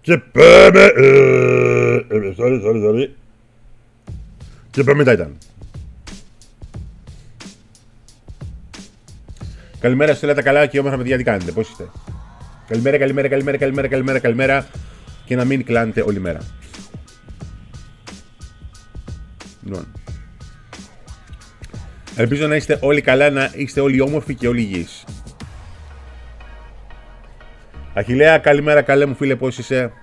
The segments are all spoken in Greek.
Και πάμε. Sorry. Και πάμε Titan. Καλημέρα, σε λέτε καλά και όμορφα παιδιά, τι κάνετε, πώς είστε? Καλημέρα και να μην κλάνετε όλη μέρα. Λοιπόν, ελπίζω να είστε όλοι καλά, να είστε όλοι όμορφοι και όλοι υγιείς. Αχιλλέα, καλημέρα καλέ μου φίλε, πώς είσαι?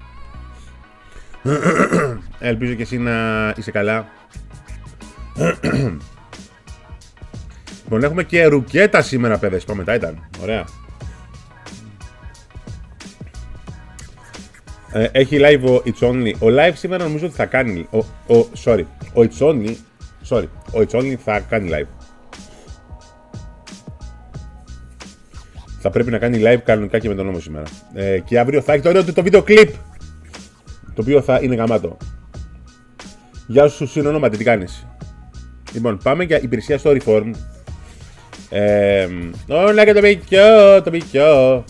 Ελπίζω και εσύ να είσαι καλά. Λοιπόν, έχουμε και ρουκέτα σήμερα, παιδες. Πάμε, Titan. Ωραία. Έχει live ο It's Only. Ο live σήμερα νομίζω ότι θα κάνει. Ο It's Only θα κάνει live. Θα πρέπει να κάνει live κανονικά και με τον νόμο σήμερα. Και αύριο θα έχει το βίντεο κλιπ, το οποίο θα είναι γαμάτο. Γεια σου συνονόματι, τι κάνεις? Λοιπόν, πάμε για υπηρεσία στο Reform. Όλα και το πικιό.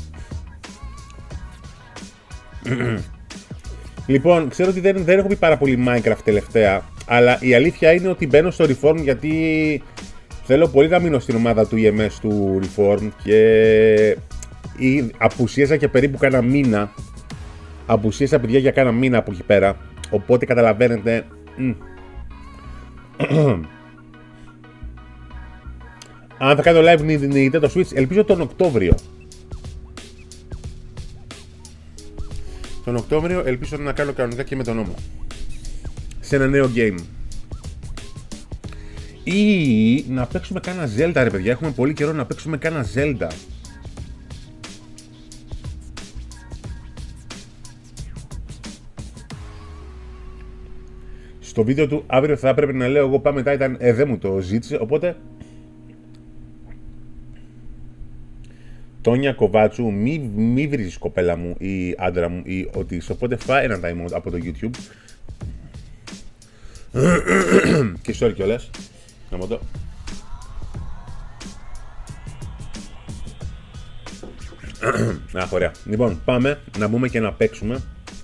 Λοιπόν, ξέρω ότι δεν έχω πει πάρα πολύ Minecraft τελευταία, αλλά η αλήθεια είναι ότι μπαίνω στο Reform γιατί θέλω πολύ να μείνω στην ομάδα του EMS του Reform και απουσίασα και περίπου κάνα μήνα. Απουσίασα παιδιά για κάνα μήνα από εκεί πέρα, οπότε καταλαβαίνετε. Αν θα κάνω live Nintendo Switch, ελπίζω τον Οκτώβριο. Τον Οκτώβριο ελπίζω να κάνω κανονικά και με τον νόμο. Σε ένα νέο game. Ή να παίξουμε κάνα Zelda ρε παιδιά, έχουμε πολύ καιρό να παίξουμε κάνα Zelda. Στο βίντεο του αύριο θα έπρεπε να λέω εγώ πάμε Titan, δεν μου το ζήτησε, οπότε Τόνια Κοβάτσου, μη βρίζεις κοπέλα μου ή άντρα μου ή ό,τι είσαι, οπότε φάει ένα time out από το YouTube. Και sorry κιόλας. Να μου το. Αχ, ωραία. Λοιπόν, πάμε να μπούμε και να παίξουμε.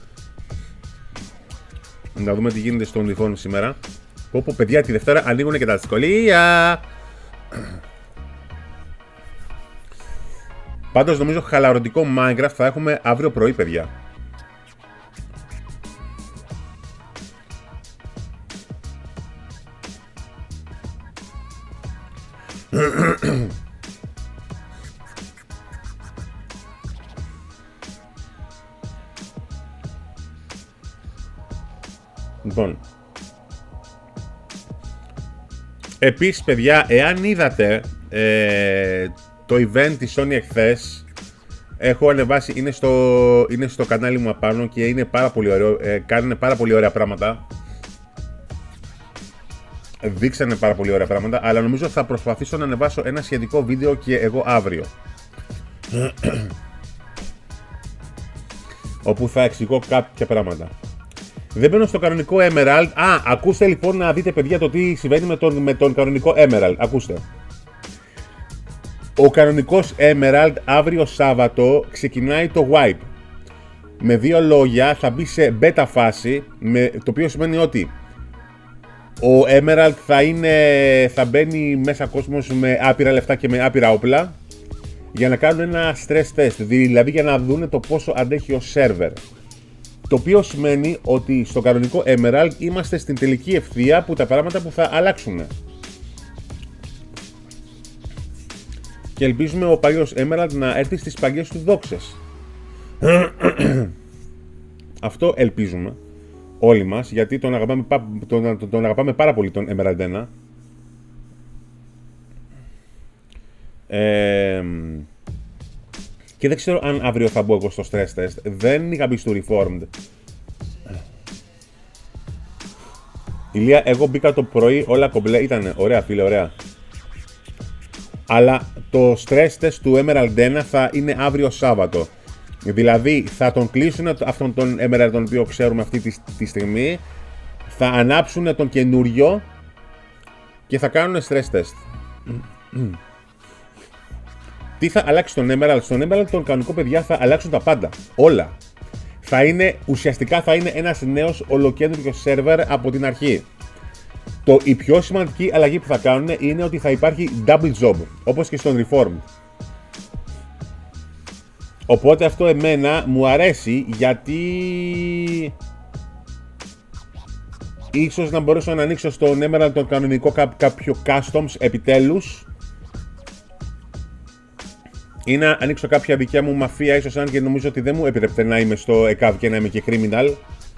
Να δούμε τι γίνεται στον τηλεφώνο σήμερα. Πω παιδιά, τη Δευτέρα ανοίγουν και τα σχολεία. Πάντως νομίζω χαλαρωτικό Minecraft θα έχουμε αύριο πρωί, παιδιά. Λοιπόν, επίσης παιδιά, εάν είδατε το event της Sony εχθές, έχω ανεβάσει, είναι στο κανάλι μου απάνω και είναι πάρα πολύ ωραίο, κάνουν πάρα πολύ ωραία πράγματα, δείξανε πάρα πολύ ωραία πράγματα, αλλά νομίζω θα προσπαθήσω να ανεβάσω ένα σχετικό βίντεο και εγώ αύριο, όπου θα εξηγώ κάποια πράγματα. Δεν μπαίνω στο κανονικό Emerald. Ακούστε λοιπόν να δείτε παιδιά το τι συμβαίνει με τον κανονικό Emerald. Ακούστε. Ο κανονικός Emerald αύριο Σάββατο ξεκινάει το wipe. Με δύο λόγια θα μπει σε beta φάση, το οποίο σημαίνει ότι ο Emerald θα μπαίνει μέσα κόσμος με άπειρα λεφτά και με άπειρα όπλα για να κάνουν ένα stress test, δηλαδή για να δουν το πόσο αντέχει ο server. Το οποίο σημαίνει ότι στο κανονικό Emerald είμαστε στην τελική ευθεία που τα πράγματα που θα αλλάξουν. Και ελπίζουμε ο παλιός Emerald να έρθει στις παλιές του δόξες. Αυτό ελπίζουμε όλοι μας, γιατί τον αγαπάμε πάρα πολύ τον Emerald 1. Και δεν ξέρω αν αύριο θα μπω εγώ στο stress test. Δεν είχα μπει στο Reformed. Ηλία, εγώ μπήκα το πρωί, όλα κομπλέ. Ήτανε ωραία φίλε, ωραία. Αλλά το stress test του Emerald 1 θα είναι αύριο Σάββατο. Δηλαδή θα τον κλείσουν αυτόν τον Emerald τον οποίο ξέρουμε αυτή τη στιγμή. Θα ανάψουν τον καινούριο και θα κάνουν stress test. Τι θα αλλάξει στον Emerald? Στον Emerald τον κανονικό παιδιά θα αλλάξουν τα πάντα. Όλα. ουσιαστικά θα είναι ένας νέος ολοκέντριος σερβερ από την αρχή. Η πιο σημαντική αλλαγή που θα κάνουν είναι ότι θα υπάρχει double job, όπως και στον Reformed. Οπότε αυτό εμένα μου αρέσει, γιατί ίσως να μπορέσω να ανοίξω στον Emerald τον κανονικό κάποιο customs επιτέλους, ή να ανοίξω κάποια δικιά μου μαφία, ίσως, αν και νομίζω ότι δεν μου επιτρέπεται να είμαι στο ECAV και να είμαι και criminal.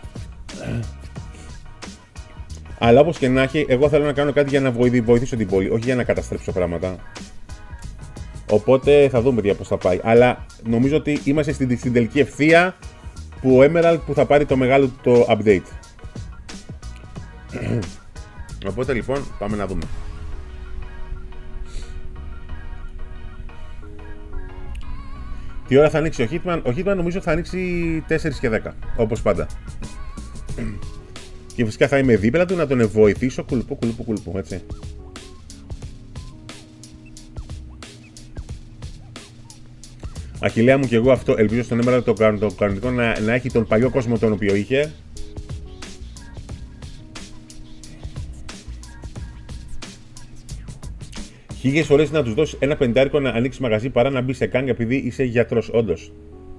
Αλλά όπως και να έχει, εγώ θέλω να κάνω κάτι για να βοηθήσω την πόλη, όχι για να καταστρέψω πράγματα. Οπότε θα δούμε πώς θα πάει. Αλλά νομίζω ότι είμαστε στην τελική ευθεία που ο Emerald που θα πάρει το μεγάλο το update. Οπότε λοιπόν πάμε να δούμε. Τι ώρα θα ανοίξει ο Hitman? Ο Hitman νομίζω θα ανοίξει 4 και 10, όπως πάντα. Και φυσικά θα είμαι δίπλα του να τον βοηθήσω κουλουπού, έτσι. Αχιλλέα μου και εγώ αυτό, ελπίζω στον Emerald το κανονικό να έχει τον παλιό κόσμο τον οποίο είχε. Χίλιες φορές να τους δώσεις ένα πεντάρικο να ανοίξει μαγαζί παρά να μπει σε κάνγκ επειδή είσαι γιατρός, όντως.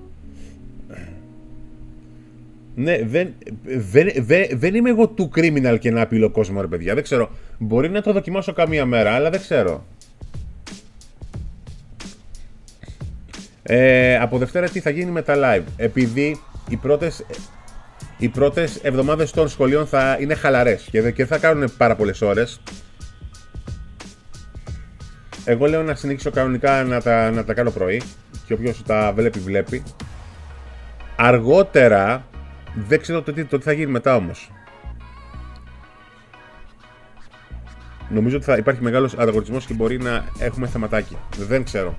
Ναι, δεν είμαι εγώ του criminal και να απειλώ κόσμο, ρε παιδιά. Δεν ξέρω. Μπορεί να το δοκιμάσω καμία μέρα, αλλά δεν ξέρω. Από Δευτέρα τι θα γίνει με τα live? Επειδή οι πρώτες εβδομάδες των σχολείων θα είναι χαλαρές και θα κάνουν πάρα πολλές ώρες. Εγώ λέω να συνεχίσω κανονικά να τα κάνω πρωί και όποιος τα βλέπει. Αργότερα δεν ξέρω το τι θα γίνει μετά όμως. Νομίζω ότι θα υπάρχει μεγάλος ανταγωνισμός και μπορεί να έχουμε θεματάκι. Δεν ξέρω.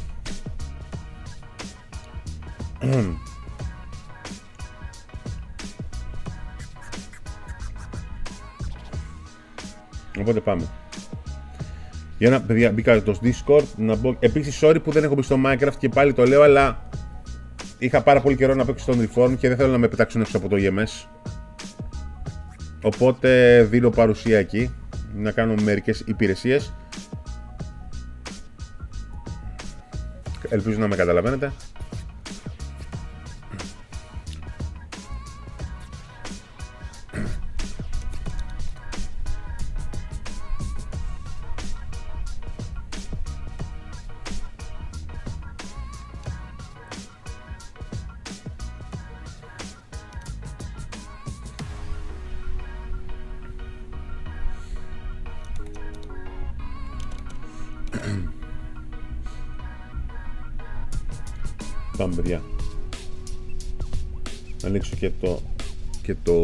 Οπότε πάμε. Για να, παιδιά, μπήκα στο Discord να μπω. Επίσης, sorry που δεν έχω μπει στο Minecraft και πάλι το λέω, αλλά είχα πάρα πολύ καιρό να παίξω στον Reform και δεν θέλω να με πετάξουν έξω από το EMS. Οπότε δίνω παρουσία εκεί, να κάνω μερικές υπηρεσίες. Ελπίζω να με καταλαβαίνετε. Πάμε, παιδιά. Να ανοίξω και το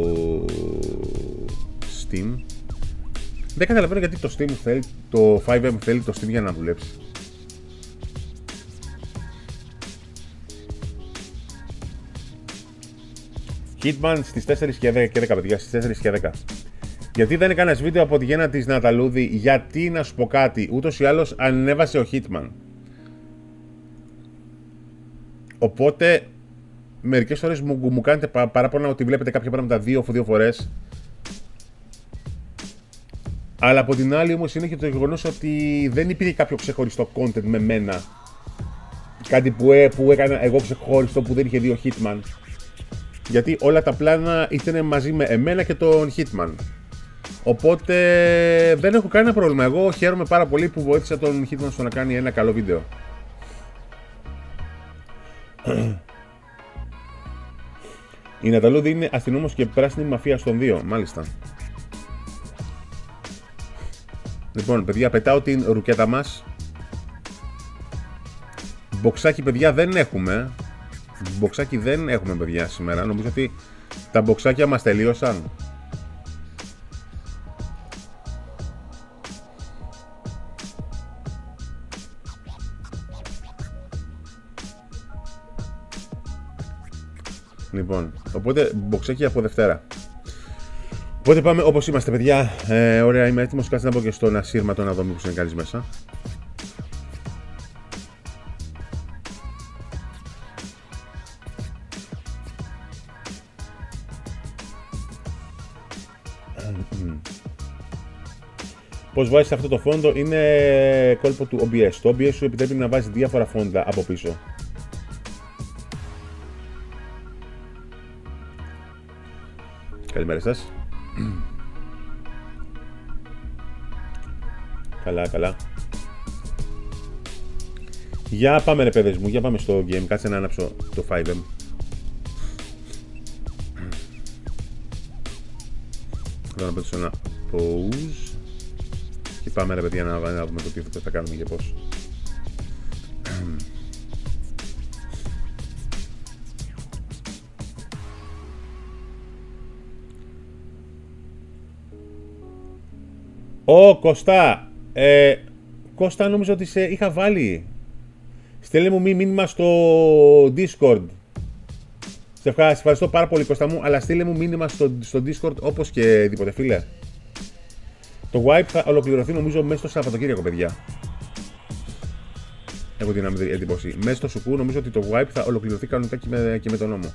Steam. Δεν καταλαβαίνω γιατί το Steam θέλει, το 5M θέλει το Steam για να δουλέψει. Hitman στις 4 και 10 και 10, παιδιά, στις 4 και 10. Γιατί δεν έκανες βίντεο από τη γέννα της Ναταλούδη? Γιατί, να σου πω κάτι, ούτως ή άλλως ανέβασε ο Hitman. Οπότε μερικές φορές μου κάνετε παράπονα ότι βλέπετε κάποια πράγματα δύο φορές. Αλλά από την άλλη όμως είναι και το γεγονός ότι δεν υπήρχε κάποιο ξεχωριστό content με μένα. Κάτι που έκανα εγώ ξεχωριστό που δεν είχε δει ο Hitman. Γιατί όλα τα πλάνα ήταν μαζί με εμένα και τον Hitman. Οπότε δεν έχω κανένα πρόβλημα. Εγώ χαίρομαι πάρα πολύ που βοήθησα τον Hitman στο να κάνει ένα καλό βίντεο. Η Ναταλούδη είναι αστυνόμος και πράσινη μαφία στον 2, μάλιστα. Λοιπόν, παιδιά, πετάω την ρουκέτα μας. Μποξάκι, παιδιά, δεν έχουμε. Μποξάκι δεν έχουμε, παιδιά, σήμερα. Νομίζω ότι τα μποξάκια μας τελείωσαν. Λοιπόν, οπότε μποξάκι από Δευτέρα. Οπότε πάμε όπως είμαστε, παιδιά. Ωραία, είμαι έτοιμος. Κάτσε να μπω και στον ασύρματο να δω μήπως είναι καλής μέσα. Πώς βάζεις αυτό το φόντο? Είναι κόλπο του OBS. Το OBS σου επιτρέπει να βάζεις διάφορα φόντα από πίσω. Καλημέρα σας. Καλά, καλά. Για πάμε ρε παιδες μου, για πάμε στο game. Κάτσε να άναψω το 5M. Εδώ να πέτω ένα pause. Και πάμε ρε παιδιά να δούμε το τι θα κάνουμε και πώς. Ω, Κωστά! Κώστα, νόμιζα ότι σε είχα βάλει. Στέλνε μου μήνυμα στο Discord. Σε ευχαριστώ πάρα πολύ, Κώστα μου, αλλά στείλε μου μήνυμα στο Discord όπως και δίποτε, φίλε. Το wipe θα ολοκληρωθεί νομίζω μέσα στο Σαββατοκύριακο, παιδιά. Έχω την εντύπωση. Μέσα στο Σουκού νομίζω ότι το wipe θα ολοκληρωθεί κανονικά και με τον νόμο.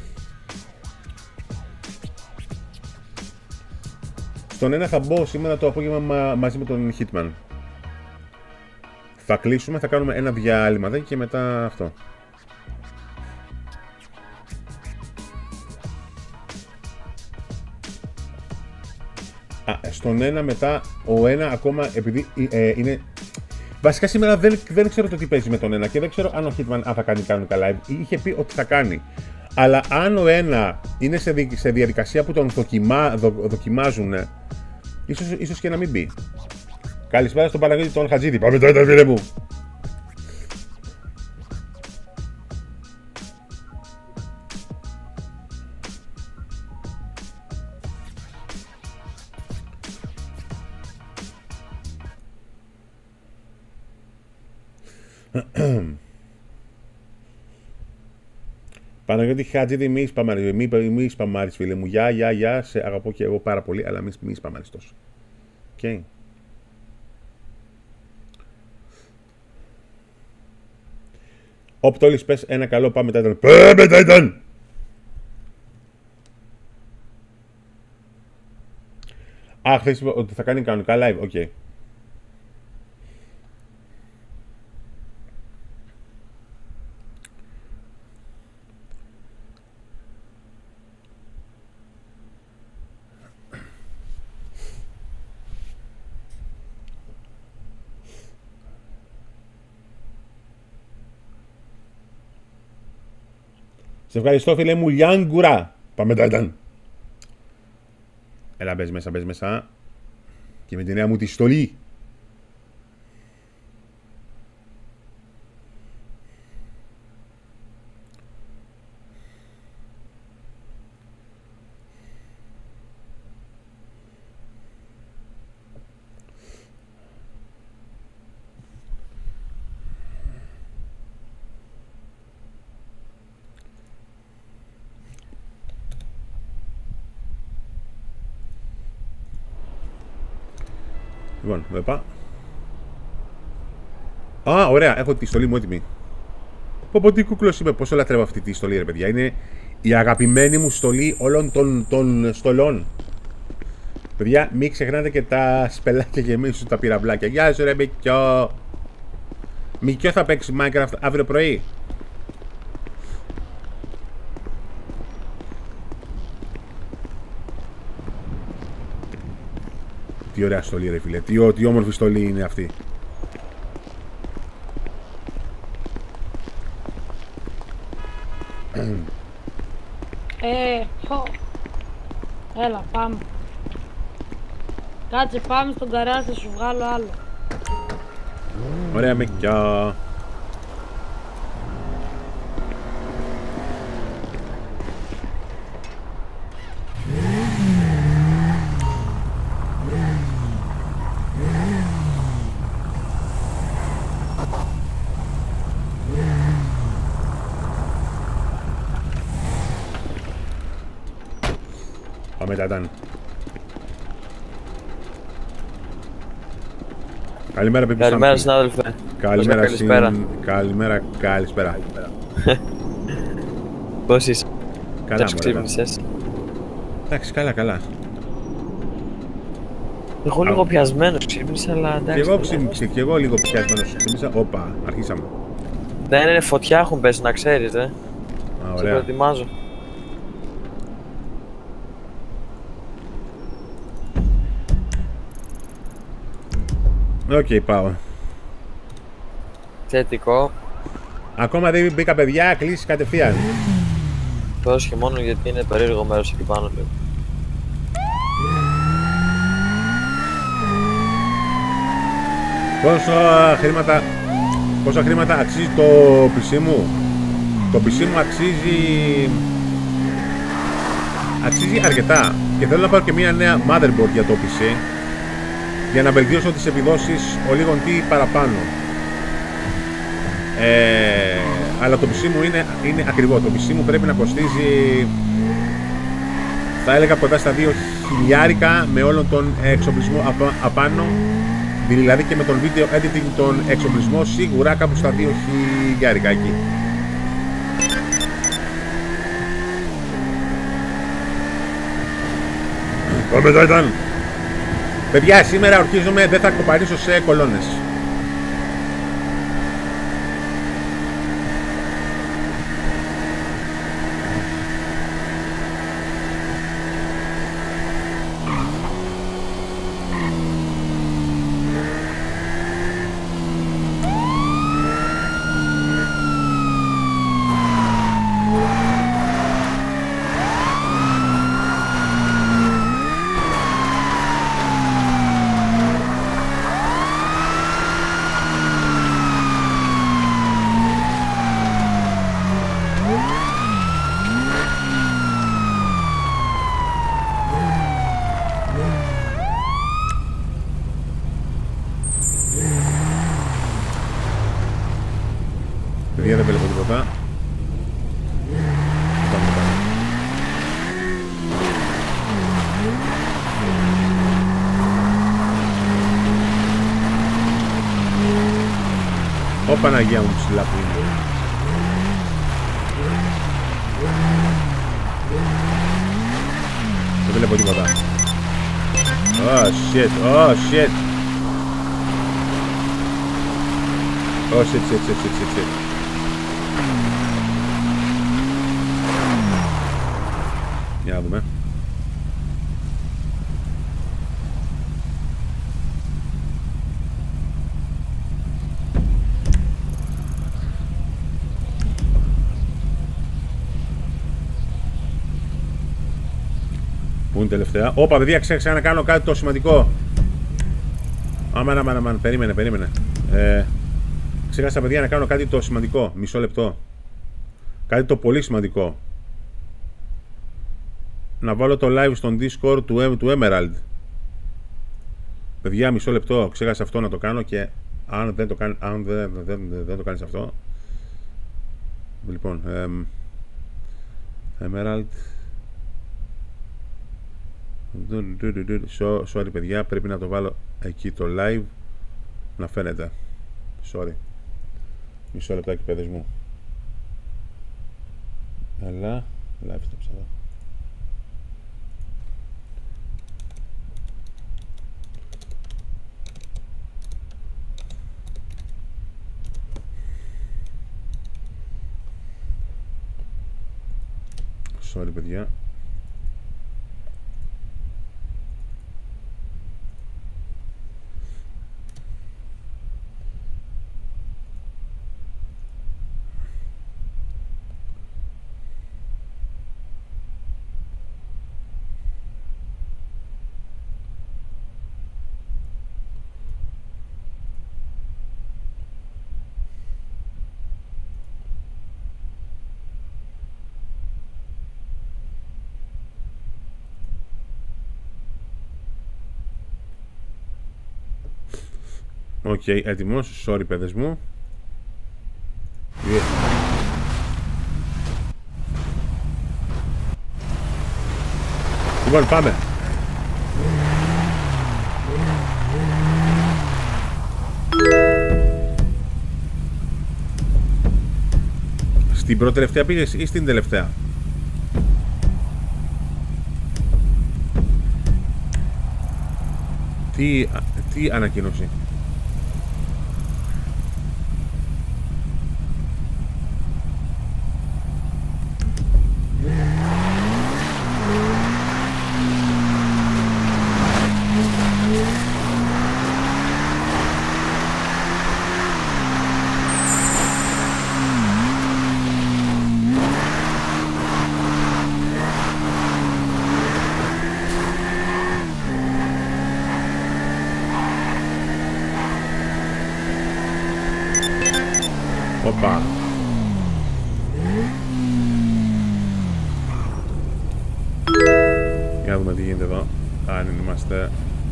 Στον ένα θα μπω σήμερα το απόγευμα μαζί με τον Hitman. Θα κλείσουμε, θα κάνουμε ένα διάλειμμα και μετά αυτό. Στον ένα μετά, ο ένα ακόμα επειδή είναι... Βασικά σήμερα δεν ξέρω το τι παίζει με τον ένα και δεν ξέρω αν ο Hitman θα κάνει κανονικά live. Είχε πει ότι θα κάνει. Αλλά αν ο ένα είναι σε διαδικασία που τον δοκιμάζουν, ίσως και να μην μπει. Καλησπέρα στον Παναγιώτη τον Χατζίδη. Πάμε τώρα, φίλε μου. Παναγιώτη Χατζίδη, μη σπαμάρεις φίλε μου. Γεια, σε αγαπώ και εγώ πάρα πολύ, αλλά μη σπαμάρεις τόσο. Okay. Ο Πτόλης, πες ένα καλό πάμε Titan. Πάμε Titan! Χθες είπε ότι θα κάνει κανονικά live, οκ. Okay. Σε ευχαριστώ φίλε μου Λιάνγκουρα. Πάμε Titan. Έλα μπες μέσα. Και με τη νέα μου τη στολή. Λοιπόν, εδώ πάω. Ωραία, έχω τη στολή μου έτοιμη. Πω τι κούκλος είμαι, πόσο λατρεύω αυτή τη στολή ρε παιδιά. Είναι η αγαπημένη μου στολή όλων των στολών. Παιδιά, μην ξεχνάτε και τα σπελάκια γεμίσου τα πυραυλάκια. Γεια σου ρε Μικιό. Μικιό θα παίξει Minecraft αύριο πρωί. Τι ωραία στολή ρε φίλε, τι όμορφη στολή είναι αυτή. Έλα πάμε. Κάτσε πάμε στον καράζ, θα σου βγάλω άλλο. Ωραία Μικιά. Πάμε Titan. Καλημέρα Πιπισάντη. Καλημέρα συνάδελφε. Καλησπέρα. Πώς είσαι? Καλά μου ξύπνησες? Εντάξει, καλά. Εγώ λίγο πιασμένος ξύπνησα, αλλά εντάξει. Και εγώ ξύπνησα, και εγώ λίγο πιασμένος ξύπνησα. Όπα, αρχίσαμε. Δεν είναι φωτιά, έχουν πέσει, να ξέρεις, δε. Α, Σε ωραία. προετοιμάζω. Οκ, πάω. Θετικό. Ακόμα δεν μπήκα, παιδιά, κλείσει κατευθείαν. Τόσο και μόνο γιατί είναι περίεργο μέρος εκεί πάνω λίγο. Πόσα χρήματα αξίζει το PC μου? Το PC μου αξίζει αρκετά. Και θέλω να πάρω και μια νέα motherboard για το PC, για να βελτιώσω τις επιδόσεις ο λίγον τι παραπάνω. Αλλά το PC μου είναι ακριβό. Το PC μου πρέπει να κοστίζει, θα έλεγα, κοντά στα 2.000 με όλον τον εξοπλισμό απάνω. Δηλαδή και με τον video editing, τον εξοπλισμό, σίγουρα κάπου στα 2.000 εκεί. Πάμε Titan! Παιδιά, σήμερα ορκίζομαι, δεν θα κοπαρίσω σε κολόνες. Παιδιά, δεν βλέπω τίποτα. Ω Παναγία μου, ψηλά που είναι. Δεν βλέπω τίποτα. Oh shit, oh shit. Oh shit. Για να δούμε. Πού είναι τελευταία? Όπα, παιδιά, ξέχασα να κάνω κάτι το σημαντικό. Αμάν, περίμενε. Ξέχασα, παιδιά, να κάνω κάτι το σημαντικό. Μισό λεπτό. Κάτι το πολύ σημαντικό. Να βάλω το live στον Discord του Emerald. Παιδιά, μισό λεπτό. Ξέχασα αυτό να το κάνω και αν δεν το κάνεις αυτό. Λοιπόν, Emerald. Sorry, παιδιά, πρέπει να το βάλω εκεί το live να φαίνεται. Sorry. Μισό λεπτάκι, παιδες μου. Αλλά live στο ψαδό. Sorry, παιδιά. Οκ, έτοιμος. Sorry, παιδες μου. Λοιπόν, πάμε. Στην πρώτη τελευταία πήγες ή στην τελευταία? Τι ανακοίνωση? Οπα. Για να δούμε τι γίνεται εδώ. Αν είμαστε.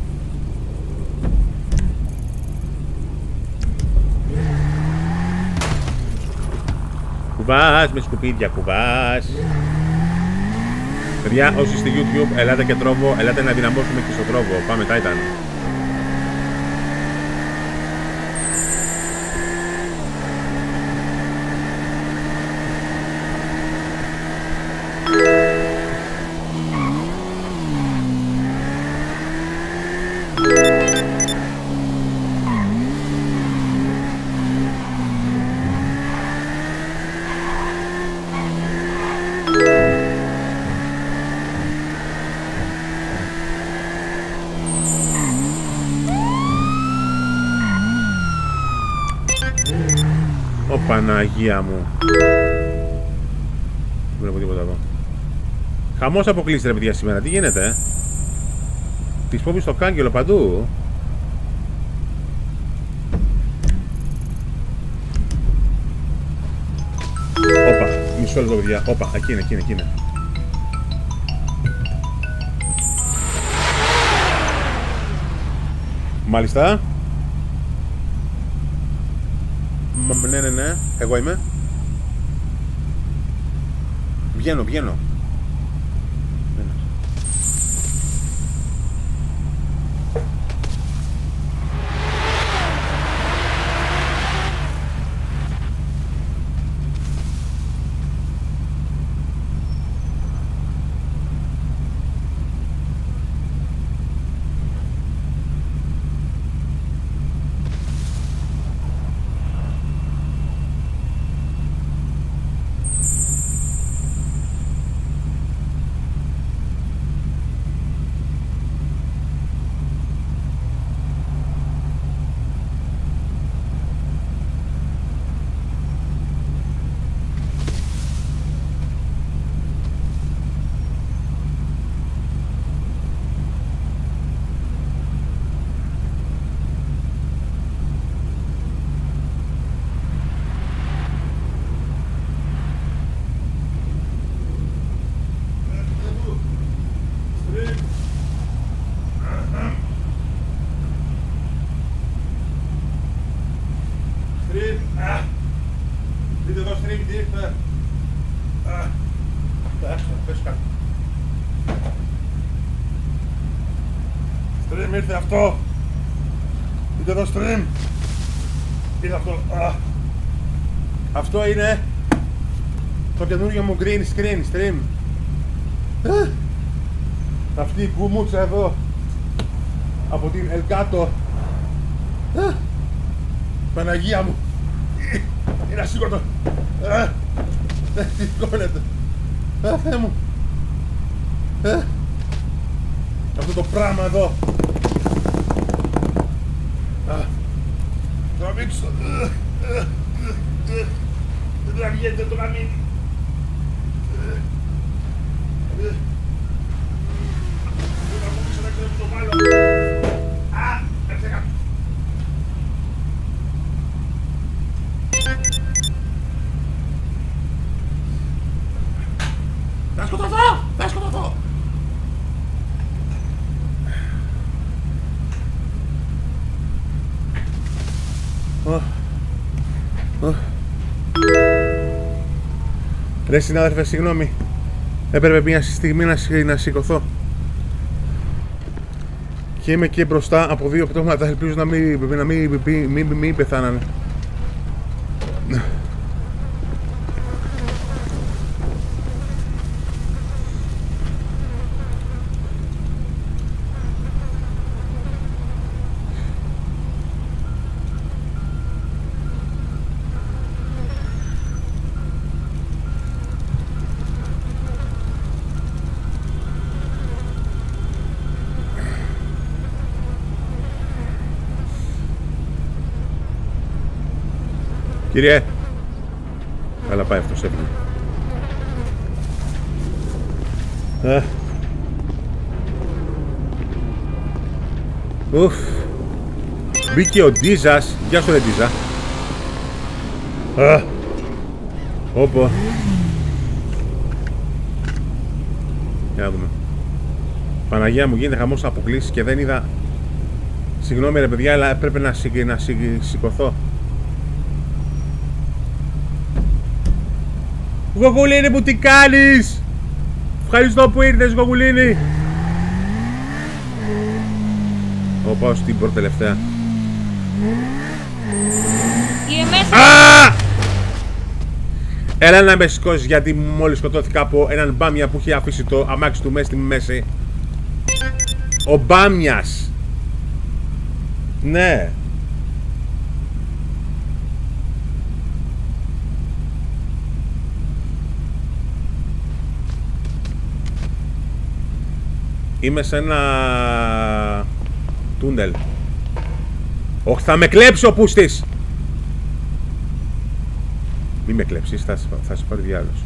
Κουβάς με σκουπίδια, κουβάς. Παιδιά, όσοι στη YouTube, ελάτε και τρόβο, ελάτε να δυναμώσουμε και στο τρόβο. Πάμε Titan. Παναγία μου. Δεν βλέπω τίποτα εδώ. Χαμός αποκλείσει ρε παιδιά σήμερα. Τι γίνεται? Της πόπης στο κάγκελο παντού. Όπα, μισό λεπτό παιδιά. Όπα, εκεί είναι. Μάλιστα. Ναι, εγώ είμαι. Βγαίνω. Stream ήρθε αυτό. Είτε εδώ stream. Ήρθε αυτό. Αυτό είναι το καινούργιο μου green screen stream. Αυτή η κουμούτσα εδώ από την Elgato. Παναγία μου. Είναι ασήκωτο. Δεν σηκώνεται. Θεέ μου. Αυτό το πράγμα εδώ. Τραβήξω. Δεν τραβιέται το καμίνι. Δεν θα μου πίσω να ξέρω που το βάλω. Έρθε κάτω. Θα σκοτωθώ. Ρε συνάδελφε, συγγνώμη. Έπρεπε μια στιγμή να σηκωθώ. Και είμαι και μπροστά από δύο πτώματα. Ελπίζω να μην πεθάνανε. Κύριε. Καλά πάει αυτός, έφυγε. Ουφ. Μπήκε ο Ντίζας. Γεια σου ρε Ντίζα. Όπο. Για να δούμε. Παναγία μου, γίνεται χαμός αποκλήσεις και δεν είδα. Συγγνώμη ρε παιδιά, αλλά έπρεπε να σηκωθώ. Γογουλίνη μου, τι κάνεις? Ευχαριστώ που ήρθες, Γογουλίνη. Πάω στην πρώτη τελευταία. Έλα να με σηκώσεις, γιατί μόλις σκοτώθηκα από έναν μπάμια που είχε αφήσει το αμάξι του μέσα στη μέση. Ο μπάμιας. Ναι. Είμαι σε ένα τούνελ. Όχι, θα με κλέψει ο πούστης. Μη με κλέψεις, θα σε πάρει διάλογος.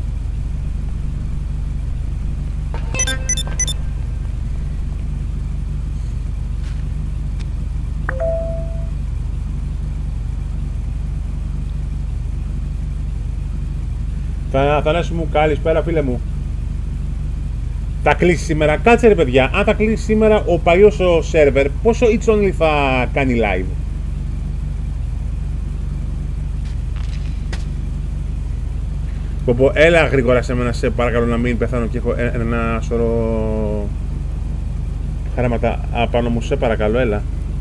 Θανάση μου, καλησπέρα φίλε μου. Θα κλείσει σήμερα, κάτσε ρε παιδιά. Αν θα κλείσει σήμερα ο παλιός ο σερβερ, πόσο it's only θα κάνει live? Πω, έλα γρήγορα σε μένα, σε παρακαλώ, να μην πεθάνω και έχω ένα σωρό χαράματα απάνω μου, σε παρακαλώ, έλα.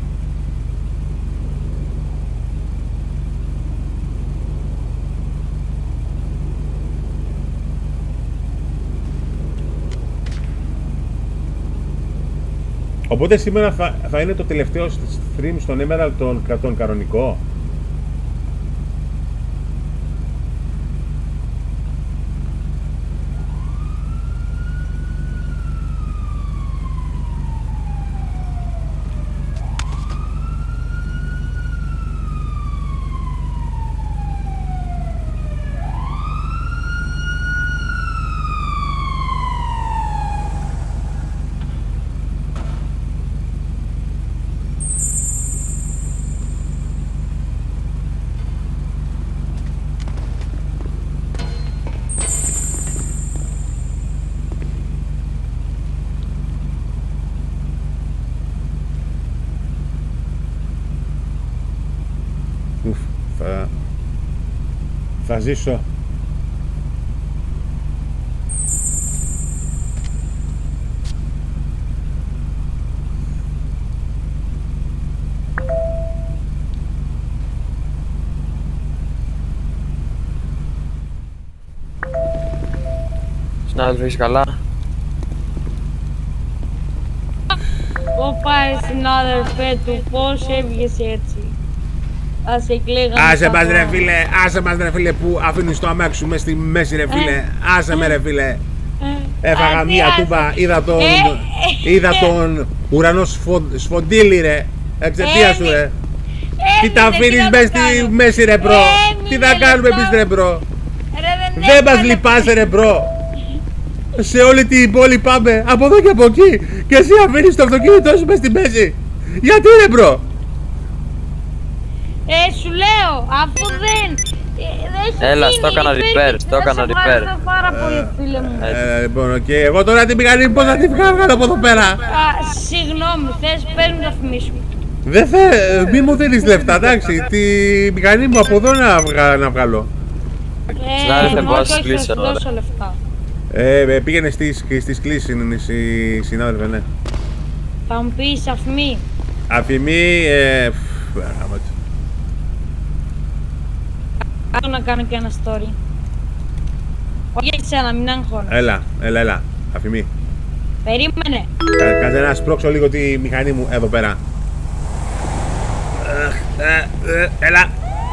Οπότε σήμερα θα είναι το τελευταίο stream στον Emerald τον κανονικό. Θα ζήσω. Συνάδελφε, είσαι καλά? Ωπα, συνάδελφε του, πώς έβγες έτσι? Ας εκλέγαμε. Άσε μας ρε φίλε που αφήνεις το αμάξι σου μες στη μέση ρε φίλε. Άσε με ρε φίλε. Έφαγα μία τούμπα, είδα τον ουρανό σφοντήλι ρε. Εξαιτίας σου ρε. Τι τα αφήνεις μες στη μέση ρε μπρο? Τι θα κάνουμε εμείς ρε μπρο? Δεν μας λυπάσαι ρε μπρο. Σε όλη την πόλη πάμε από εδώ και από εκεί και εσύ αφήνεις το αυτοκίνητό σου μες στη μέση. Γιατί ρε μπρο? Σου λέω, αφού δεν έλα, στο έκανα repair, στο έκανα repair. Πάρα πολύ φίλε μου. Λοιπόν, και εγώ τώρα την μηχανή πώς θα τη βγάλω από εδώ πέρα? Συγγνώμη, θες παίρνει να θυμίσουμε. Δεν μη μου δίνεις λεφτά, εντάξει, τη μηχανή μου από εδώ να βγάλω. Συνάδελφε, μπορώ να σας κλείσω τώρα. Δώσω λεφτά. Πήγαινε στις κλήσεις, συνάδελφε, ναι. Θα μου πεις αφημί. Αφημί, Άκου να κάνω και ένα story. Όχι για εσένα, μην αγχώνεσαι. Έλα, αφημί. Περίμενε. Κάτσε να σπρώξω λίγο τη μηχανή μου εδώ πέρα. Έλα.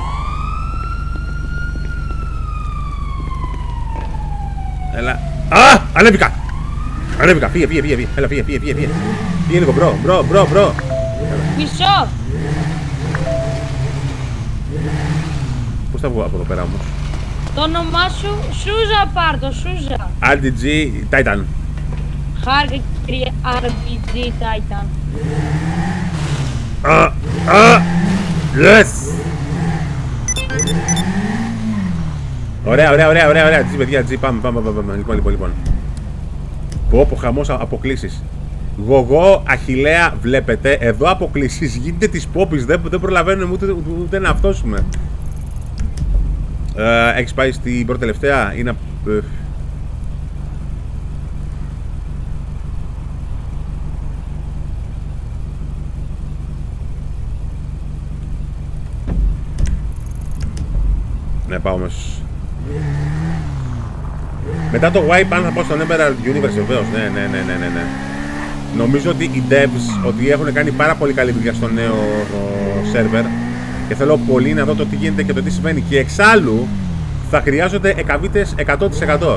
Έλα. Α! Ανέβηκα. Φύγε. Έλα, φύγε. Φύγε λίγο, μπρο. Μισό. θα βγω από εδώ πέρα όμως? Το όνομά σου, Σούζα πάρ' το, Σούζα. RDG Titan. Χάρηκα κύριε RBG Titan. Yes! Ωραία. Τζι, παιδιά, τζι, πάμε. Λοιπόν. Πω, χαμός αποκλήσεις. Γογό, Αχιλλέα, βλέπετε, εδώ αποκλήσεις γίνεται της πόπης, δεν προλαβαίνουμε ούτε να αυτόσουμε. Έχεις πάει στην πρώτη τελευταία ή να... Ναι, πάω αμέσως. Μετά το wipe αν θα πάω στον Emerald Universe βεβαίως, ναι. Νομίζω ότι οι devs ότι έχουν κάνει πάρα πολύ καλή δουλειά στο νέο server και θέλω πολύ να δω το τι γίνεται και το τι συμβαίνει και εξάλλου θα χρειάζονται εκαβίτες 100%.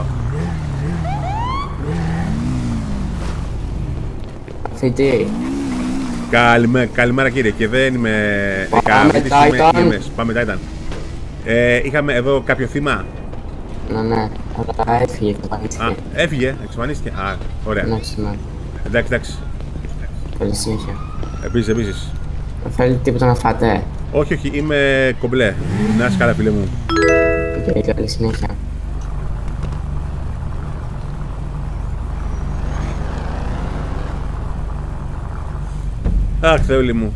Φοιτή. Καλημέρα κύριε και δεν είμαι εκαβίτης, είμαι πάμε Titan. Είχαμε εδώ κάποιο θύμα. Ναι, αλλά έφυγε, εξαφανίστηκε. Έφυγε, εξαφανίστηκε. Ωραία. Ναι. Εντάξει. Καλή συνέχεια. Επίσης. Θέλετε τίποτα να φάτε? Όχι, είμαι κομπλέ. Να είσαι καλά, φίλε μου. Καλή συνέχεια. Αχ, Θεούλη μου.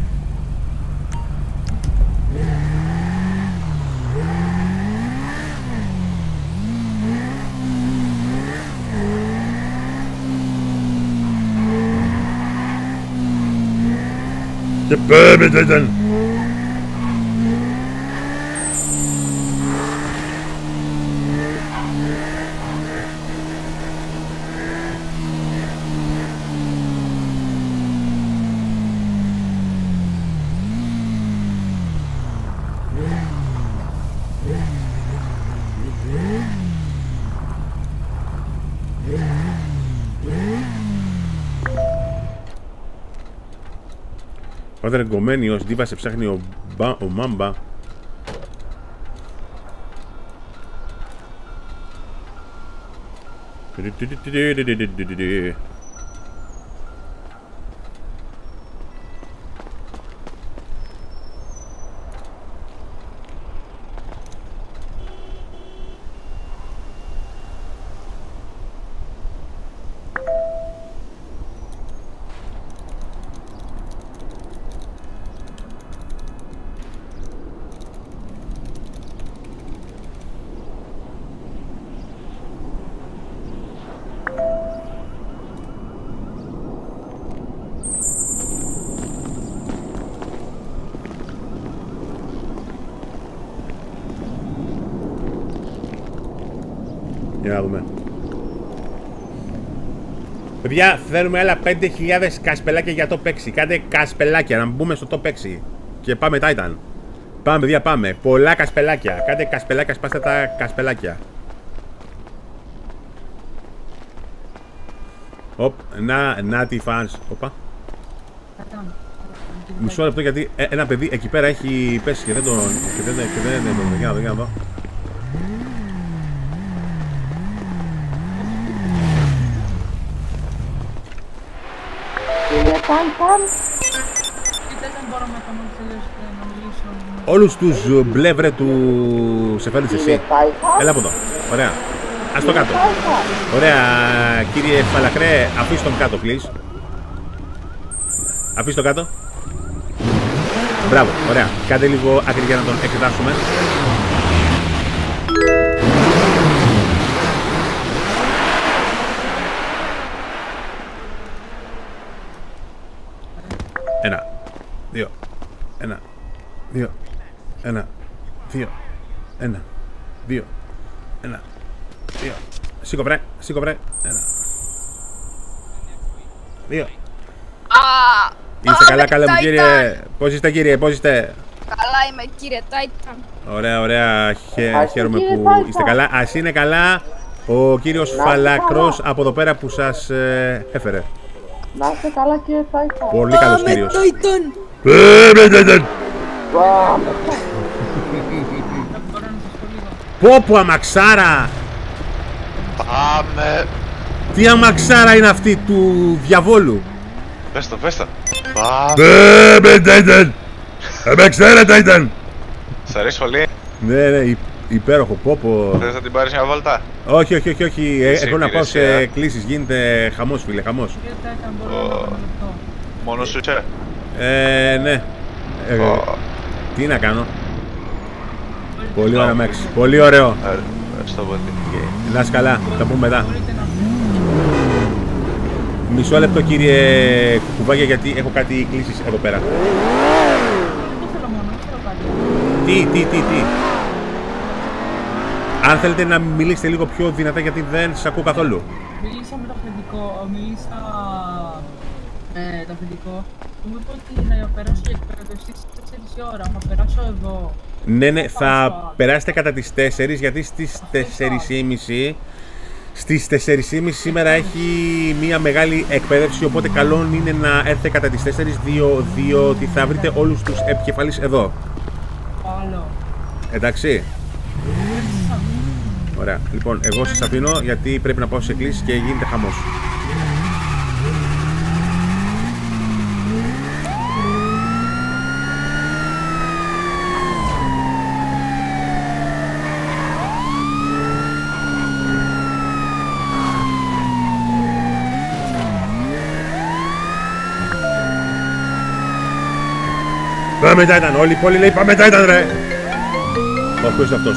Και πάμε, Titan. Όταν εγκομμένη ως δίβα σε ψάχνει ο Μάμπα. Για να δούμε. Παιδιά, θέλουμε άλλα 5.000 κασπελάκια για το παίξι. Κάντε κασπελάκια, να μπούμε στο top 6. Και πάμε Titan. Πάμε, παιδιά, πάμε. Πολλά κασπελάκια. Κάντε κασπελάκια, σπάστε τα κασπελάκια. Οπ, να τη φανς. Οπα. Μισό λεπτό γιατί ένα παιδί εκεί πέρα έχει πέσει και δεν τον... Για να δω. Όλους τους μπλε βρε του σε φέρνεις εσύ. Έλα από εδώ. Ωραία. Ας το κάτω. Ωραία κύριε Φαλακρέ, αφήστε τον κάτω please. Αφήστε τον κάτω. Μπράβο, ωραία. Κάντε λίγο άκρη για να τον εξετάσουμε. Ένα, δύο, ένα, δύο, ένα, δύο, ένα, δύο, ένα, δύο. Σήκω βρε, ένα, δύο. Είστε καλά, καλά μου κύριε. Πώς είστε κύριε, πώς είστε? Καλά είμαι κύριε Titan. Ωραία, χαίρομαι που είστε καλά. Ας είναι καλά ο κύριος Φαλακρός από εδώ πέρα που σας έφερε. Να είστε καλά κύριε Titan. Πολύ καλός κύριος. Titan. Πάμε Titan. Πόπο αμαξάρα! Πάμε! Τι αμαξάρα είναι αυτή του διαβόλου! Πες το. Πάμε! Titan! Αμαξάρα Titan! Σ' αρέσει πολύ? Ναι, υπέροχο, πόπο. Θες να την πάρεις μια βόλτα? Όχι. Έχω να πάω σε υπηρεσία. κλήσεις, γίνεται χαμός φίλε, χαμός. Μόνο σου είσαι? Ναι. Τι να κάνω. Πολύ ωραίο Μέξ, πολύ ωραίο. Ευχαριστώ πολύ. Να είσαι καλά, θα πούμε μετά. Μισό λεπτό κύριε Κουκουβάγια, γιατί έχω κάτι κλήσεις εδώ πέρα. Τι. Αν θέλετε να μιλήσετε λίγο πιο δυνατά, γιατί δεν σας ακούω καθόλου. Μίλησα με το αφεντικό, το αφεντικό. Μου είπε ότι να περάσω για εκπαιδευτή στις 4 η ώρα. Θα περάσω εδώ. Ναι, θα περάσετε κατά τις 4, γιατί στις 4.30 στις 4.30 σήμερα έχει μια μεγάλη εκπαίδευση, οπότε καλό είναι να έρθετε κατά τις 4, διότι θα βρείτε όλους τους επικεφαλείς εδώ. Άλλο. Εντάξει. Ωραία. Λοιπόν, εγώ σας αφήνω γιατί πρέπει να πάω σε κλήσεις και γίνεται χαμός. Πάμε Titan, όλη η πόλη λέει πάμε Titan ρε! Ο ποιος είναι αυτός?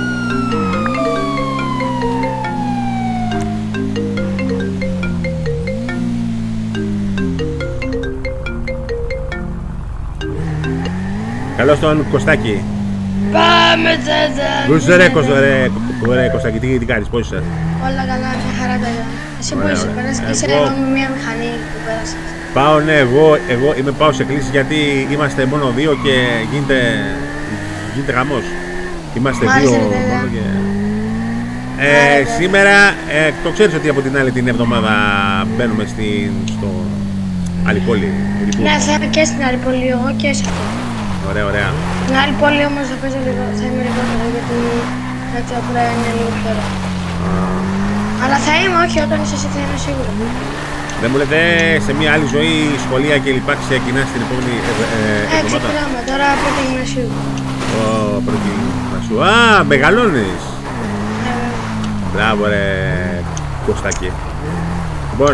Καλώς τον Κωστάκη. Πάμε Titan! Πού είσαι ρε Κωστάκη, τι κάνεις, πώς είσαι? Όλα καλά, μια χαρά τα γεια. Εσύ που είσαι, είσαι εδώ με μια μηχανή που πέρασες. Πάω, ναι, εγώ πάω σε κλήσεις γιατί είμαστε μόνο δύο και γίνεται χαμός. Είμαστε δύο μόνο και... Σήμερα, το ξέρεις ότι από την άλλη την εβδομάδα μπαίνουμε στο άλλη πόλη. Ναι, θα είμαι και στην άλλη πόλη, εγώ και σε αυτό. Ωραία. Στην άλλη πόλη όμως θα παίζω λίγο, θα είμαι λιγότερο γιατί έτσι απλά είναι λίγο τώρα. Αλλά θα είμαι, όχι, όταν είσαι εσύ θα είμαι σίγουρο. Δεν μου λέτε σε μια άλλη ζωή, σχολεία και λοιπά ξεκινάς την επόμενη εβδομάδα? Ξεκινάμε, τώρα πρώτα γυμνασίου. Πρώτη γυμνασίου. Α, μεγαλώνεις. Μπράβο ρε Κωστάκη. Λοιπόν,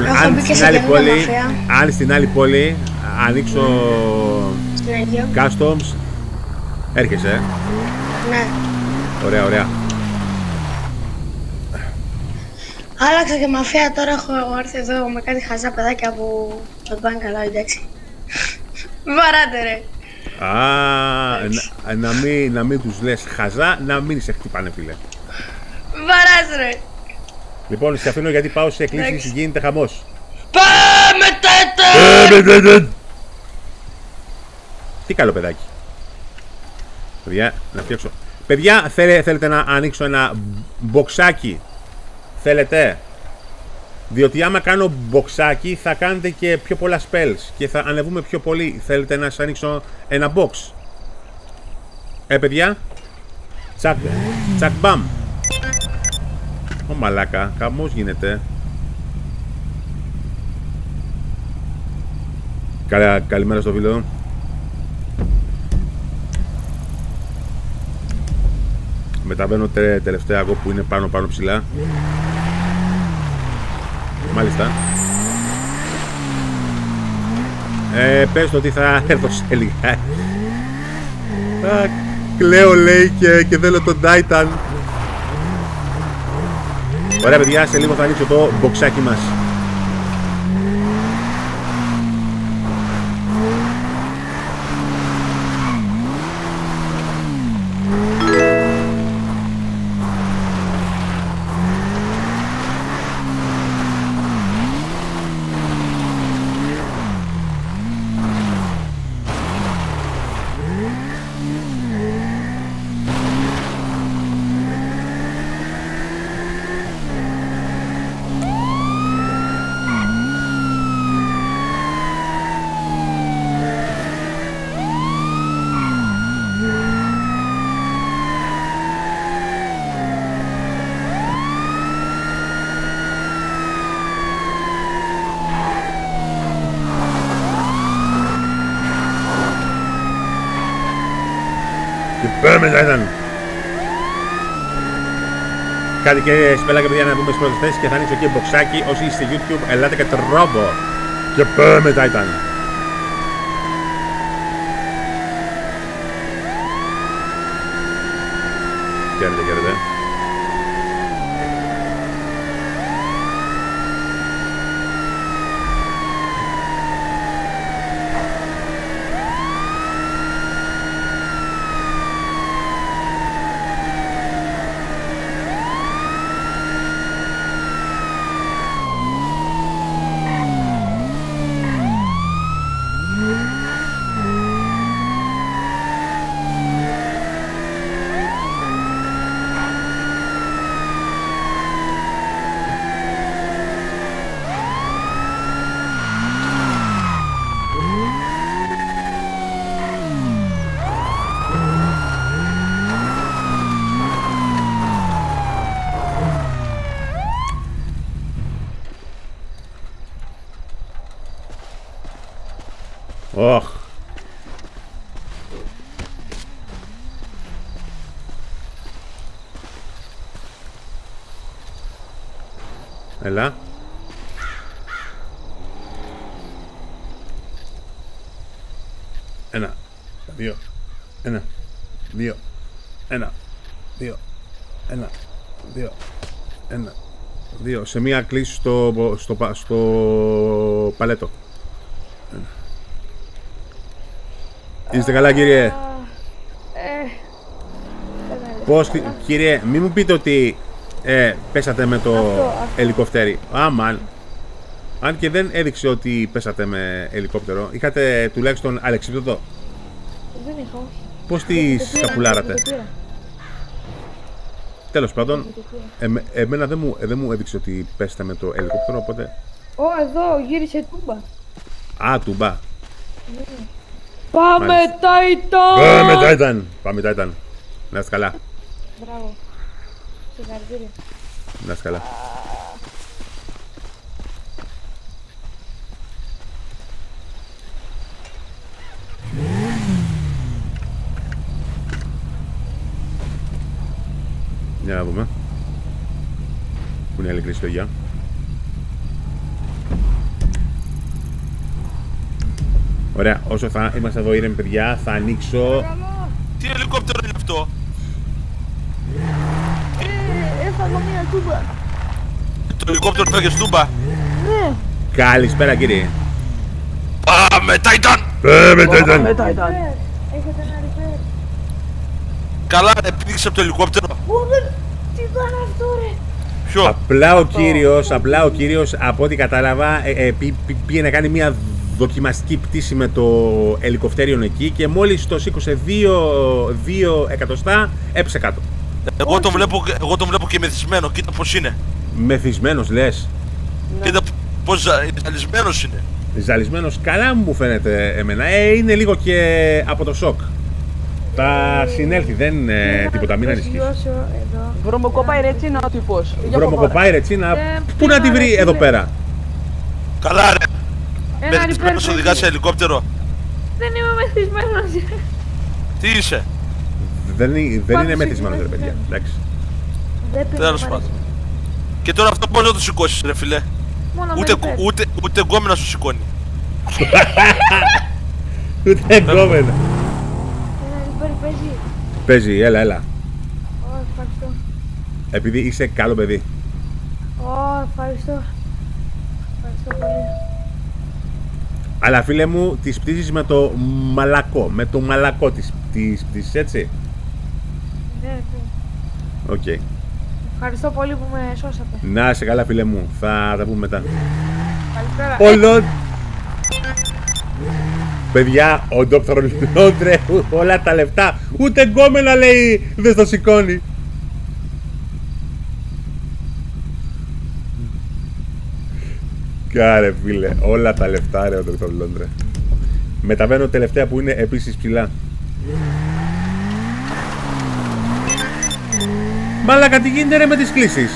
αν στην άλλη πόλη ανοίξω customs, έρχεσαι? Ναι. Ωραία. Άλλαξα και μαφία, τώρα έχω έρθει εδώ με κάτι χαζά παιδάκια που θα πάνε καλά, εντάξει. Βαράτε ρε. Να μην τους λες χαζά, να μην σε χτυπάνε φίλε. Βαράς ρε. Λοιπόν, σε αφήνω γιατί πάω σε εκκλήσεις, γίνεται χαμός. Πάμε Titan! Τι καλό παιδάκι. Παιδιά, να φτιάξω. Παιδιά, θέλετε να ανοίξω ένα μποξάκι? Θέλετε? Διότι άμα κάνω μποξάκι θα κάνετε και πιο πολλά spells και θα ανεβούμε πιο πολύ. Θέλετε να σας ανοίξω ένα box? Παιδιά, τσακ μπαμ. Ω μαλάκα, χαμός γίνεται. Καλημέρα στο φίλο. Μεταβαίνω τελευταία εγώ που είναι πάνω ψηλά. Μάλιστα. Πες το ότι θα έρθω σε λίγα. Κλαίω λέει και θέλω τον Titan. Ωραία παιδιά, σε λίγο θα ανοίξω το μποξάκι μας. Titan. Κάτι και σπέλα και παιδιά να πούμε στις πρώτες θέσεις και θα ανοίξω και μποξάκι. Όσοι είστε YouTube, ελάτε και τρόμπο. Και πάμε Titan. Χαίρετε, χαίρετε. Ωχ. Έλα. Ένα, δύο, ένα, δύο, ένα, δύο, ένα, δύο, ένα, δύο. Σε μία κλίση στο παλέτο. Είστε καλά, κύριε? Πώς, κύριε, μη μου πείτε ότι πέσατε με το ελικόπτερο. Αμάν. Αν και δεν έδειξε ότι πέσατε με ελικόπτερο. Είχατε τουλάχιστον αλεξίπτωτο. Δεν είχα, όχι. Πώς τη σκαπουλάρατε? Τέλος πάντων, εμένα δεν μου έδειξε ότι πέσατε με το ελικόπτερο, οπότε... Εδώ γύρισε τούμπα. Α, τούμπα. Πάμε Titan! Πάμε Titan! Πάμε Titan! Να είστε καλά. Μπράβο. Συγχαρητήρια. Να είστε καλά. Για να δούμε. Πού είναι η άλλη κρίστη, παιδιά? Ωραία, όσο θα είμαστε εδώ ήρεμοι, παιδιά, θα ανοίξω... Τι ελικόπτερο είναι αυτό? Έφαγα μία τούμπα. Το ελικόπτερο έφαγες τούμπα? Ναι. Καλησπέρα, κύριε. Πάμε Titan! Πάμε Titan! Έχετε ένα repair. Καλά, πήδηξε από το ελικόπτερο. Τι ήταν αυτό, ρε? Ποιο? Απλά ο κύριος, από ό,τι κατάλαβα, πήγε να κάνει μια δοκιμαστική πτήση με το ελικοφτέριον εκεί και μόλις το σήκωσε 2 εκατοστά έπεσε κάτω. Εγώ τον βλέπω και μεθυσμένο, κοίτα πως είναι. Μεθυσμένος λες? Κοίτα πως ζαλισμένος είναι. Ζαλισμένος, καλά μου φαίνεται εμένα. Είναι λίγο και από το σοκ. Θα συνέλθει, δεν είναι τίποτα, μην ανησυχείς. Βρωμοκοπάει ρετσίνα ο τύπος. Βρωμοκοπάει ρετσίνα, πού να τη βρει εδώ πέρα? Καλά ρε. Μεθυσμένος οδηγάς σε ελικόπτερο. Δεν είμαι μεθυσμένος. Τι είσαι? Δεν είναι μεθυσμένος ρε παιδιά, εντάξει. Τέλος πάντων. Και τώρα αυτό πώς να το σηκώσεις ρε φιλέ? Ούτε εγκόμενα σου σηκώνει. Ούτε εγκόμενα. Ένα repair παίζει. Παίζει, έλα. Ευχαριστώ. Επειδή είσαι καλό παιδί. Ευχαριστώ. Ευχαριστώ πολύ. Αλλά φίλε μου, τις πτήσεις με το μαλακό. Με το μαλακό τις πτήσεις, έτσι. Ναι. Οκ. Ευχαριστώ πολύ που με σώσατε. Να είσαι καλά φίλε μου, θα τα πούμε μετά. Καλησπέρα. Παιδιά, ο Dr. Londre, όλα τα λεφτά, ούτε γκόμενα λέει δεν στο σηκώνει. Κάρε φίλε, όλα τα λεφτά ρε ο Dr. Londre. Μεταβαίνω τελευταία που είναι επίσης ψηλά. Μαλάκα, τι γίνεται ρε με τις κλήσεις?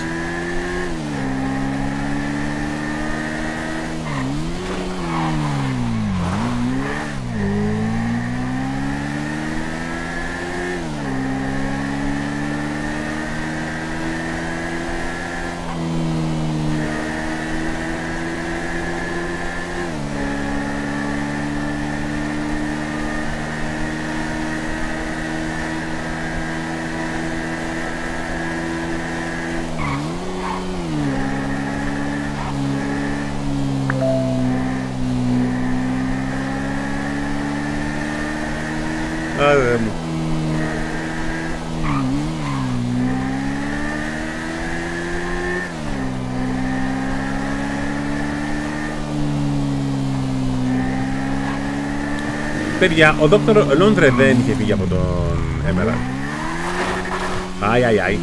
Θεέ μου. Παιδιά, ο Δόκτωρ Λόντρε δεν είχε φύγει από τον Emerald. Αι.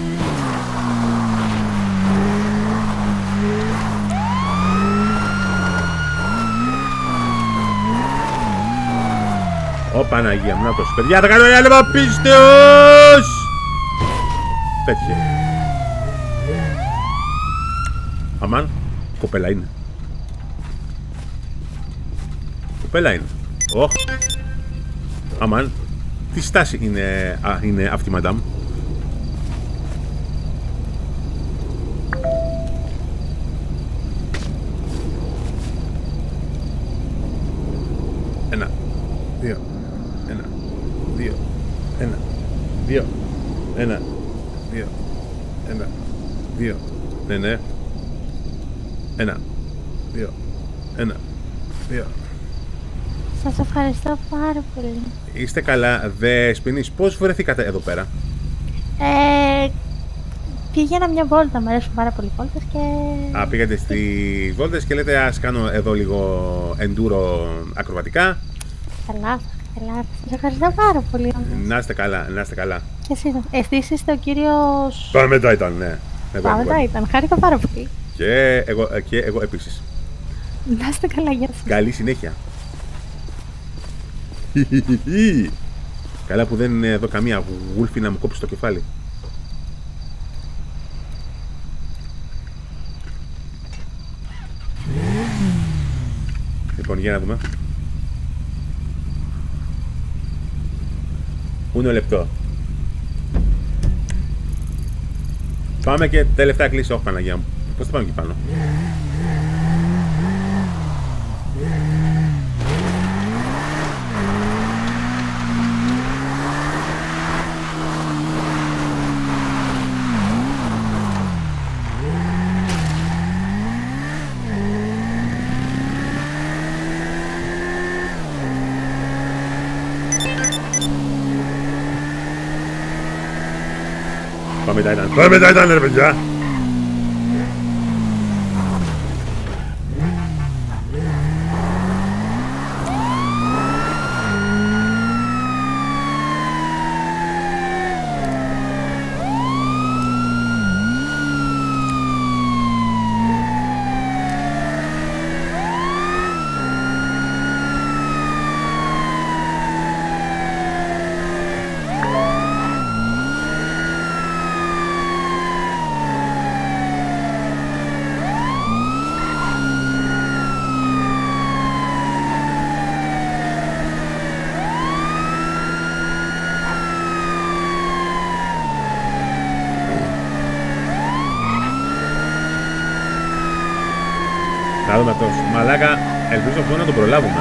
Ω Παναγία μου, να'τος. Παιδιά, θα κάνω ένα πίστεως! Πέτυχε. Αμάν, κοπέλα είναι. Κοπέλα είναι. Ωχ. Αμάν, τι στάση είναι αυτή η μαντάμ. Ένα, δύο, ένα, δύο, ένα, δύο, ένα, δύο, ένα, δύο, ναι, ένα, δύο, ένα, δύο. Σας ευχαριστώ πάρα πολύ. Είστε καλά, Δεσποινής. Πώς βρεθήκατε εδώ πέρα? Πήγαινα μια βόλτα, μου αρέσουν πάρα πολύ βόλτες και... Α, πήγατε στις βόλτες και λέτε ας κάνω εδώ λίγο εντούρο ακροβατικά. Καλά, σας ευχαριστώ πάρα πολύ. Να είστε καλά, να είστε καλά. Και εσείς είστε ο κύριος... Πάμε Titan, ναι. Πάμε Titan, χάρηκα πάρα πολύ. Και εγώ επίσης. Να είστε καλά, γεια σας. Καλή συνέχεια. Καλά που δεν είναι εδώ καμία γούλφη να μου κόψει το κεφάλι. Λοιπόν, για να δούμε. Ούνο λεπτό. Πάμε και τελευταία κλίση. Όχι, Παναγία μου. Πώς θα πάμε εκεί πάνω? Πάμε Titan, ρε παιδιά! Να δούμε αυτός. Μαλάκα, ελπίζω αυτό να το προλάβουμε.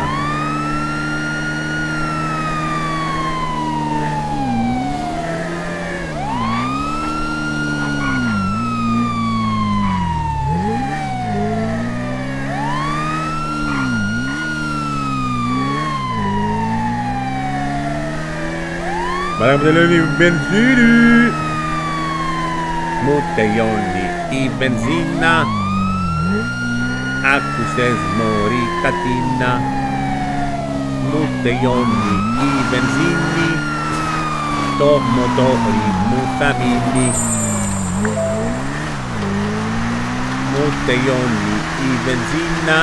Μαλάκα μου τελειώνει η μπενζίνη. Μου τελειώνει η μπενζίνα. Άκουσες μωρή Κατίνα, μου τελειώνει η βενζίνη, το μοτόρι μου θα μείνει. Μου τελειώνει η βενζίνα,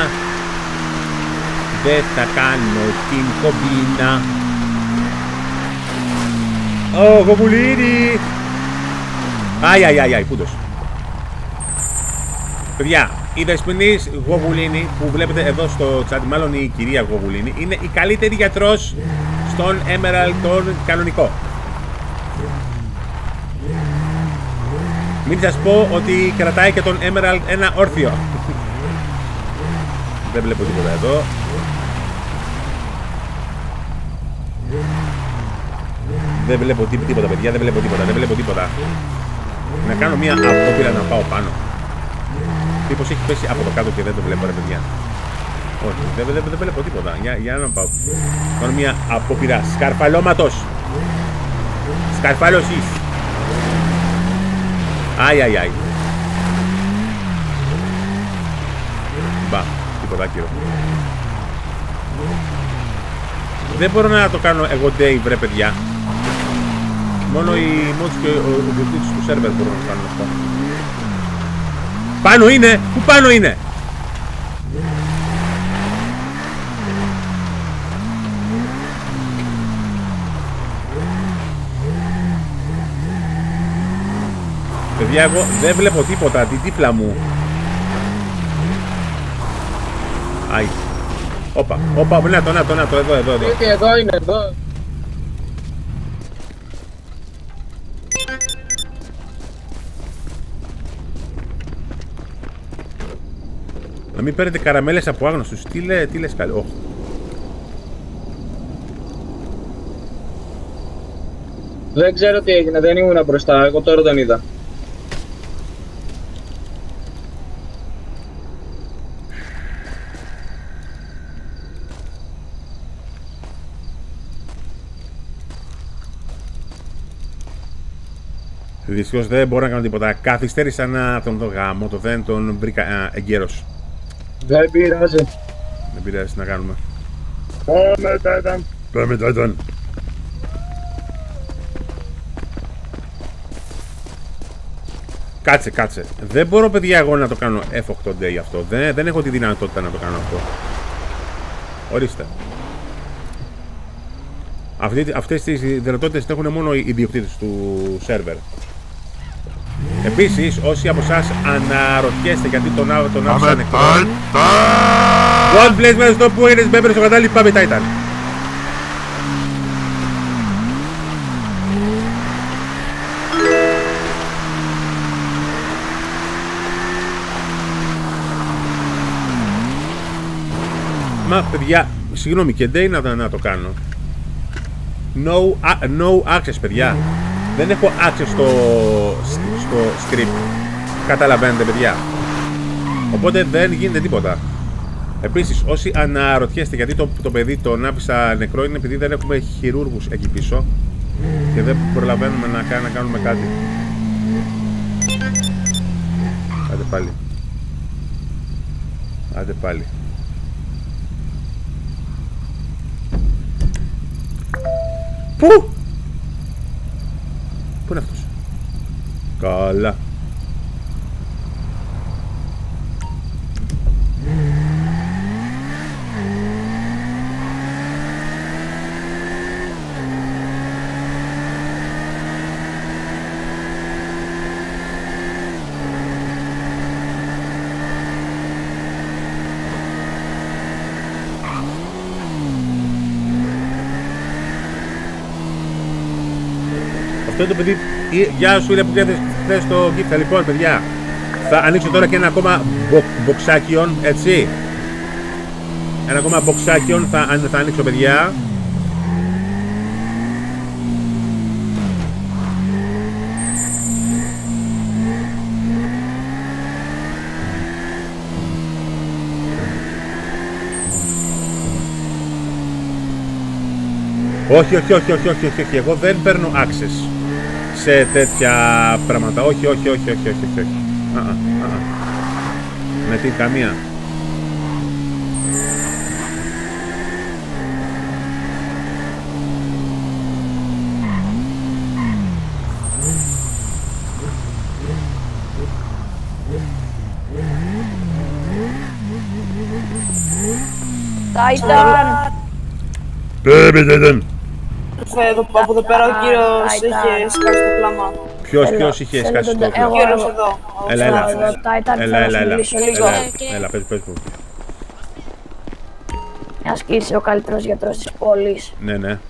δεν θα κάνω την κομπίνα. Ω, Γοβουλίνη! Αι, πούντος. Παιδιά, η Δεσποινής Γοβουλίνη που βλέπετε εδώ στο chat, μάλλον η κυρία Γοβουλίνη, είναι η καλύτερη γιατρός στον Emerald τον κανονικό. Μην σας πω ότι κρατάει και τον Emerald ένα όρθιο. Δεν βλέπω τίποτα εδώ. Δεν βλέπω τίποτα παιδιά, δεν βλέπω τίποτα. Να κάνω μια απόπειρα να πάω πάνω. Μήπως έχει πέσει από το κάτω και δεν το βλέπω ρε παιδιά. Όχι, δεν βλέπω τίποτα. Για να πάω. Κάνω μια απόπειρα σκαρφαλώματος. Σκαρφάλωσης. Αι. Μπα, τίποτα άκυρο. Δεν μπορώ να το κάνω εγώ Dave, ρε παιδιά. Μόνο οι mods και ο διοκτήτης του σερβερ μπορούν να το κάνουν αυτό. Πάνω είναι! Πού πάνω είναι! Παιδιά, εγώ δεν βλέπω τίποτα, την τύφλα μου. Αι. Όπα, να το, εδώ. Εδώ είναι, εδώ. Να μην παίρνετε καραμέλες από άγνωστους. Τι λες καλή. Oh. Δεν ξέρω τι έγινε, δεν ήμουν μπροστά, εγώ τώρα τον είδα. Δυστυχώς δεν μπορώ να κάνω τίποτα. Καθυστέρησα να τον γάμο, δεν τον βρήκα εγκαίρος. Δεν πειράζει. Δεν πειράζει, να κάνουμε. Πάμε Titan. Κάτσε. Δεν μπορώ, παιδιά, εγώ να το κάνω F8 day αυτό. Δεν έχω τη δυνατότητα να το κάνω αυτό. Ορίστε. Αυτές τις δυνατότητες έχουν μόνο οι ιδιοκτήτες του σερβερ. Επίσης, όσοι από εσάς αναρωτιέστε γιατί τον άφησα νεκρό, God bless me, στο που έγινες μπέμπερ στο κατάλληλο, πάμε Titan. Μα παιδιά, συγγνώμη, και day να το κάνω. No access, παιδιά. Δεν έχω access στο script. Καταλαβαίνετε, παιδιά. Οπότε δεν γίνεται τίποτα. Επίσης, όσοι αναρωτιέστε γιατί το παιδί τον άφησα νεκρό, είναι επειδή δεν έχουμε χειρούργους εκεί πίσω και δεν προλαβαίνουμε να κάνουμε κάτι. Άντε πάλι. Πού? Πού είναι αυτός? Καλά. Αυτό είναι το παιδί. Γεια σου, είναι που χθες στο γύφτα. Λοιπόν, παιδιά, θα ανοίξω τώρα και ένα ακόμα μποξάκιον, έτσι. Ένα ακόμα μποξάκιον θα ανοίξω, παιδιά. Όχι, εγώ δεν παίρνω access σε τέτοια πράγματα. Όχι. Με τι, καμία. Titan! Titan! Από εδώ πέρα ο κύριος είχε σκάσει το πλάμα. Ποιος είχε σκάσει το πλάμα? Ο κύριος εδώ. Έλα, πες μου. Μιας και είσαι ο καλύτερος γιατρός της πόλης. Ναι.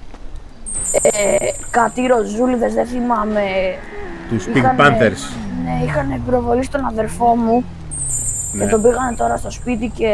Κάτι ροζούλιδες, δεν θυμάμαι. Τους Pink Panthers. Ναι, είχαν προβολή στον αδερφό μου. Ναι. Και τον πήγανε τώρα στο σπίτι και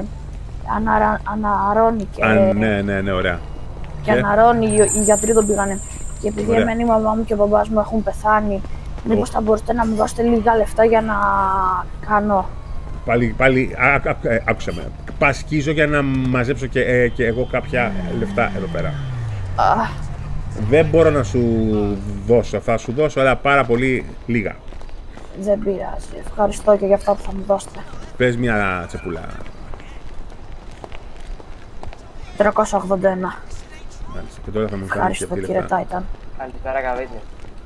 αναρώνει και... Ναι, ωραία. Και αναρώνει, οι γιατροί τον πήγανε. Και επειδή εμένα η μαμά μου και ο μπαμπάς μου έχουν πεθάνει, μήπως θα μπορούσατε να μου δώσετε λίγα λεφτά για να κάνω. Πάλι, άκουσα με. πασχίζω για να μαζέψω και εγώ κάποια λεφτά εδώ πέρα. Δεν μπορώ να σου δώσω, θα σου δώσω, αλλά πάρα πολύ λίγα. Δεν πειράζει, ευχαριστώ και για αυτά που θα μου δώσετε. Πες μια τσεπούλα. 381. Μάλιστα, και τώρα θα μου κάνεις ευχαριστώ κύριε Τάιταν. Καλησπέρα Καβίτη.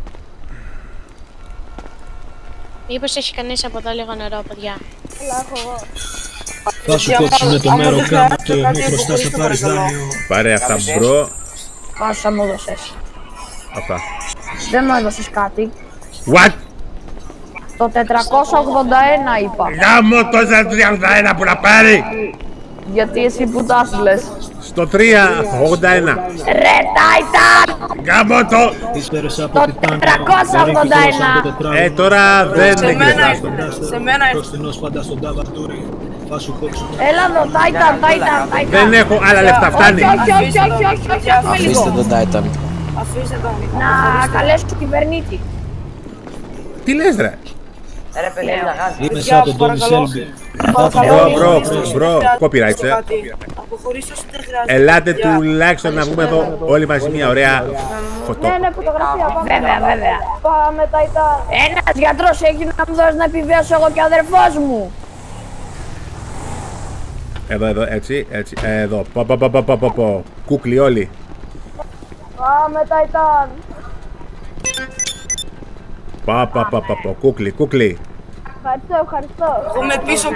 Μήπως έχει κανείς από εδώ λίγο νερό, παιδιά? Έλα, έχω εγώ. Θα σου κόψουμε το μέρο κάτω, μου χρωστάς να πάρεις δάνειο. Πάρε αυτά μπρο. Πόσα μου έδωσες? Αυτά. Δεν μου έδωσες κάτι. What? Το 481 είπα. Γάμο το 481 που να πάρει! Γιατί εσύ που τα λες? Στο 381. Ρε Τάιταν! Γάμο το! Το 481! Τώρα δεν έγινε άστο. Σε μένα Έλα εδώ, Τάιταν. Δεν έχω άλλα λεφτά, φτάνει. Όχι, Αφήστε τον Titan. Αφήστε τον. να καλέσω τον κυβερνήτη. Τι λες ρε? Ρε παιδιά, είμαι σαν τον Τόνι Σέλμπι. Μπρο, copyright, αποχωρήσω όσο δεν χρειάζεται. Ελάτε τουλάχιστον να βγούμε εδώ όλοι μαζί μια ωραία φωτό. Ναι, φωτογραφία, πάμε. Βέβαια. Πάμε, Τάιταν. Ένας γιατρός έχει να μου δώσει να επιβιώσω εγώ και ο αδερφός μου. Εδώ, έτσι, εδώ. Κούκλοι όλοι. Πάμε, Τάιταν. Κούκλοι. Ευχαριστώ. Εγώ με πίσω.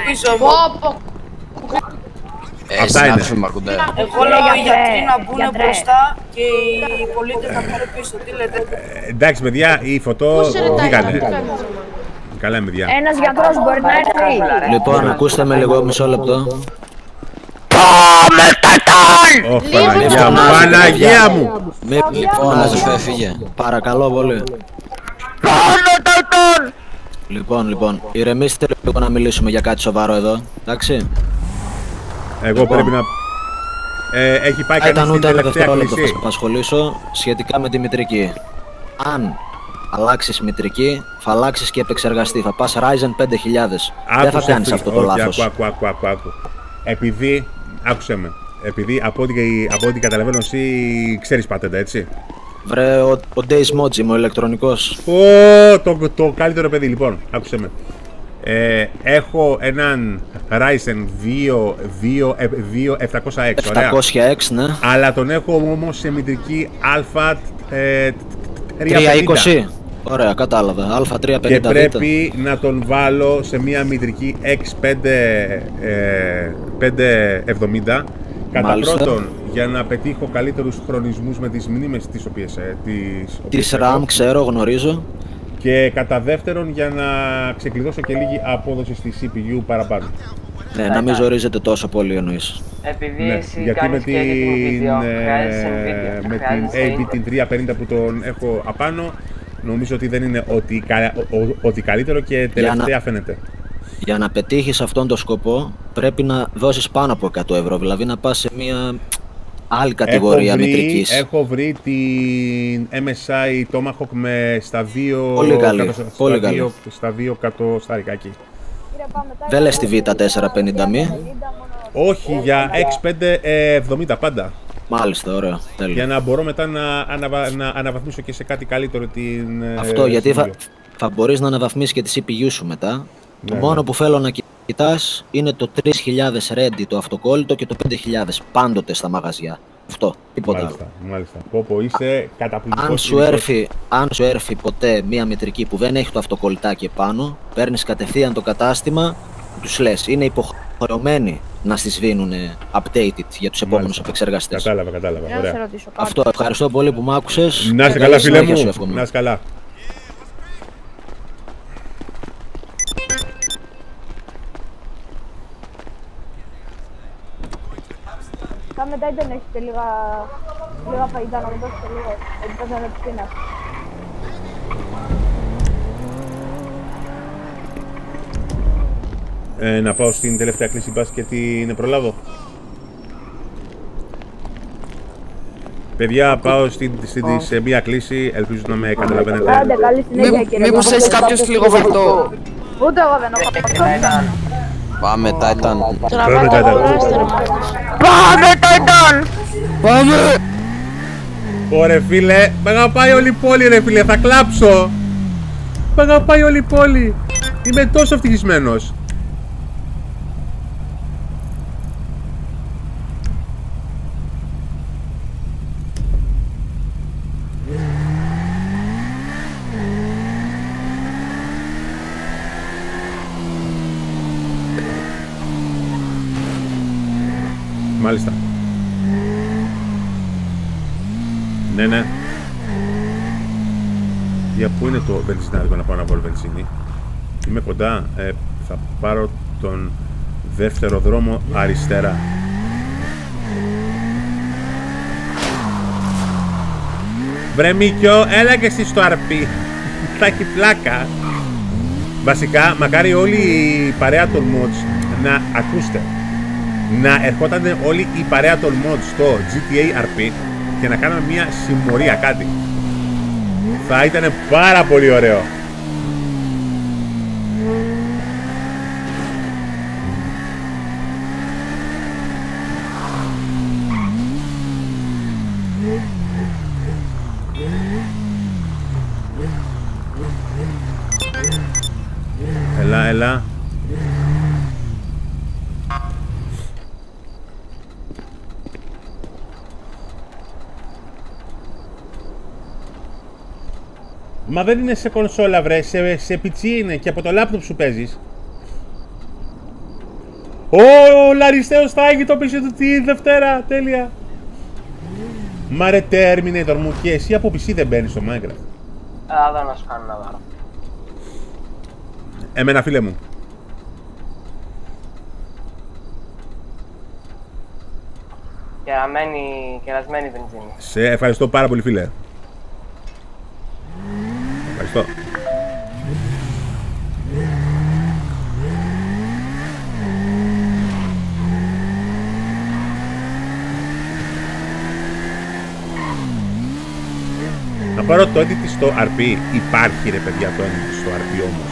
Αυτά είναι. Εγώ λέω οι γιατροί να μπουν μπροστά και οι πολίτες να πάρουν πίσω. Τι λέτε? Εντάξει παιδιά, η φωτό βγήκανε. Καλά παιδιά. Ένας γιατρός μπορεί να έρθει. Λοιπόν, ακούστε με λίγο, μισό λεπτό. Πάμε Τάιταν! Παναγία μου! Λοιπόν, αδερφέ, φύγε. Παρακαλώ πολύ. Πάμε Τάιταν! Λοιπόν, ηρεμήστε λίγο να μιλήσουμε για κάτι σοβαρό εδώ, εντάξει? Εγώ πρέπει να... Έχει πάει κανείς στην τελευταία κλίση. Θα σας απασχολήσω σχετικά με τη μητρική. Αν αλλάξεις μητρική, θα αλλάξεις και επεξεργαστή. Θα πας Ryzen 5000. Δεν θα κάνεις αυτό το λάθος. Άκου. Επειδή, άκουσέ με, επειδή από ό,τι καταλαβαίνω εσύ ξέρεις πατέντα, έτσι. Βρε, ο Days Moji, ο ηλεκτρονικός. Το καλύτερο παιδί, λοιπόν, άκουσέ με. Έχω έναν Ryzen 2700X, ωραία. 700X, ναι. Αλλά τον έχω όμως σε μητρική Α350. 320. Ωραία, κατάλαβα. Α350. Και πρέπει να τον βάλω σε μια μητρική X570. Κατά πρώτον, για να πετύχω καλύτερους χρονισμούς με τις μνήμες τις οποίες Της RAM, ξέρω, γνωρίζω. Και κατά δεύτερον, για να ξεκλειδώσω και λίγη απόδοση στη CPU παραπάνω. Ναι, να μην ζορίζεται τόσο πολύ εννοείς. Επειδή ναι, εσύ γιατί κάνεις και edit βίντεο, με την AB την 350 που τον έχω απάνω, νομίζω ότι δεν είναι ότι καλύτερο και τελευταία φαίνεται. Για να πετύχεις αυτόν τον σκοπό, πρέπει να δώσεις πάνω από 100 ευρώ, δηλαδή να πας σε μια άλλη κατηγορία μητρικής. Έχω βρει την MSI Tomahawk με στα 2 κατοστάρικάκι. Δεν λες τη Vita 450 Όχι, για X570 πάντα. Μάλιστα, ωραία, τέλεια. Για να μπορώ μετά να αναβαθμίσω και σε κάτι καλύτερο την... Αυτό, γιατί θα μπορείς να αναβαθμίσεις και τη CPU σου μετά. Το μόνο που θέλω να κοιτάς είναι το 3000 ready το αυτοκόλλητο και το 5000 πάντοτε στα μαγαζιά. Αυτό, τίποτα άλλο. Μάλιστα. Πω, είσαι καταπληκτικός. Αν σου έρθει ποτέ μία μητρική που δεν έχει το αυτοκολλητάκι επάνω, παίρνεις κατευθείαν το κατάστημα, τους λες, είναι υποχρεωμένοι να στις δίνουν updated για τους επόμενους επεξεργαστές. Κατάλαβα. Ωραία. Αυτό, ευχαριστώ πολύ που μ' άκουσες. Να είσαι καλά, φίλε μου. Να είσαι καλά. Κάμε Τάιταν, έχετε λίγα φαγητά να μου δώσετε λίγο, γιατί θα είναι piscina. Να πάω στην τελευταία κλίση μπας και την προλάβω. Παιδιά, πάω σε μία κλίση, ελπίζω να με καταλαβαίνετε. Άντε, καλή συνέχεια κύριε. Μήπως έχεις κάποιος λίγο βαρτό? Ούτε εγώ δεν έχω. Πάμε Titan. Πάμε Titan. Πάμε Titan! Πάμε! Ωρε φίλε, μ' αγαπάει όλη η πόλη ρε φίλε, θα κλάψω. Μ' αγαπάει όλη η πόλη. Είμαι τόσο ευτυχισμένος. Μάλιστα. Ναι, ναι. Για πού είναι το βενζινάδικο να πάω να βάλω βενζίνη? Είμαι κοντά. Θα πάρω τον δεύτερο δρόμο αριστερά. Βρε Μίκιο, έλα και εσύ στο αρπί. Θα έχει πλάκα. Βασικά, μακάρι όλη η παρέα των mods να ακούστε. Να ερχόταν όλη η παρέα των mods στο GTA RP και να κάνουμε μια συμμορία, κάτι. Θα ήταν πάρα πολύ ωραίο. Έλα, έλα. Μα δεν είναι σε κονσόλα βρε, σε PC είναι και από το laptop σου παίζεις. Ο Λαριστέος θα έχει το πίσω του τη Δευτέρα, τέλεια. Μα ρε Terminator μου, και εσύ από PC δεν μπαίνεις στο Minecraft? Δεν να σου κάνω να δάρω. Εμένα φίλε μου. Κερασμένη βενζίνη. Σε ευχαριστώ πάρα πολύ φίλε. Ευχαριστώ. Να πάρω το edit στο RP. Υπάρχει ρε παιδιά το edit στο RP όμως?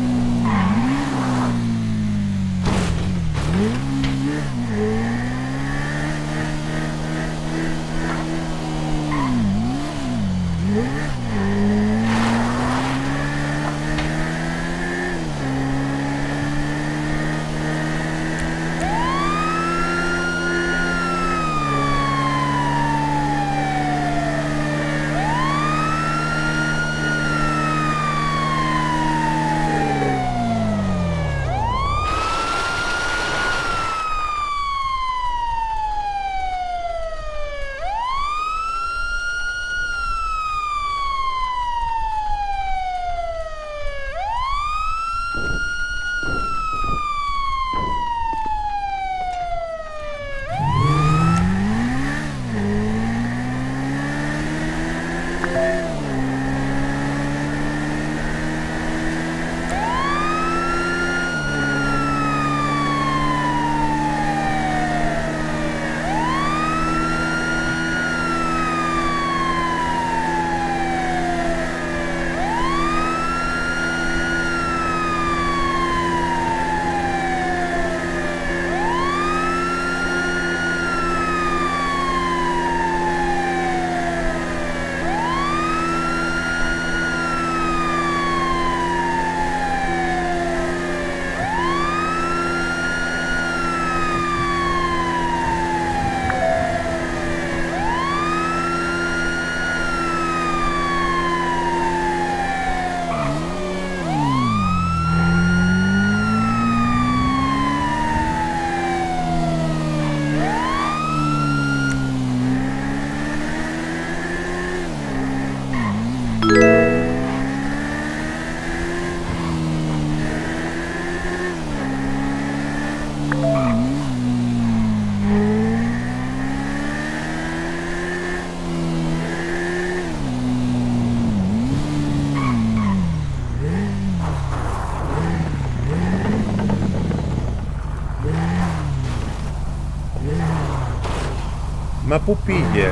Μα πού πήγε?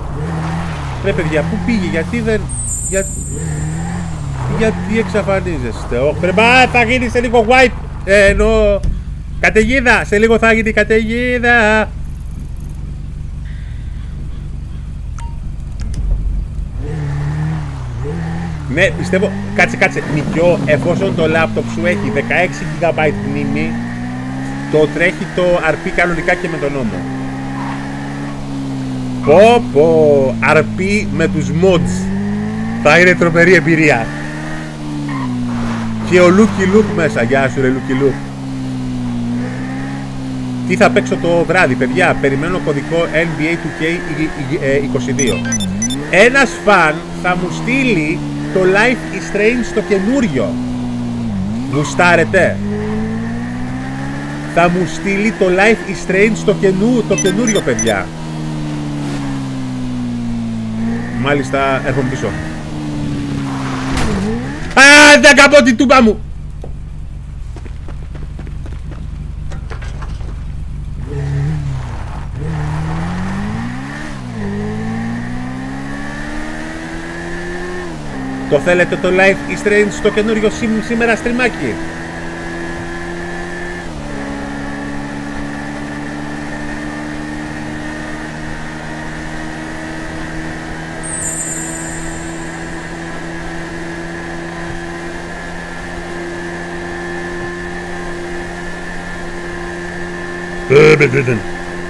Ρε παιδιά, πού πήγε? Γιατί δεν... Γιατί εξαφανίζεστε? Όχι, πρέπει θα γίνει σε λίγο wipe. Ενώ... Καταιγίδα! Σε λίγο θα γίνει καταιγίδα! Ναι, πιστεύω, κάτσε, Νικιό, εφόσον το λάπτοπ σου έχει 16 GB μνήμη, το τρέχει το RP κανονικά και με τον νόμο. Πω, RP με τους mods. Θα είναι τρομερή εμπειρία. Και ο Lucky Luke μέσα, γεια σου ρε Lucky Luke. Τι θα παίξω το βράδυ, παιδιά, περιμένω κωδικό NBA 2K22. Ένας φαν θα μου στείλει το Life is Strange στο καινούριο. Γουστάρετε? Θα μου στείλει το Life is Strange στο καινούριο, παιδιά. Μάλιστα, έρχομαι πίσω. Α, δεν καπώ την τούμπα μου! Το θέλετε το Life is Strange στο καινούριο σήμερα στριμάκι? Bedridden.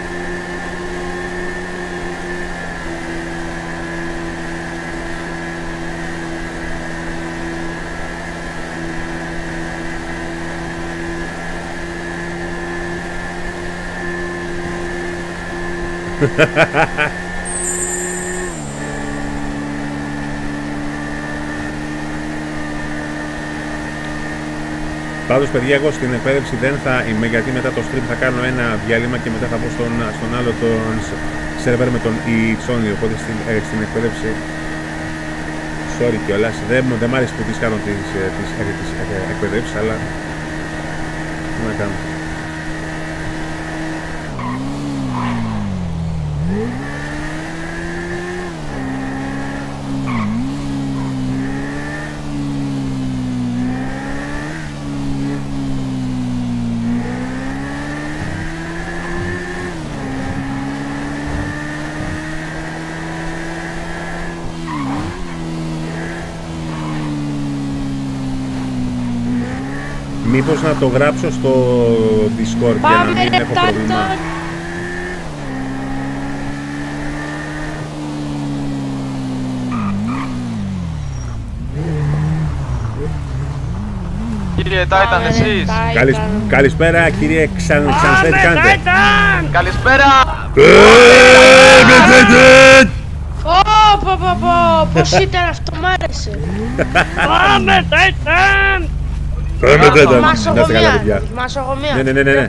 Πάντως παιδιά, εγώ στην εκπαίδευση δεν θα είμαι, γιατί μετά το stream θα κάνω ένα διάλειμμα και μετά θα πω στον άλλο τον σερβέρ με τον It's-Only, οπότε στην εκπαίδευση sorry κιόλας, δεν μ' άρεσε που τις κάνω τις εκπαιδεύσεις, αλλά τι να κάνω. Μήπως να το γράψω στο Discord για να μην έχω πρόβλημα. Κύριε Τάιταν, εσείς. Καλησπέρα κύριε Ξανσέ, τι κάνετε? Καλησπέρα. Πώς ήταν αυτό, μ' άρεσε. Πάμε Τάιταν! Μασογομία. Ναι.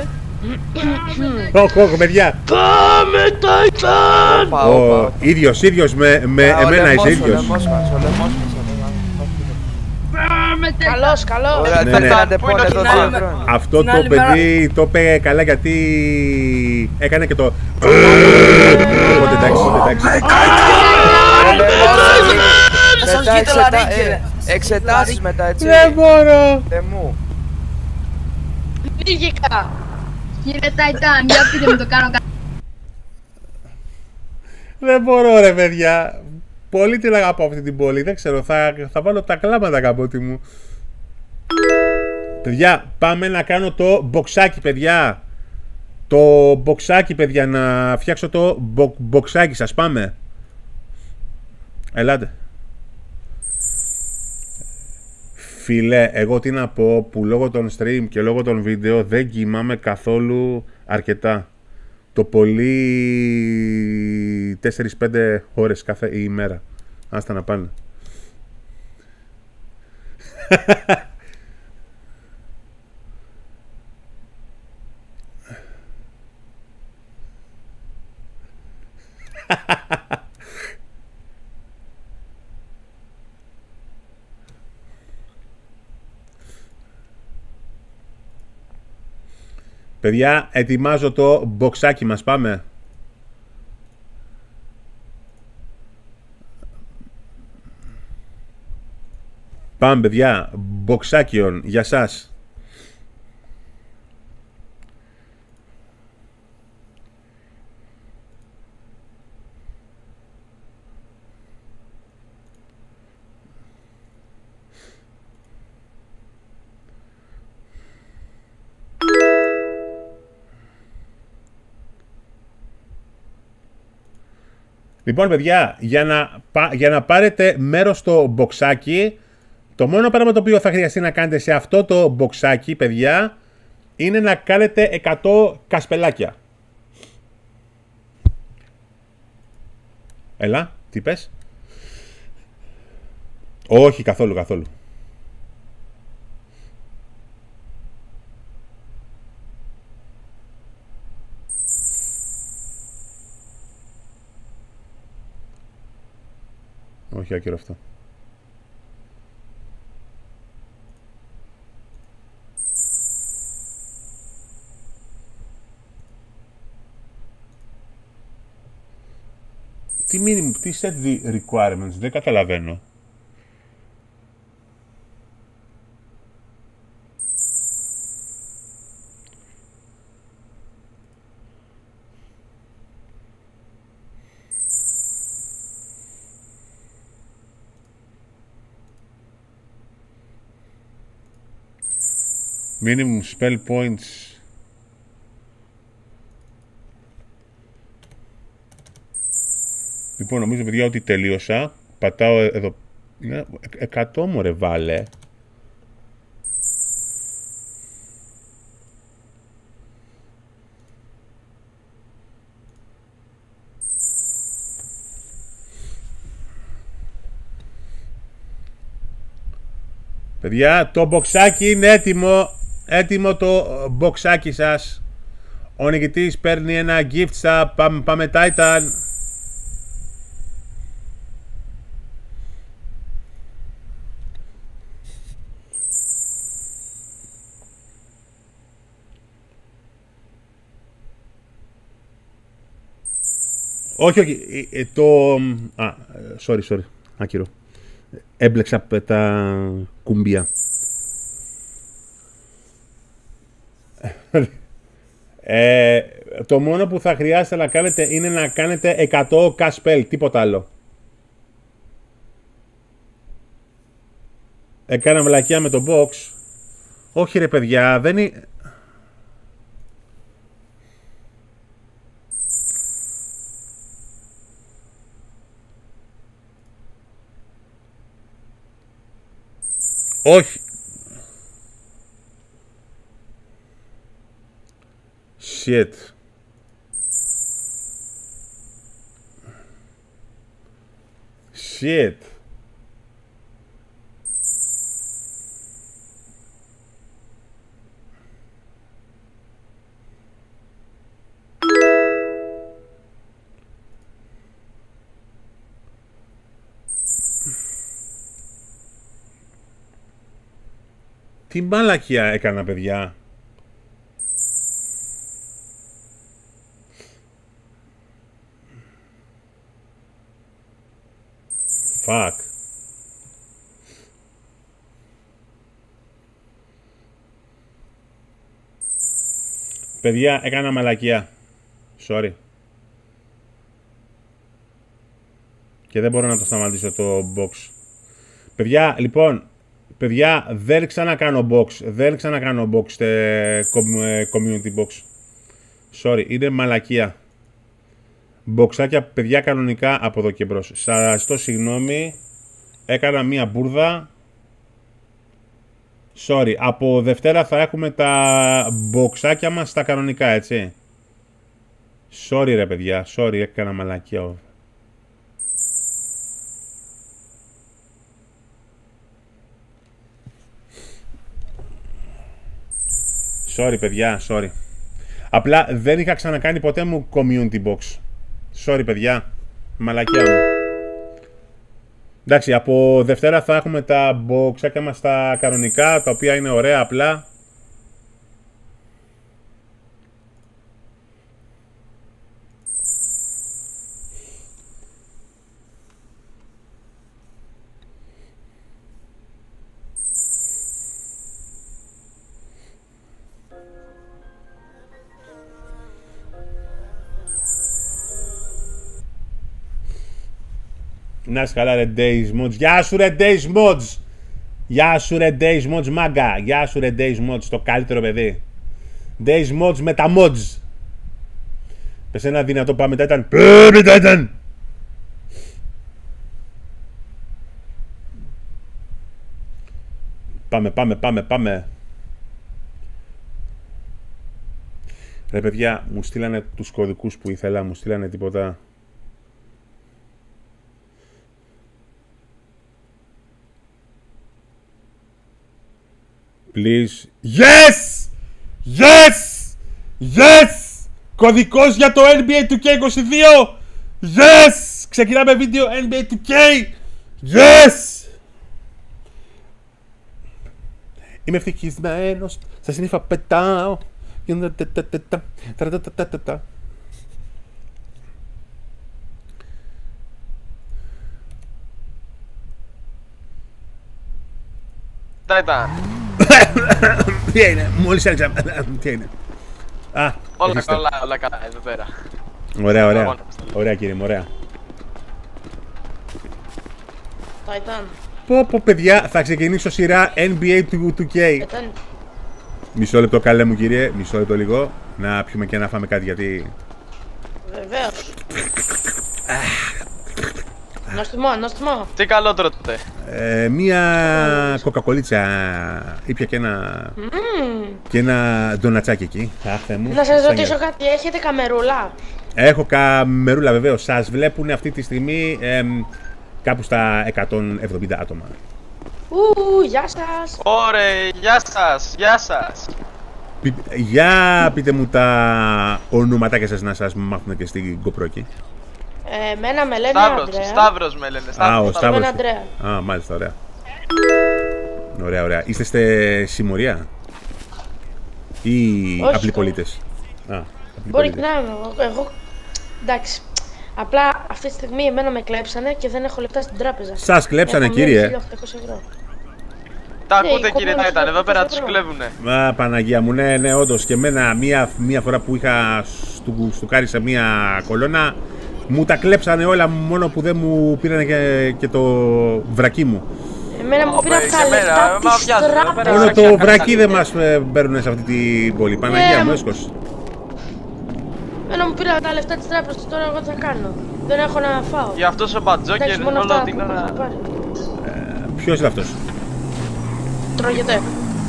Κόκο, παιδιά. Πάμε Τάιταν! Ίδιος με εμένα είσαι ίδιος. Καλός. Αυτό το παιδί το είπε καλά γιατί έκανε και το... Οπότε εντάξει. Θα σας βγείτε λαρίκι. Εξετάσεις μετά, έτσι. Δεν μπορώ. Πήγηκα. Κύριε Ταϊτάν, για πείτε μου το κάνω κάτι. Δεν μπορώ ρε παιδιά. Πολύ την αγαπάω αυτή την πόλη. Δεν ξέρω, θα βάλω τα κλάματα καπότι μου. Παιδιά, πάμε να κάνω το μποξάκι, παιδιά. Το μποξάκι, παιδιά, να φτιάξω το μποξάκι σας. Πάμε. Ελάτε. Φίλε, εγώ τι να πω, που λόγω των stream και λόγω των βίντεο δεν κοιμάμαι καθόλου αρκετά. Το πολύ 4-5 ώρες κάθε ημέρα. Άστα να πάνε. Παιδιά, ετοιμάζω το μποξάκι μας, πάμε. Πάμε παιδιά, μποξάκιον για σας. Λοιπόν, παιδιά, για να πάρετε μέρος στο μποξάκι, το μόνο πράγμα το οποίο θα χρειαστεί να κάνετε σε αυτό το μποξάκι, παιδιά, είναι να κάνετε 100 κασπελάκια. Έλα, τι πες? Όχι, καθόλου. Όχι, άκυρο αυτό. Τι set requirements, δεν καταλαβαίνω. Minimum spell points. Λοιπόν, νομίζω, παιδιά, ότι τελείωσα. Πατάω εδώ. 100 μωρέ, βάλε. Παιδιά, το μποξάκι είναι έτοιμο. Έτοιμο το μποξάκι σας. Ο νικητής παίρνει ένα gift shop. Πάμε Titan. Όχι, sorry, άκυρο. Έμπλεξα τα κουμπιά. Το μόνο που θα χρειάζεται να κάνετε είναι να κάνετε 100 cash spell, τίποτα άλλο. Έκανα βλακιά με το box. Όχι ρε παιδιά, δεν είναι... Όχι. Shit. Shit. Τι μαλακία έκανα, παιδιά. Fuck. Παιδιά, έκανα μαλακία. Sorry. Και δεν μπορώ να το σταματήσω το box. Παιδιά, λοιπόν... Παιδιά, δεν ξανακάνω box. Δεν ξανακάνω box community box. Sorry, είναι μαλακία. Μποξάκια, παιδιά, κανονικά από εδώ και μπρος. Σας το συγγνώμη. Έκανα μία μπουρδα. Sorry, από Δευτέρα θα έχουμε τα μποξάκια μας στα κανονικά, έτσι. Sorry ρε παιδιά, sorry, έκανα μαλακία. Sorry παιδιά, sorry. Απλά δεν είχα ξανακάνει ποτέ μου community box. Sorry παιδιά, μαλακιά μου. Εντάξει, από Δευτέρα θα έχουμε τα μποξάκια μας τα κανονικά, τα οποία είναι ωραία απλά. Να είσαι καλά ρε Days Mods. Γεια σου ρε Days Mods. Γεια σου ρε Days Mods μάγκα. Γεια σου ρε Days Mods, το καλύτερο παιδί. Days Mods με τα mods. Πες ένα δυνατό πάμε Titan. Πάμε Titan. Πάμε. Ρε παιδιά, μου στείλανε τους κωδικούς που ήθελα, μου στείλανε τίποτα. Please. Yes! Κωδικός για το NBA 2K22! Yes! Ξεκινάμε βίντεο NBA 2K! Yes! Είμαι ευτυχισμένος, στα σύννεφα πετάω. Titan. Τι είναι, μόλις έλεξα. Τι είναι. Όλα καλά εδώ πέρα. Ωραία κύριε μου, ωραία. Titan. Πω παιδιά, θα ξεκινήσω σειρά NBA 2K. Μισό λεπτό καλέ μου κύριε, μισό λεπτό λίγο. Να πιούμε και να φάμε κάτι γιατί... Βεβαίως. Νόστιμο. Τι καλό τρώτε. Μία κοκακολίτσα ήπια και ένα ντονατσάκι εκεί. Να σας ρωτήσω κάτι, έχετε καμερούλα? Έχω καμερούλα βεβαίως, σας βλέπουν αυτή τη στιγμή κάπου στα 170 άτομα. Γεια σας. Ωραία, γεια σας. Για πείτε μου τα ονοματάκια σας να σας μάθουν και στην GoPro εκεί. Εμένα με λένε Αντρέα. Σταύρος με λένε. Ο Σταύρος. Αντρέα. Μάλιστα, ωραία. Είστε στη συμμορία ή απλοί πολίτες? Μπορεί να είμαι. Εγώ, εντάξει. Απλά αυτή τη στιγμή εμένα με κλέψανε και δεν έχω λεφτά στην τράπεζα. Σας κλέψανε κύριε? Τα ακούτε κύριε Titan, εδώ πέρα τους κλέβουνε. Παναγία μου, ναι, όντως. Και εμένα μία φορά που είχα στουκάρει μια κολόνα, μου τα κλέψανε όλα, μόνο που δεν μου πήρανε και το βρακί μου. Εμένα μου πήραν τα λεφτά της τράπεζας. Μόνο το βρακί δεν μας παίρνουνε σε αυτή την πόλη. Παναγία μου, έσκος. Εμένα μου πήραν τα λεφτά της τράπεζας, τώρα εγώ τι θα κάνω? Δεν έχω να φάω. Για αυτός ο μπατζόκερ όλο την ώρα. Ποιος είναι αυτός? Τρώγεται.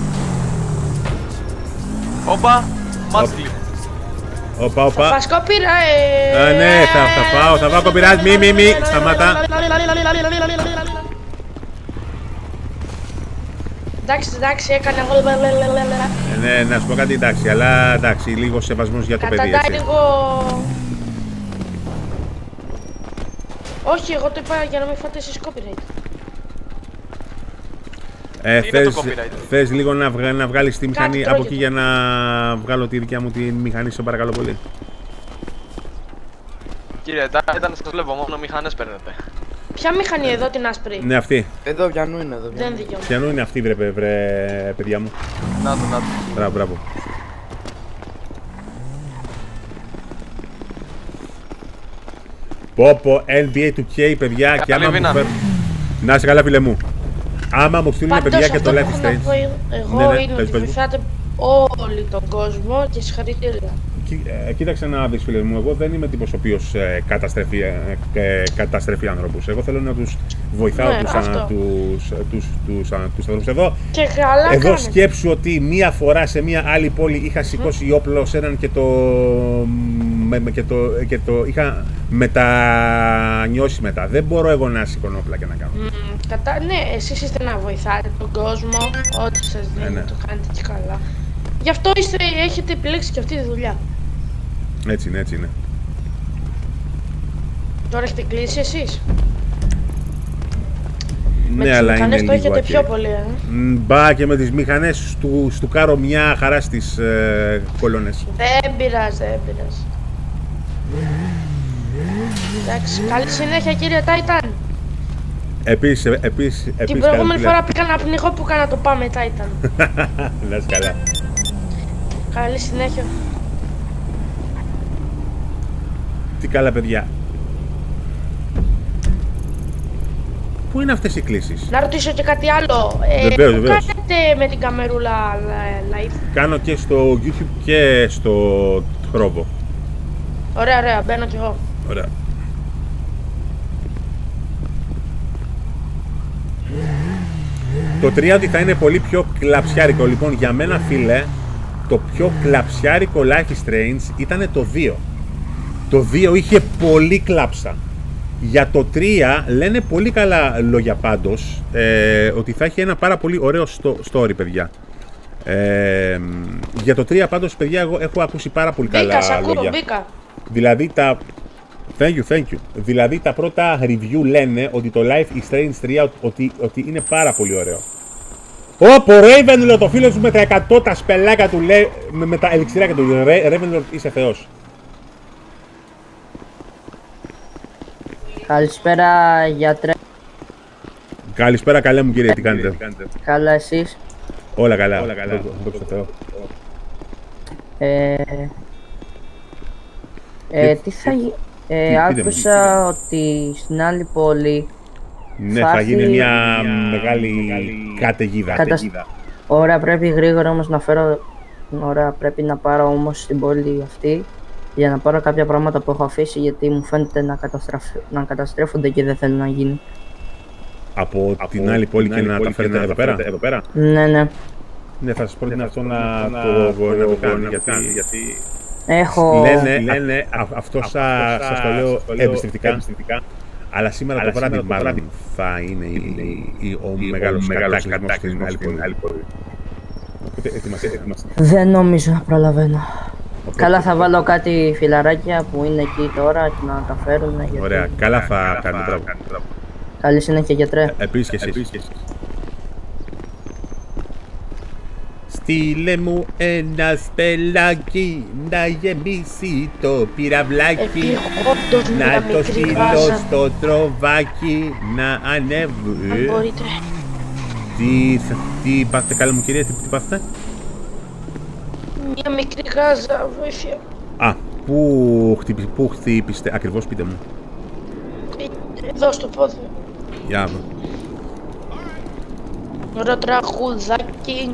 Όπα, μάτσκλι. Όπα. Θα φας copyright. Ναι, θα φάω copyright. Μη, σταμάτα. Εντάξει, έκανε εγώ. Ναι, να σου πω κάτι, εντάξει, αλλά εντάξει, λίγο σεβασμός για το παιδί, έτσι. Καταντάει λίγο... Όχι, εγώ το είπα για να μην φάτε εσείς copyright. Θες λίγο να βγάλεις τη μηχανή από εκεί για να βγάλω τη δικιά μου τη μηχανή, σε παρακαλώ πολύ. Κύριε Titan, σας βλέπω, μόνο μηχανές παίρνετε. Ποια μηχανή εδώ, την άσπρη? Ναι, αυτή. Εδώ, πιανού είναι εδώ. Δεν δικαιούμαι. Πιανού είναι αυτή, βρε παιδιά μου. Να το. Μπράβο. Πω, NBA 2K, παιδιά, και άμα μου φέρουν... Να είσαι καλά, φίλε μου. Άμα μου στείλουν παιδιά και το Life is Strange. Εγώ είναι ότι βοηθάτε όλοι τον κόσμο και συγχαρητήρια. Κοίταξε να δεις, φίλε μου, εγώ δεν είμαι τύπος ο οποίος καταστρέφει ανθρώπους. Εγώ θέλω να τους βοηθάω τους ανθρώπους. Εδώ σκέψου ότι μία φορά σε μία άλλη πόλη είχα σηκώσει όπλο σε έναν και το είχα μετανιώσει μετά. Δεν μπορώ εγώ να σηκώνω όπλα και να κάνω. Ναι, εσείς είστε να βοηθάτε τον κόσμο, ό,τι σας δίνει, το κάνετε και καλά. Γι' αυτό έχετε επιλέξει και αυτή τη δουλειά. Έτσι είναι. Τώρα έχετε κλείσει εσείς? Ναι, αλλά είναι λίγο το έχετε πιο πολύ, Μπα και με τις μηχανές του κάρω μια χαρά στις κολόνες. Δεν πειράζει. Εντάξει, καλή συνέχεια κύριε Titan. Επίσης, την προηγούμενη φορά πήγα να πνιγώ που έκανα το πάμε Titan. Να είσαι καλά. Καλή συνέχεια. Τι καλά παιδιά. Πού είναι αυτές οι κλήσεις? Να ρωτήσω και κάτι άλλο. Βεβαίως. Κάνετε με την καμερούλα live? Κάνω και στο YouTube και στο Trovo. Ωραία, μπαίνω κι εγώ. Ωραία. Το 3 ότι θα είναι πολύ πιο κλαψιάρικο. Λοιπόν, για μένα, φίλε, το πιο κλαψιάρικο Life is Strange ήταν το 2. Το 2 είχε πολύ κλάψα. Για το 3 λένε πολύ καλά λόγια πάντως, ότι θα έχει ένα πάρα πολύ ωραίο story, παιδιά. Για το 3 πάντως, παιδιά, εγώ έχω ακούσει πάρα πολύ καλά λόγια. Μπήκα. Δηλαδή τα... Thank you. Δηλαδή τα πρώτα review λένε ότι το Life is Strange 3 ότι είναι πάρα πολύ ωραίο. Όπο, Ravenlord, το φίλος μου με τα 100 τα σπελάκια του λέει, με τα ελιξιράκια του λέει, Ravenlord, είσαι θεός. Καλησπέρα, γιατρέ. Καλησπέρα, καλέ μου κύριε, τι κάνετε? Καλά, εσείς? Όλα καλά, δόξα τω Θεώ. Τι θα γίνει? Άκουσα ότι στην άλλη πόλη θα γίνει μια μεγάλη καταιγίδα. Ωραία, πρέπει γρήγορα όμως να φέρω. Ωραία, πρέπει να πάρω όμως στην πόλη αυτή για να πάρω κάποια πράγματα που έχω αφήσει, γιατί μου φαίνεται να καταστρέφονται και δεν θέλω να γίνει. Από την άλλη πόλη και να τα φέρετε εδώ πέρα? Ναι. Ναι, θα σας πρότεινα αυτό να το κάνω, γιατί έχω... Λένε, αυτό σας το λέω εμπιστευτικά, αλλά σήμερα το βράδυ μάλλον θα είναι ο μεγάλος κατάκλυσμος στην άλλη πόλη. Οπότε ετοιμαστείτε. Δεν νομίζω να προλαβαίνω. Καλά, θα βάλω κάτι φιλαράκια που είναι εκεί τώρα και να τα φέρουν. Ωραία, καλά θα κάνετε, μπράβο. Καλή συνέχεια, γιατρέ. Επίσης και εσείς. Στείλε μου ένα σπελάκι να γεμίσει το πυραυλάκι, να το στείλω στο τροβάκι να ανέβει. Αν μπορείτε. Τι πάθετε, καλέ μου κυρία, τι πάθετε? Μια μικρή γάζα, βοήθεια. Α, πού χτύπηστε ακριβώς, πείτε μου. Εδώ στο πόδι. Για να Ωραίο τραγουδάκι.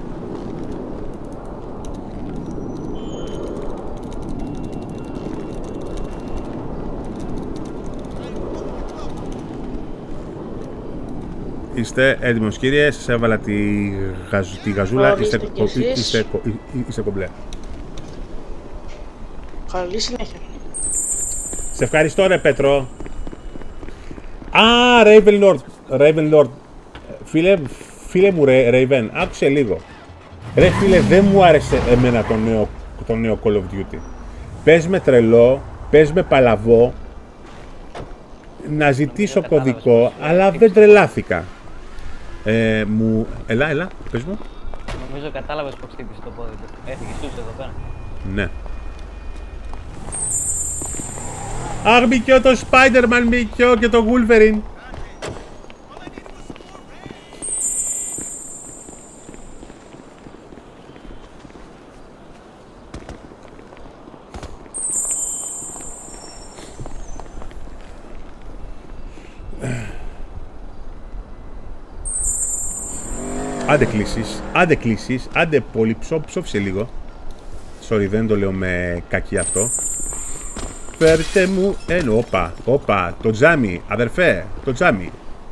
Είστε έτοιμος κύριε, σας έβαλα τη γαζούλα, είστε κομπλέ. Καλή συνέχεια. Σε ευχαριστώ ρε Πέτρο. Α, Ravenlord. Φίλε μου ρε Raven, άκουσε λίγο. Ρε φίλε, δεν μου άρεσε εμένα το νέο Call of Duty. Πες με τρελό, πες με παλαβό, να ζητήσω κωδικό, αλλά δεν τρελάθηκα. Έλα, πες μου. Νομίζω κατάλαβες πως χτύπησε το πόδι του. Έφυγε στους εδώ πέρα. Ναι. Αχ, μπήκε το Spider-Man, μπήκε και το Wolverine. Άντε κλείσεις, άντε πολύ ψόφισε λίγο. Sorry, δεν το λέω με κακή αυτό. Φέρτε μου όπα, το τζάμι, αδερφέ, το τζάμι.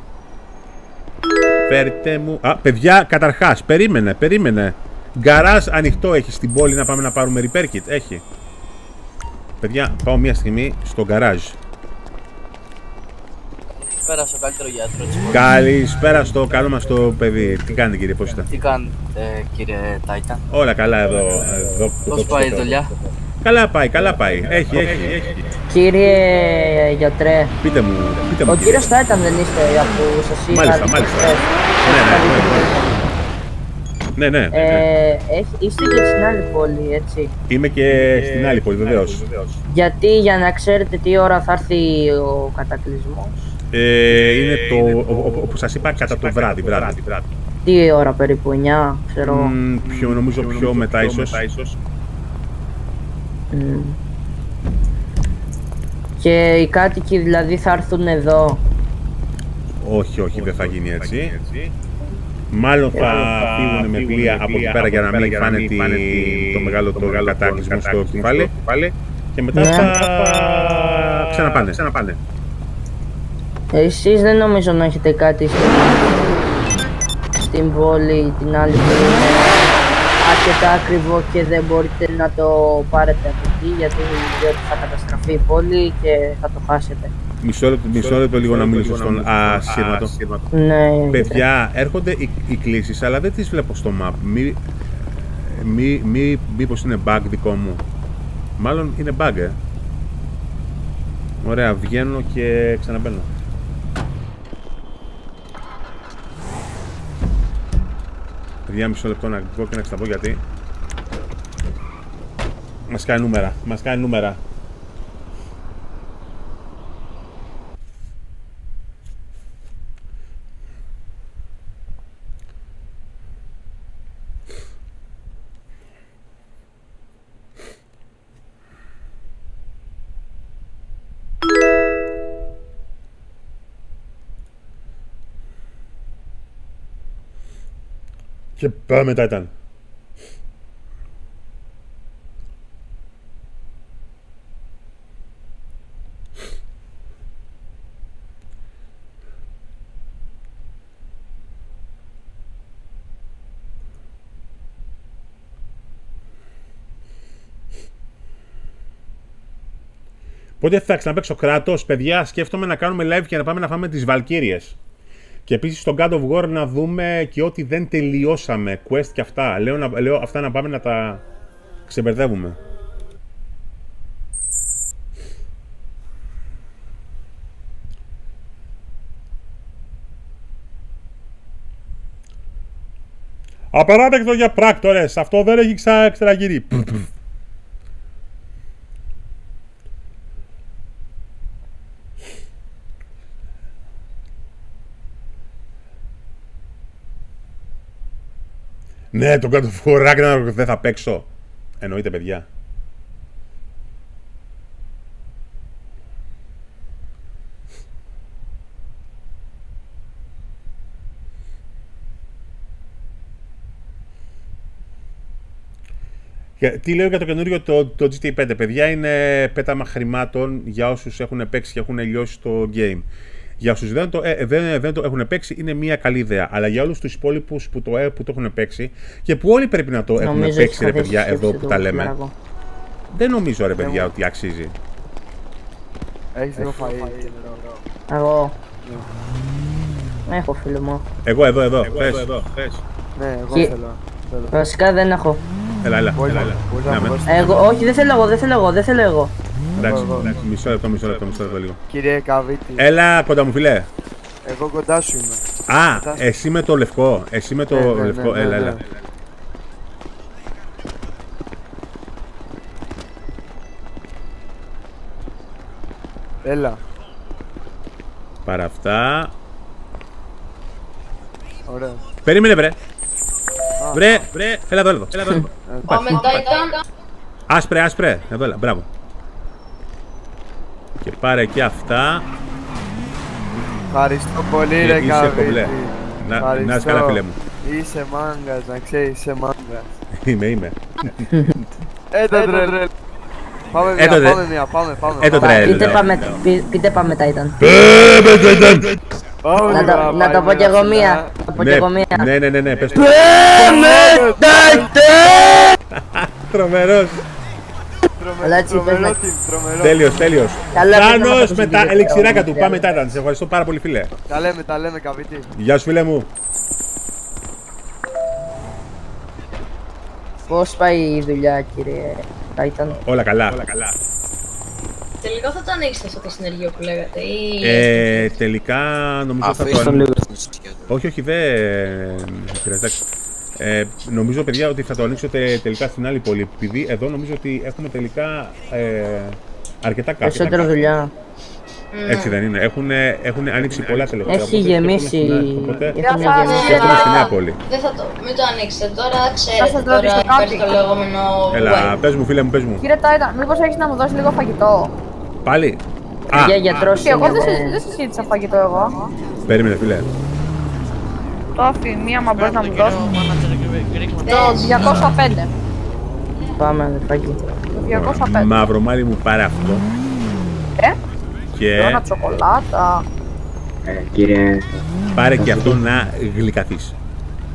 Φέρτε μου... Α, παιδιά, καταρχάς, περίμενε. Γκαράζ ανοιχτό έχει στην πόλη να πάμε να πάρουμε repair kit, έχει. Παιδιά, πάω μια στιγμή στο γκαράζ. Καλησπέρα στο καλύτερο γιατρό της πόλης. Καλησπέρα στο καλό μας το παιδί. Τι κάνετε κύριε, πώς είστε? Τι κάνετε κύριε Τάιτα? Όλα καλά εδώ. Πώς πάει η δουλειά? Καλά πάει. Έχει. Κύριε γιατρέ, πείτε μου. Ο κύριος Τάιταν δεν είστε που σας είπα? Μάλιστα. Ναι. Είστε και στην άλλη πόλη, έτσι? Είμαι και στην άλλη πόλη, βεβαίως. Γιατί, για να ξέρετε τι ώρα θα έρθει ο κατακλυσμός? Είναι όπως σας είπα, κατά το βράδυ. Τι ώρα περίπου, 9, ξέρω? Νομίζω πιο μετά ίσως. Και οι κάτοικοι δηλαδή θα έρθουν εδώ? Όχι, δεν θα γίνει έτσι. Μάλλον θα φύγουν με πλοία από εκεί πέρα για να μην φάνε το μεγάλο κατάκλυσμο στο κεφάλι. Και μετά θα ξαναπάνε. στην πόλη την άλλη που είναι αρκετά ακριβό και δεν μπορείτε να το πάρετε από εκεί γιατί θα καταστραφεί η πόλη και θα το χάσετε. Μισό λεπτό λίγο να μιλήσω στον ασύρματο. Ναι. Παιδιά, έρχονται οι κλήσεις, αλλά δεν τις βλέπω στο map. Μήπως είναι bug δικό μου. Μάλλον είναι bug, Ωραία, βγαίνω και ξαναμπαίνω. Παιδιά, μισό λεπτό να βγω και να ξαναπώ γιατί. Μας κάνει νούμερα, Και πάμε μετά ήταν. Πότε θα ξαναπαίξω κράτος, παιδιά, σκέφτομαι να κάνουμε live και να πάμε να φάμε τις Βαλκύριες. Και επίσης στο God of War να δούμε και ό,τι δεν τελειώσαμε, quest και αυτά. Λέω αυτά να πάμε να τα ξεμπερδεύουμε. Απαράδεκτο για πράκτορες, αυτό δεν έχει ξαναγυρίσει. Ναι, τον κάτω φοράκι δεν θα παίξω. Εννοείται, παιδιά. Τι λέω για το καινούριο το GTA 5, παιδιά, είναι πέταμα χρημάτων για όσους έχουν παίξει και έχουν λιώσει το game. Για όσους δεν το έχουν παίξει είναι μια καλή ιδέα, αλλά για όλους τους υπόλοιπους που το έχουν παίξει και που όλοι πρέπει να το έχουν παίξει, ρε παιδιά, εδώ που τα λέμε, δεν νομίζω, ρε παιδιά, ότι αξίζει. Έχεις λίγο φαΐ. Εγώ. Έχω, φίλε μου. Εγώ εδώ, θες. Ναι, εγώ θέλω. Βασικά δεν έχω. Έλα. Εγώ, όχι, δεν θέλω εγώ. Εντάξει, μισό λεπτό λίγο. Κύριε Καβίτη. Έλα κοντά μου, φιλέ. Εγώ κοντά σου είμαι. Α, εσύ με το λευκό. Λευκό. Έλα. Έλα. Παρά αυτά. Ωραία. Περίμενε, βρε. Έλα εδώ. Πάμε Titan. Άσπρε. Εδώ, έλα, μπράβο. Και πάρε και αυτά. Ευχαριστώ πολύ, ρε Καβίτη. Να είσαι καλά, φίλε μου. Είσαι μάγκας, να ξέρεις, είσαι μάγκας. Είμαι. Τρελ. Πάμε μία. Πείτε πάμε Titan. Πάμε να το πω κι εγώ μία. Ναι, πες το. Τρομερός. Τέλειος. Θάνος με τα ελιξιράκια του. Πάμε Titan. Σε ευχαριστώ πάρα πολύ, φίλε. Τα λέμε, Καβίτη. Γεια σου, φίλε μου. Πώς πάει η δουλειά, κύριε Titan? Όλα καλά. Τελικά θα το ανοίξετε αυτό το συνεργείο που λέγατε ή... Τελικά νομίζω θα το ανοίξω. Όχι, δεν πειράζει. Νομίζω, παιδιά, ότι θα το ανοίξω τελικά στην άλλη πόλη. Επειδή εδώ νομίζω ότι έχουμε τελικά αρκετά κάρτα. Περισσότερη δουλειά. Έτσι δεν είναι. Έχουν ανοίξει πολλά τελευταία. Έχει γεμίσει. Οπότε έχουμε στη νέα πόλη. Μην το ανοίξετε τώρα, ξέρετε τώρα υπάρχει το λεγόμενο... Έλα, πες μου, φίλε μου, πες μου. Κύριε Titan, μήπως έχεις να μου δώσει λίγο φαγητό? Πάλι. Για γιατρός είναι. Εγώ δεν συζήτησα φαγητό εγώ. Περίμενε, φίλε. Το αφημία μα μπορείς να μου δώσεις. Το 205. Πάμε, αδερφάκι. Το 205. Μαυρομάλι μου, πάρε αυτό. Και... Δώνα τσοκολάτα. Κύριε... Πάρε και αυτό να γλυκαθείς.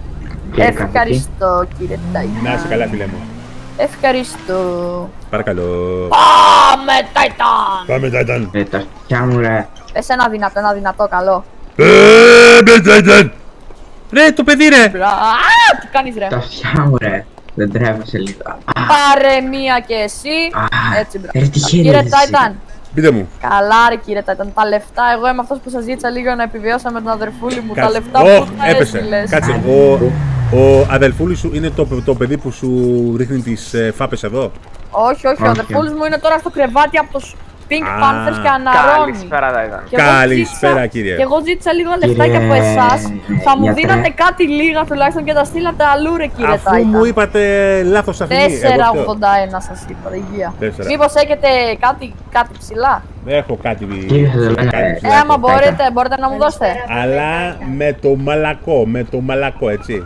Ευχαριστώ κύριε Titan. Να είσαι καλά φίλε μου. Ευχαριστώ. Παρακαλώ. Πάμε Titan! Πάμε Titan. Τα αυτιά μου ρε. Πες ένα δυνατό καλό. Titan. Ρε το παιδί ρε. Τι κάνεις ρε. Τα αυτιά μου ρε. Δεν τρέβεσαι λίγο. Πάρε μία και εσύ. Έτσι μπράβο. Κύριε Titan. Πείτε μου. Καλά ρε κύριε Titan, τα λεφτά, εγώ είμαι αυτός που σας ζήτησα λίγο να επιβιώσω με τον αδερφούλη μου. Τα λεφτά που τα έστειλες. Κάτσε, ο αδελφούλης σου είναι το παιδί που σου ρίχνει τις φάπες εδώ. Όχι, ο αδερφούλης μου είναι τώρα στο κρεβάτι από τους Pink Panthers και αναρώνει. Καλησπέρα Titan. Καλησπέρα κύριε. Και εγώ ζήτησα λίγο λεφτάκια από εσάς. Θα μου δίνατε κάτι λίγα τουλάχιστον και τα στείλατε αλλού ρε κύριε Titan. Αφού μου είπατε λάθος αριθμό. 4,81 σας είπα, υγεία. Μήπως έχετε κάτι ψηλά. Δεν έχω κάτι. Άμα μπορείτε να μου δώσετε. Αλλά με το μαλακό, έτσι.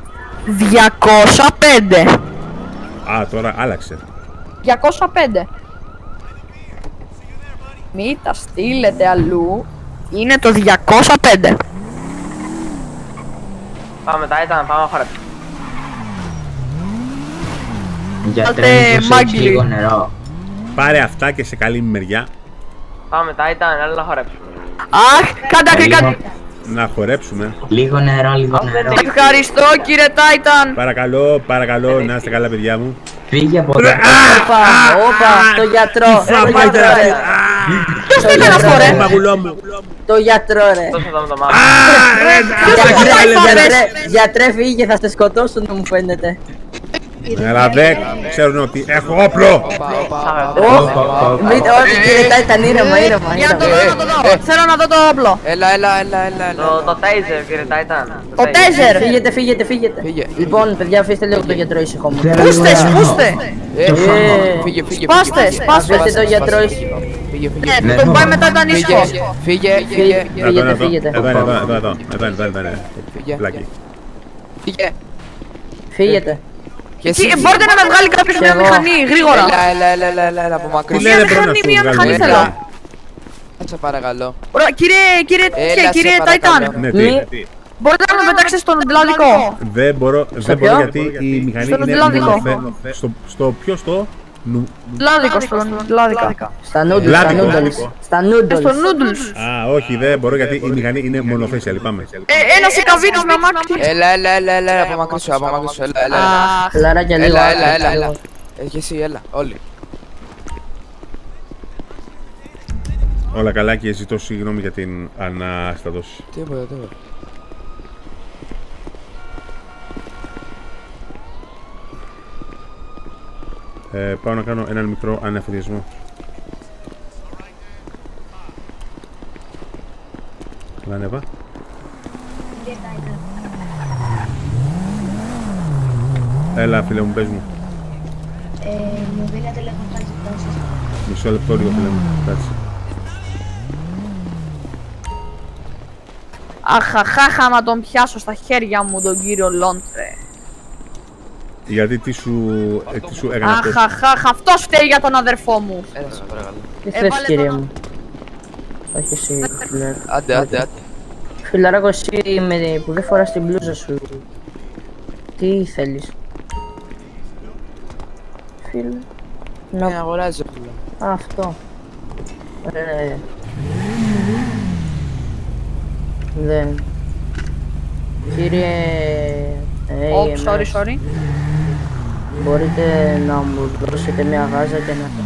205. Α, τώρα άλλαξε. 205. Μη τα στείλετε αλλού. Είναι το 205. Πάμε Titan, πάμε χορέψουμε. Γιατρέ, μήπως λίγο νερό. Πάρε αυτά και σε καλή μεριά. Πάμε Titan, έλα να χορέψουμε. Αχ, κάτι. Να χορέψουμε. Λίγο νερό. Ευχαριστώ κύριε Titan. Παρακαλώ, να είστε καλά παιδιά μου. Φύγε από εδώ. Όπα, το γιατρό. Ποιος το έκανε αυτό ρε. Το γιατρό ρε. Γιατρέ φύγε, θα σε σκοτώσουν μου φαίνεται. Αλλά δεν ξέρουν ότι έχω όπλο. Όχι κύριε Titan, ήρεμα. Θέλω να δω το όπλο. Έλα. Το taser κύριε Titan. Το taser. Φύγετε. Λοιπόν παιδιά, αφήστε λίγο το γιατρό ήσυχο μου. Σπούστε. Φύγε. Αφήστε το γιατρό ήσυχο. Τον πάει μετά ήταν ήσυχο. Φύγε. Φύγετε. Φύγε. Φύγετε. Μπορείτε να με βγάλει κάποιος μια μηχανή, γρήγορα. Έλα, από μακριά. Μια μηχανή θέλω. Σε παρακαλώ. Κύριε Titan. Μπορείτε να με πετάξετε στον Ατλαντικό. Δεν μπορώ γιατί η μηχανή είναι στο ποιο στο... Λάδικα. Στα noodles. Α, όχι, δεν μπορώ γιατί η μηχανή είναι μονοθέσια, λυπάμαι. Ένα σικαβίτης με αμάξι. Έλα, από μακρύ σου, έλα. Λαράκια λίγο. Έλα. Έχει εσύ, έλα, όλοι. Όλα καλά και ζητώ συγγνώμη για την αναστατώση. Τίποτα. Πάω να κάνω έναν μικρό ανεφοδιασμό. Καλά ανέβα. Έλα φίλε μου, πες μου. Μου δίνετε λίγο κάτι πρόσθεση. Μισό λεπτό λίγο φίλε μου, κάτσε. Αχαχάχα να τον πιάσω στα χέρια μου τον κύριο Λόντρε. Γιατί τι σου έκανε αυτός. Αχαχάχα, αυτός φταίει για τον αδερφό μου. Τι θες κύριε μου. Όχι εσύ φιλάρα. Άντε. Φιλαράκο εσύ που δεν φοράς την μπλούζα σου. Τι θέλεις. Φίλε. Να αγοράζει φίλε. Αυτό. Δεν. Κύριε... sorry. Μπορείτε να μου δώσετε μια γάζα και να...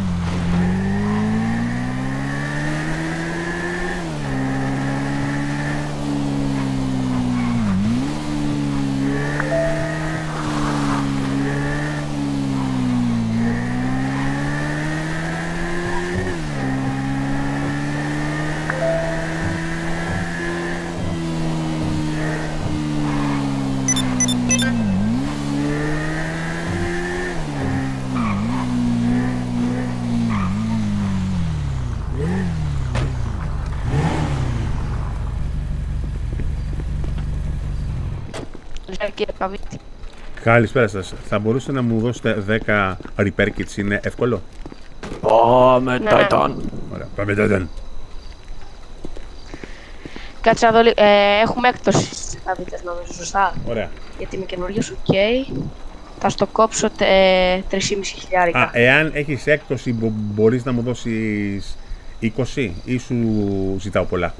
Καλησπέρα σας. Θα μπορούσατε να μου δώσετε 10 repair kits, είναι εύκολο. Πάμε Titan. Ωραία, πάμε Titan. Κάτσε να δω. Έχουμε έκπτωση στις καβίτες νομίζω, σωστά. Ωραία. Γιατί είμαι καινούριος, οκ. Θα στο κόψω 3.500. Α, εάν έχεις έκπτωση μπορείς να μου δώσεις 20 ή σου ζητάω πολλά?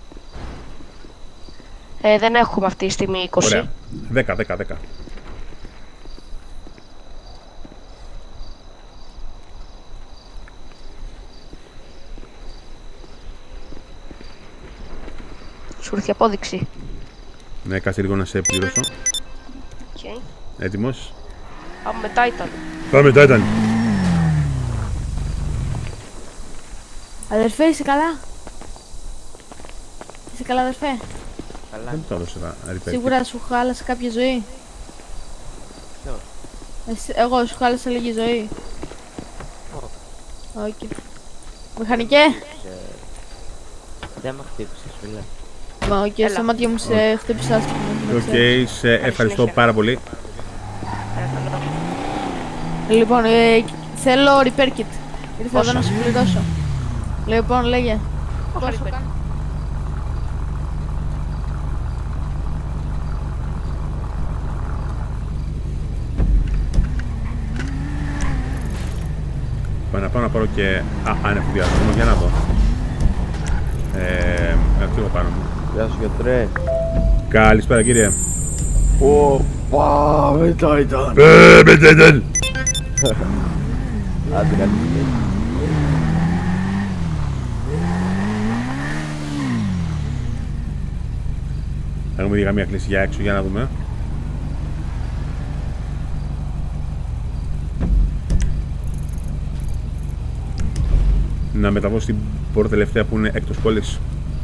Δεν έχουμε αυτή τη στιγμή 20. Ωραία. 10. Σου ήρθε απόδειξη. Ναι, κάτσε λίγο να σε πληρώσω. Okay. Έτοιμος? Πάμε με Titan. Πάμε Titan. Αδερφέ, είσαι καλά? Είσαι καλά, αδερφέ? Καλά. Δεν το έδωσε ρηπέρ. Σίγουρα σου χάλασε κάποια ζωή? Ποιος? Εγώ σου χάλασα λίγη ζωή? Όχι. Μηχανικέ? Δεν με χτύπησες, φίλε. Μα όχι, στα μάτια μου σε χτύπησα άσχημα. Οκ, σε ευχαριστώ πάρα πολύ. Λοιπόν, θέλω repair kit. Ήρθα εδώ να σου πληρώσω. Λοιπόν, λέγε. Πόσο κάνει? Πάω να πάρω και ανεφοδιασμό για να δω. Φύγω πάνω μου. Γεια σου γιατρέ. Καλησπέρα κύριε. Πάμε Titan. Πάμε Titan. Άντε κάτι. Έχουμε δει καμία κλίση για έξω για να δούμε. Να μεταβώ στην πόρτα τελευταία που είναι εκτός πόλης.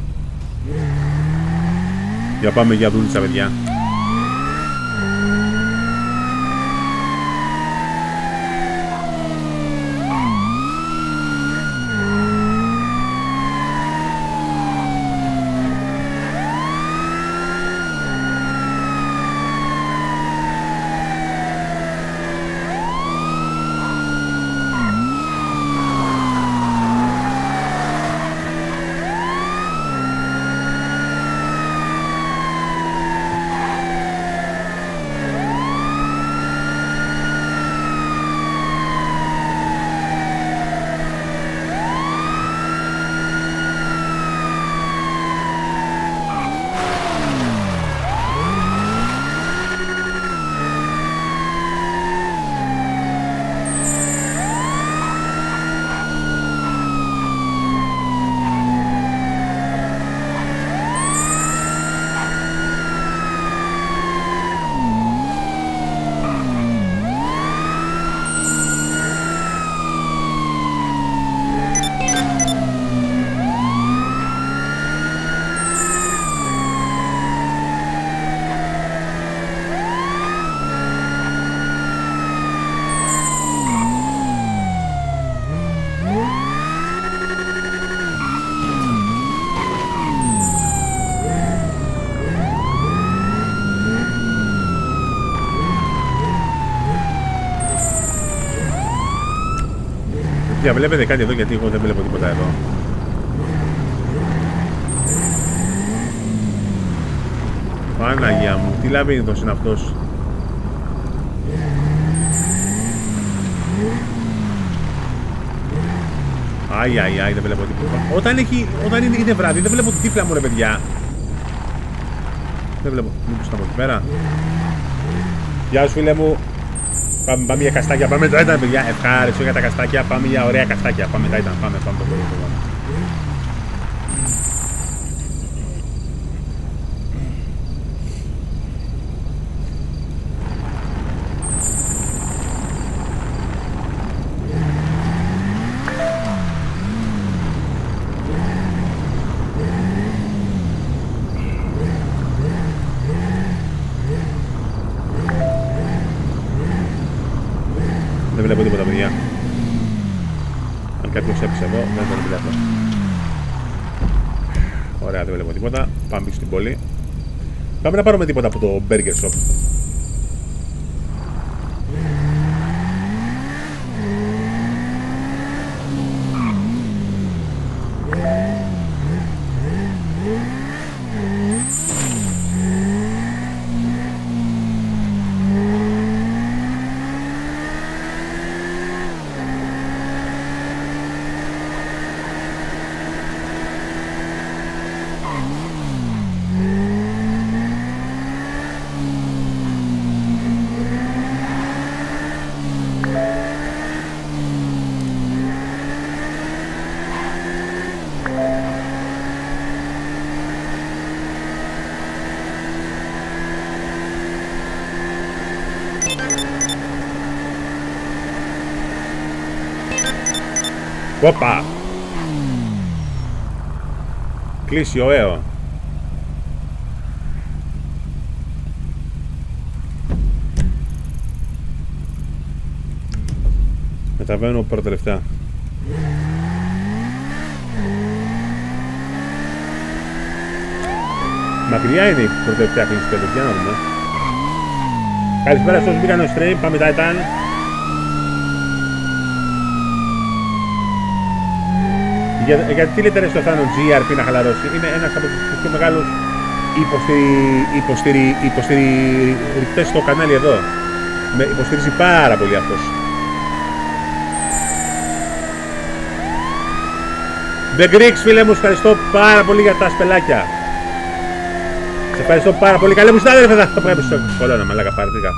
Για πάμε για δουλίτσα παιδιά. Βλέπετε κάτι εδώ γιατί εγώ δεν βλέπω τίποτα εδώ. Παναγία μου, τι λαβύρινθος είναι αυτός. Αϊ, δεν βλέπω τίποτα. Όταν είναι βράδυ δεν βλέπω τη τύφλα μου ρε παιδιά. Δεν βλέπω, μήπως ήταν από εκεί πέρα. Γεια σου φίλε μου. Πάμε για καστάκια, πάμε Titan παιδιά, ευχαριστώ για τα καστάκια, πάμε για ωραία καστάκια, πάμε Titan, πάμε το πρώτο. Δεν βλέπω τίποτα παιδιά. Αν κάποιος έπισε εδώ, δεν τον βλέπω. Ωραία, δεν βλέπω τίποτα. Πάμε στην πόλη. Πάμε να πάρουμε τίποτα από το Burger Shop. Όπα! Κλείσει ο αίω. Μεταβαίνω πρώτα τελευταία. Μακριά είναι η πρώτη τελευταία κλίση τέλος, για να δούμε. Καλησπέρα στους μπήκαν στο stream, πάμε Titan. Γιατί τι λέτε ρε στο Θάνο GRP να χαλαρώσει, είναι ένας από τους πιο μεγάλους υποστηρικτές στο κανάλι εδώ. Με υποστηρίζει πάρα πολύ αυτός. The Greeks, φίλε μου, ευχαριστώ πάρα πολύ για τα σπελάκια. Σε ευχαριστώ πάρα πολύ. Καλέ μου συνάδελφε, θα πρέπει στο κολόνα, μαλάκα, πάρτηκα.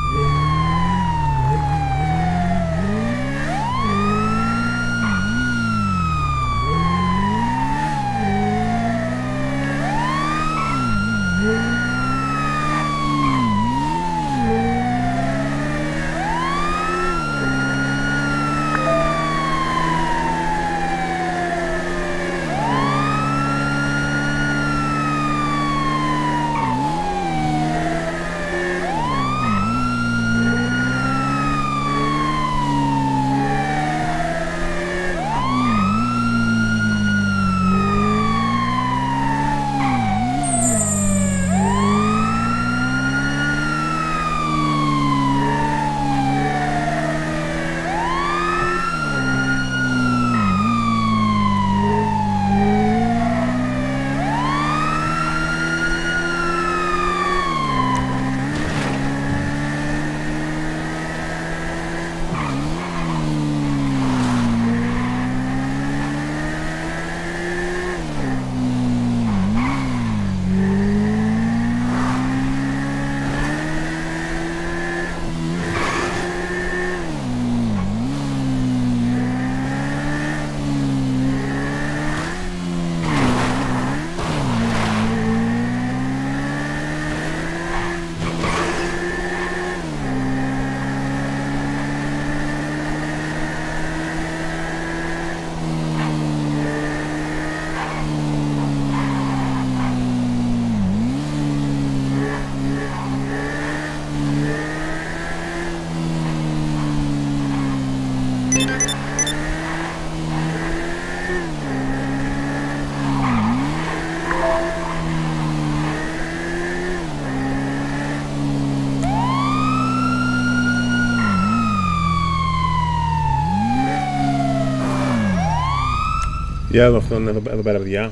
Για εδώ αυτόν εδώ πέρα, παιδιά.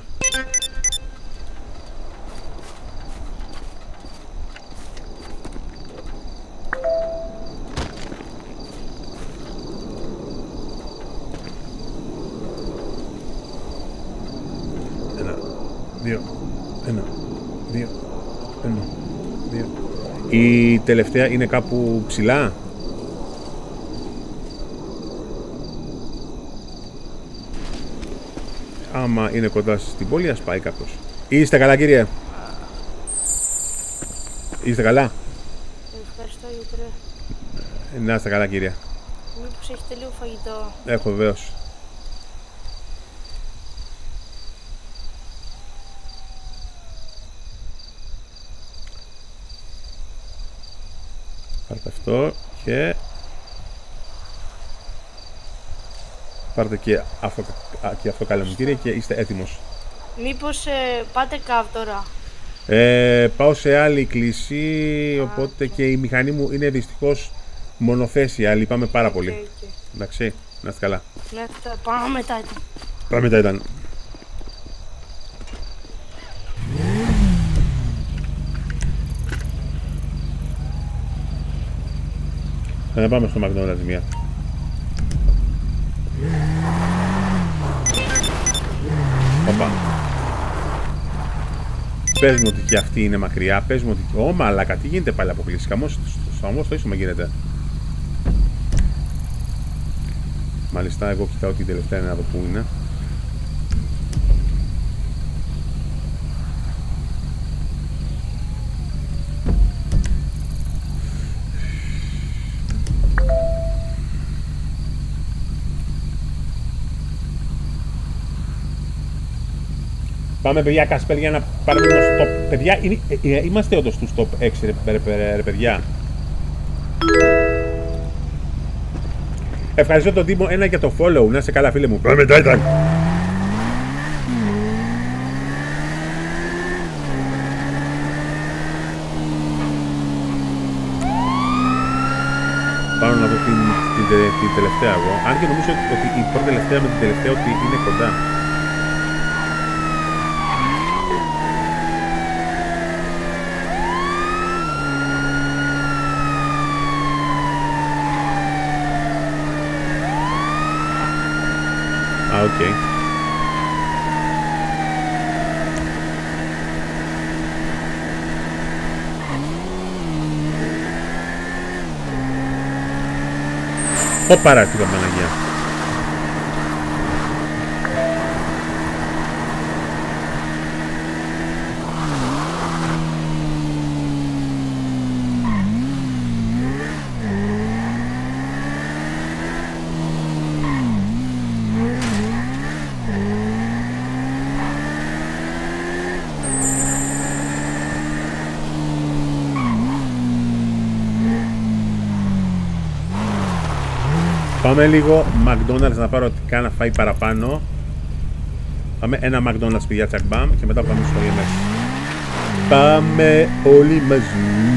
Δύο. Η τελευταία είναι κάπου ψηλά. Άμα είναι κοντά στην πόλη, ας πάει κάποιος. Είστε καλά, κύριε? Είστε καλά? Ευχαριστώ, Ιούτρε. Να είστε καλά, κύριε. Μήπως έχετε λίγο φαγητό? Έχω, βεβαίως. Πάρτε αυτό και... πάρτε και αυτό καλέ μου, κύριε, και είστε έτοιμος. Μήπως πάτε καβ τώρα? Πάω σε άλλη κλίση, οπότε και η μηχανή μου είναι δυστυχώς μονοθέσια, λυπάμαι πάρα πολύ. Εντάξει, να είστε καλά. Ναι, πάμε μετά ήταν. Πάμε μετά ήταν. Θα πάμε στο McDonald's μία. Οπα. Πες μου ότι και αυτή είναι μακριά, πες μου ότι... Ω μαλάκα, τι γίνεται πάλι αποκλειστικά, όμως το ίσομα γίνεται. Μάλιστα, εγώ κοιτάω την τελευταία να δω πού είναι. Πάμε παιδιά Κασπέρ για να πάρουμε στο top. Παιδιά, είμαστε όντως στους top 6 ρε παιδιά. Ευχαριστώ τον Τίμο ένα για το follow. Να είσαι καλά φίλε μου. Πάμε Titan. Πάω να δω την τελευταία εγώ. Αν και νομίζω ότι η πρώτη τελευταία με την τελευταία ότι είναι κοντά. Α, οκ. Ωπαρά την Παναγία. Πάμε λίγο McDonald's να πάρω ό,τι κάνα φάει παραπάνω. Πάμε ένα McDonald's παιδιά τσακμπάμ και μετά πάμε στο EMS. Πάμε όλοι μαζί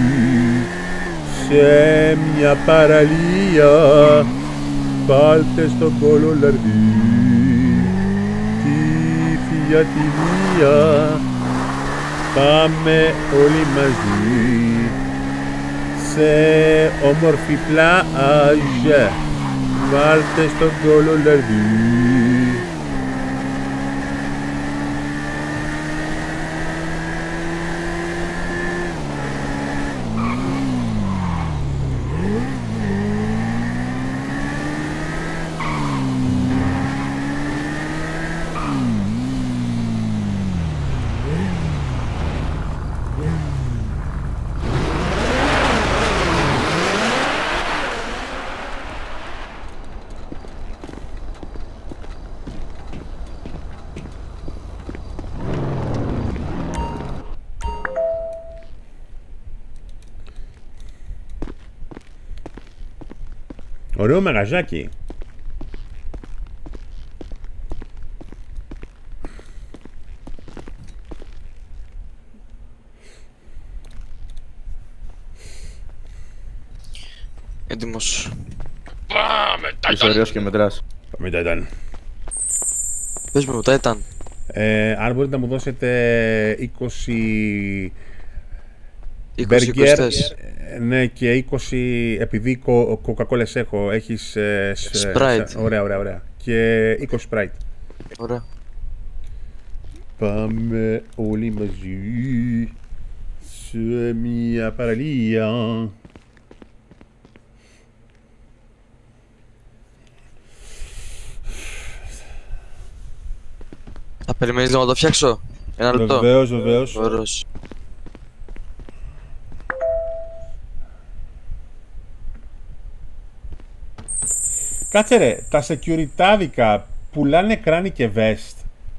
σε μια παραλία. Βάλτε στον κόλο λαρδί τη θεία τη μία. Πάμε όλοι μαζί σε όμορφη πλάζ. Βάλτε στον κόλο λαρδί. Ωραίο μαγαζάκι. Έτοιμος. Πάμε Titan. Είσαι ωραίος και μετράς. Πάμε Titan. Πες με το Titan. Αν μπορείτε να μου δώσετε 20 burger, ναι, και 20 επειδή κοκακόλες έχω, έχεις Sprite. Ωραία. Και 20 Sprite. Ωραία. Πάμε όλοι μαζί σε μια παραλία. Θα περιμένεις να το φτιάξω. Ένα λεπτό. Βεβαίως. Ωραίος. Κάτσε ρε, τα securitáδικα πουλάνε κράνη και vest.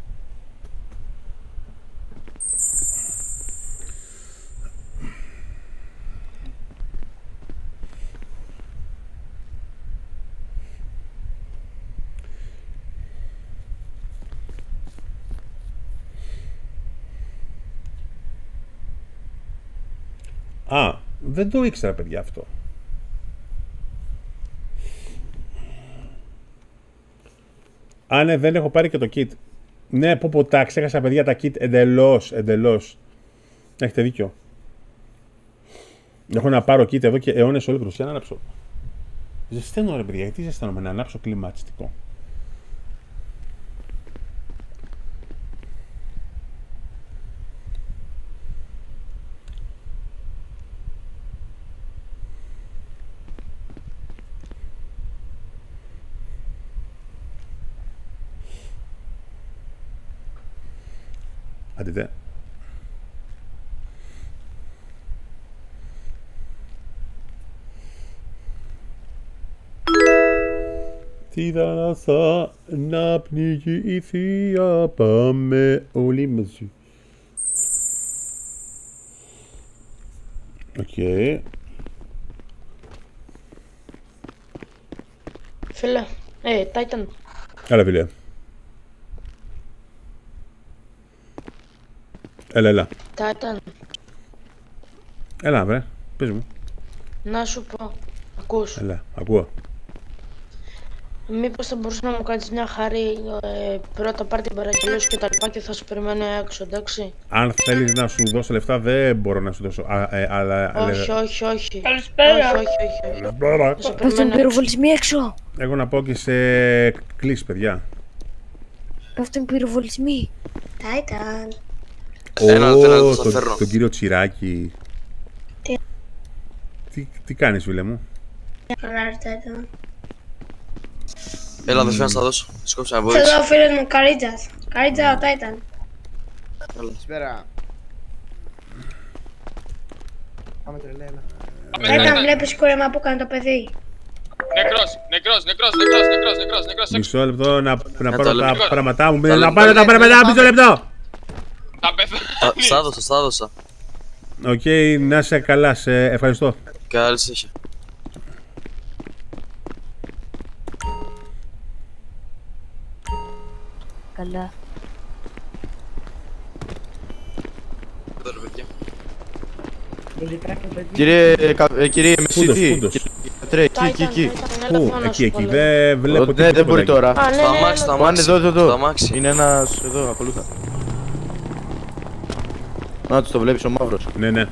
Α, δεν το ήξερα παιδιά αυτό. Α, ναι, δεν έχω πάρει και το kit. Ναι, πω, τα ξέχασα παιδιά τα kit εντελώς. Έχετε δίκιο. Έχω να πάρω kit εδώ και αιώνες ολόκληρους. Για να ανάψω. Ζεσταίνω ρε παιδιά, γιατί ζεσταίνομαι να ανάψω κλιματιστικό. Αντίτε. στη θάλασσα να πνίγει η θεία. Πάμε όλοι μαζί. Οκ. Φίλε, Titan. Έλα φίλε. Έλα. Titan. Έλα βρε, πες μου. Να σου πω, ακούς. Έλα, ακούω. Μήπως θα μπορούσε να μου κάνεις μια χάρη, πρώτα πάρ' την παραγγελία σου και τα λοιπά και θα σου περιμένω έξω, εντάξει. Αν θέλεις να σου δώσω λεφτά δεν μπορώ να σου δώσω, αλλά... Όχι. Καλησπέρα. Όχι. Πέφτουν πυροβολισμοί έξω. Εγώ να πω και σε κλίση, παιδιά. Πέφτουν πυροβολισμοί. Titan. Τον κύριο Τσιράκη. Τι κάνεις φίλε μου? Titan. Έλα αδερφέ να στα δώσω, σκόψε να μπορείς. Εδώ ο φίλος μου Καρίτζας. Καρίτζα ο Titan. Καλησπέρα. Πάμε τρελέ, Titan, βλέπεις κούρεμα που κάνει το παιδί. Νεκρός. Μισό λεπτό να πάρω τα πράγματά μου. Να πάρω τα πράγματά μου, μισό λεπτό. Στα δώσα. Οκ, να είσαι καλά, σε ευχαριστώ. Καλή συνέχεια. Καλά. Κύριε Μεσίτη, εκεί. Πού, εκεί, δεν βλέπω τίποτα. Δεν μπορεί τώρα. Στο αμάξι. Εδώ. Είναι ένας εδώ, ακολούθα. Να το βλέπεις ο μαύρος. Ναι.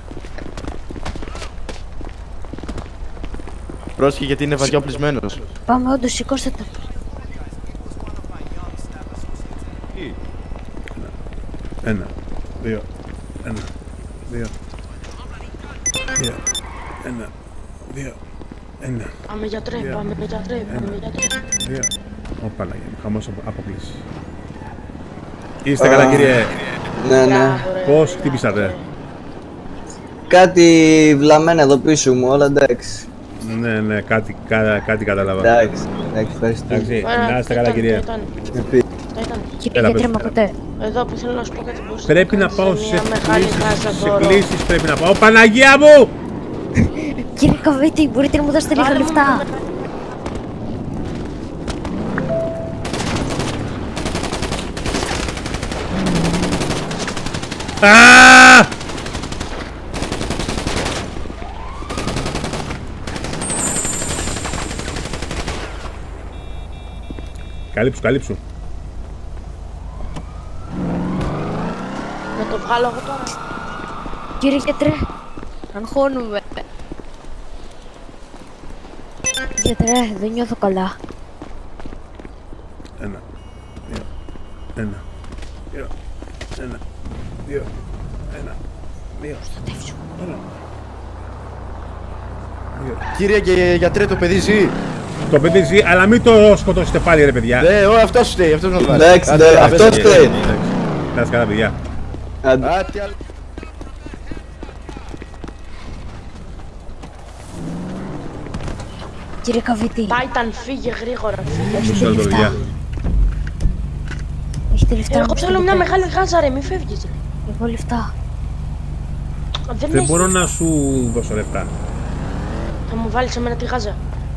Πρόσεχε γιατί είναι βαριά οπλισμένος. Πάμε όντως, σηκώστε το. Ένα, δύο. Πάμε γιατρέ. Ω Παναγία μου, χαμός αποκλείσει. Είστε καλά κύριε? Ναι. Πώς χτύπησατε? Κάτι βλαμμένα εδώ πίσω μου, όλα εντάξει. Ναι, κάτι κατάλαβα. Εντάξει, ευχαριστώ. Να είστε καλά κυρία. Κύριε γιατρέ, μα ποτέ. Εδώ που θέλω να σου πω κάτι πώς. Πρέπει να πάω σε κλήσεις, πρέπει να πάω. Παναγία μου! Κύριε Καβίτη, μπορείτε να μου δώσετε λίγα λεφτά? Καλύψου. Να το βγάλω εγώ τώρα. Κύριε γιατρέ, αγχώνουμε. Γιατρέ, δεν νιώθω καλά. Ένα, δύο. Στατεύσου. Κύριε και γιατρέ, το παιδί ζει. Το παιδί ζει, αλλά μην το σκοτώσετε πάλι ρε παιδιά. Ναι, αυτός φταίει, αυτός μας βάζει. Εντάξει, αυτός φταίει. Να είστε καλά παιδιά. Κύριε Καβίτη. Titan, φύγε γρήγορα. Μισό λεπτό παιδιά. Έχετε λεφτά? Εγώ θέλω μια μεγάλη γάζα ρε, μη φεύγεις. Εγώ λεφτά. Δεν μπορώ να σου δώσω λεφτά. Θα μου βάλεις εμένα τη γάζα.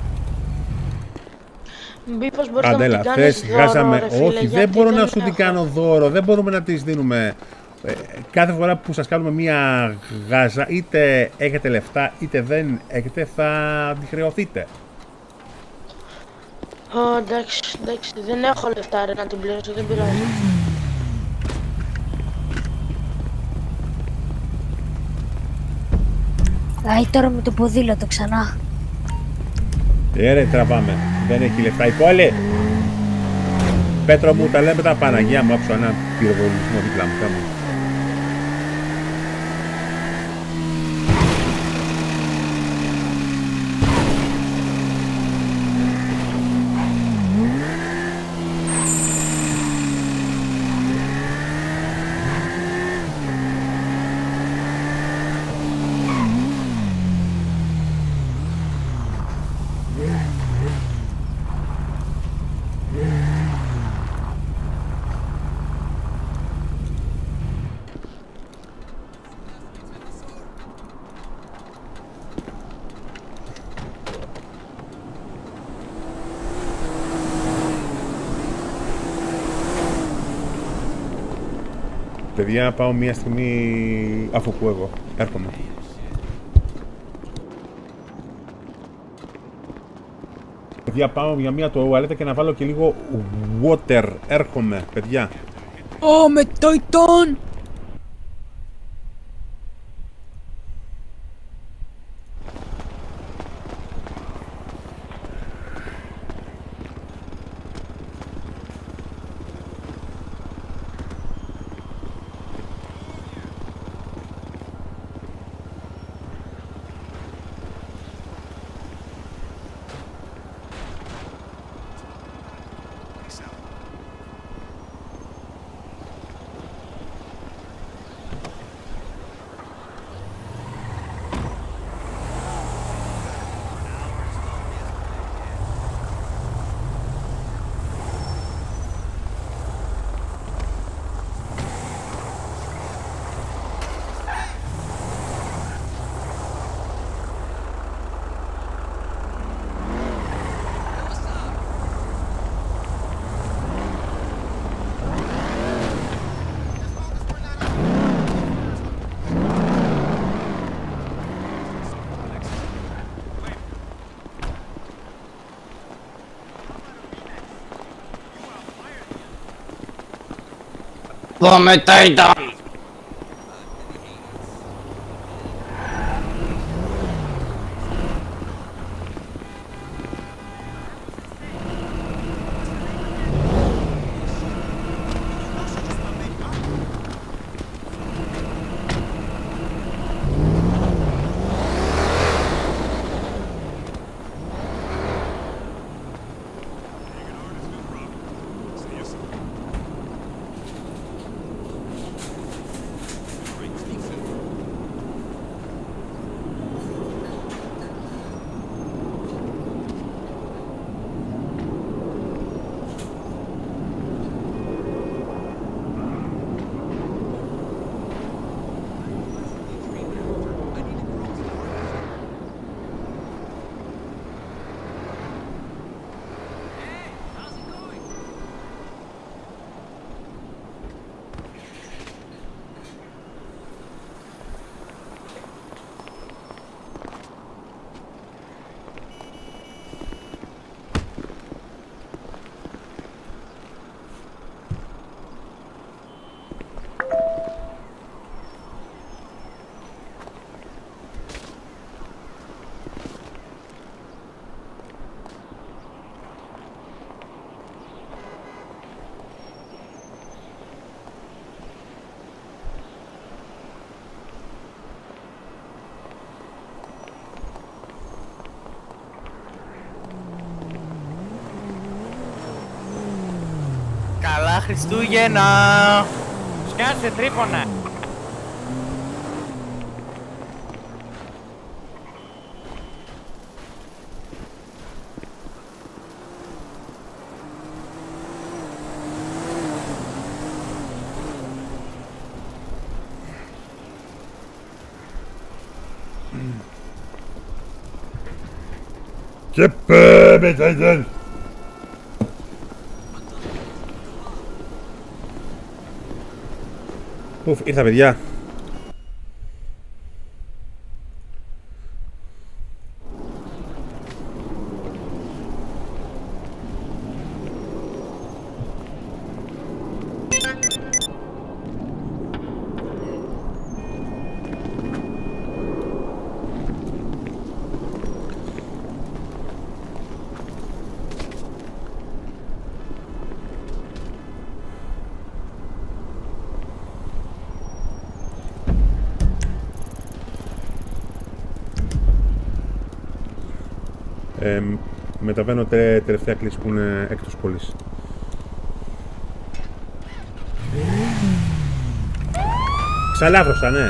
Μήπως μπορείς να μου την κάνεις δώρο ρε φίλε? Όχι, δεν μπορώ να σου την κάνω δώρο. Δεν μπορούμε να τις δίνουμε. Κάθε φορά που σας κάνουμε μία γάζα, είτε έχετε λεφτά είτε δεν έχετε, θα τη χρεωθείτε. Εντάξει, δεν έχω λεφτά ρε να την πληρώσω, δεν πειράζει. Άι τώρα με το ποδήλατο ξανά. Ρε τραβάμε, δεν έχει λεφτά η πόλη. Πέτρο μου, τα λέμε τα Παναγία μου, άκουσα ένα πυροβολισμό δίπλα μου. Παιδιά, πάω μία στιγμή αφού πω εγώ. Έρχομαι. Παιδιά, πάω για μία τουαλέτα και να βάλω και λίγο water. Έρχομαι, παιδιά. Ω, με Titan! Πάμε Titan! Καλά Χριστούγεννα! Σκάσε τρίπωνα! Και πάμε Titan! Ουφ, ήρθα παιδιά. Μεταβαίνω τελευταία κλίση που είναι εκτός πόλης. Ξαλάβρωσα, ναι.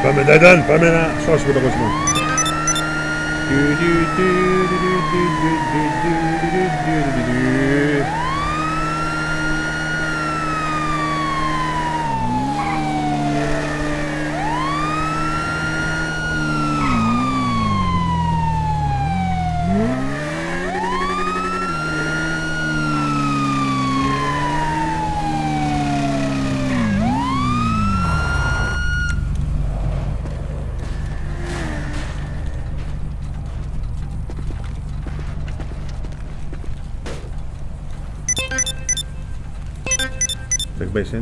Πάμε Titan, πάμε να σώσουμε τον κόσμο. Basin.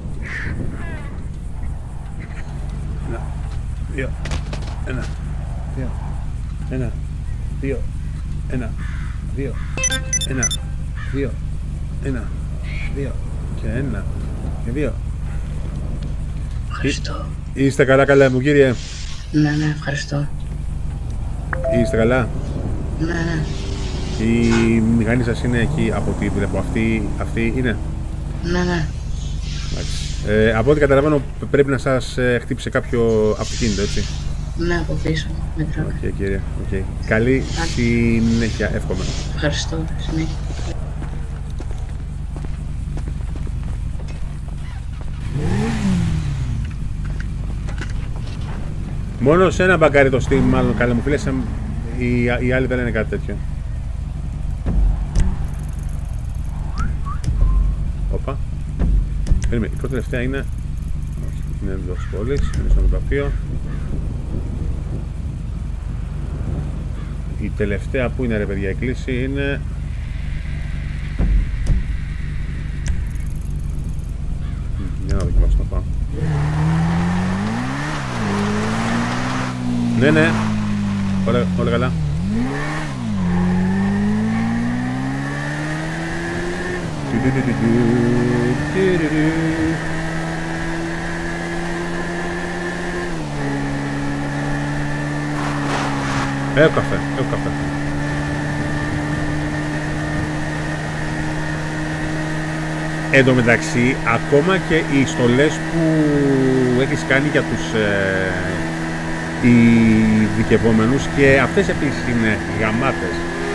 1, 2, 1, 2, 1, 2, 1, 2, 1, 2, 1, 2 και 1 και 2. Ευχαριστώ. Είστε καλά, καλά μου κύριε? Ναι, ναι, ευχαριστώ. Είστε καλά? Ναι, ναι. Η μηχανή σας είναι εκεί από ό,τι βλέπω. Αυτή είναι? Ναι, ναι. Από ό,τι καταλαβαίνω πρέπει να σας χτύπησε κάποιο αυτοκίνητο, έτσι? Ναι, από πίσω. Οκ, κύριε. Okay. Καλή συνέχεια, εύχομαι. Ευχαριστώ. Συνέχεια. Μόνο σε ένα μπαγκάρι το Steam, μάλλον καλά μου φίλες, οι άλλοι δεν λένε κάτι τέτοιο. Όπα. Περίμενε, η πρώτη τελευταία είναι... Όχι, είναι εδώ της πόλης, είναι στο γραφείο. Η τελευταία που είναι ρε παιδιά η κλίση είναι... Για να δοκιμάσω να πάω. Ναι, ναι. Όλα καλά. Έχω καφέ. Εν τω μεταξύ, ακόμα και οι στολές που έχεις κάνει για τους οι δικαιωμένους και αυτές επίσης είναι γαμάτες.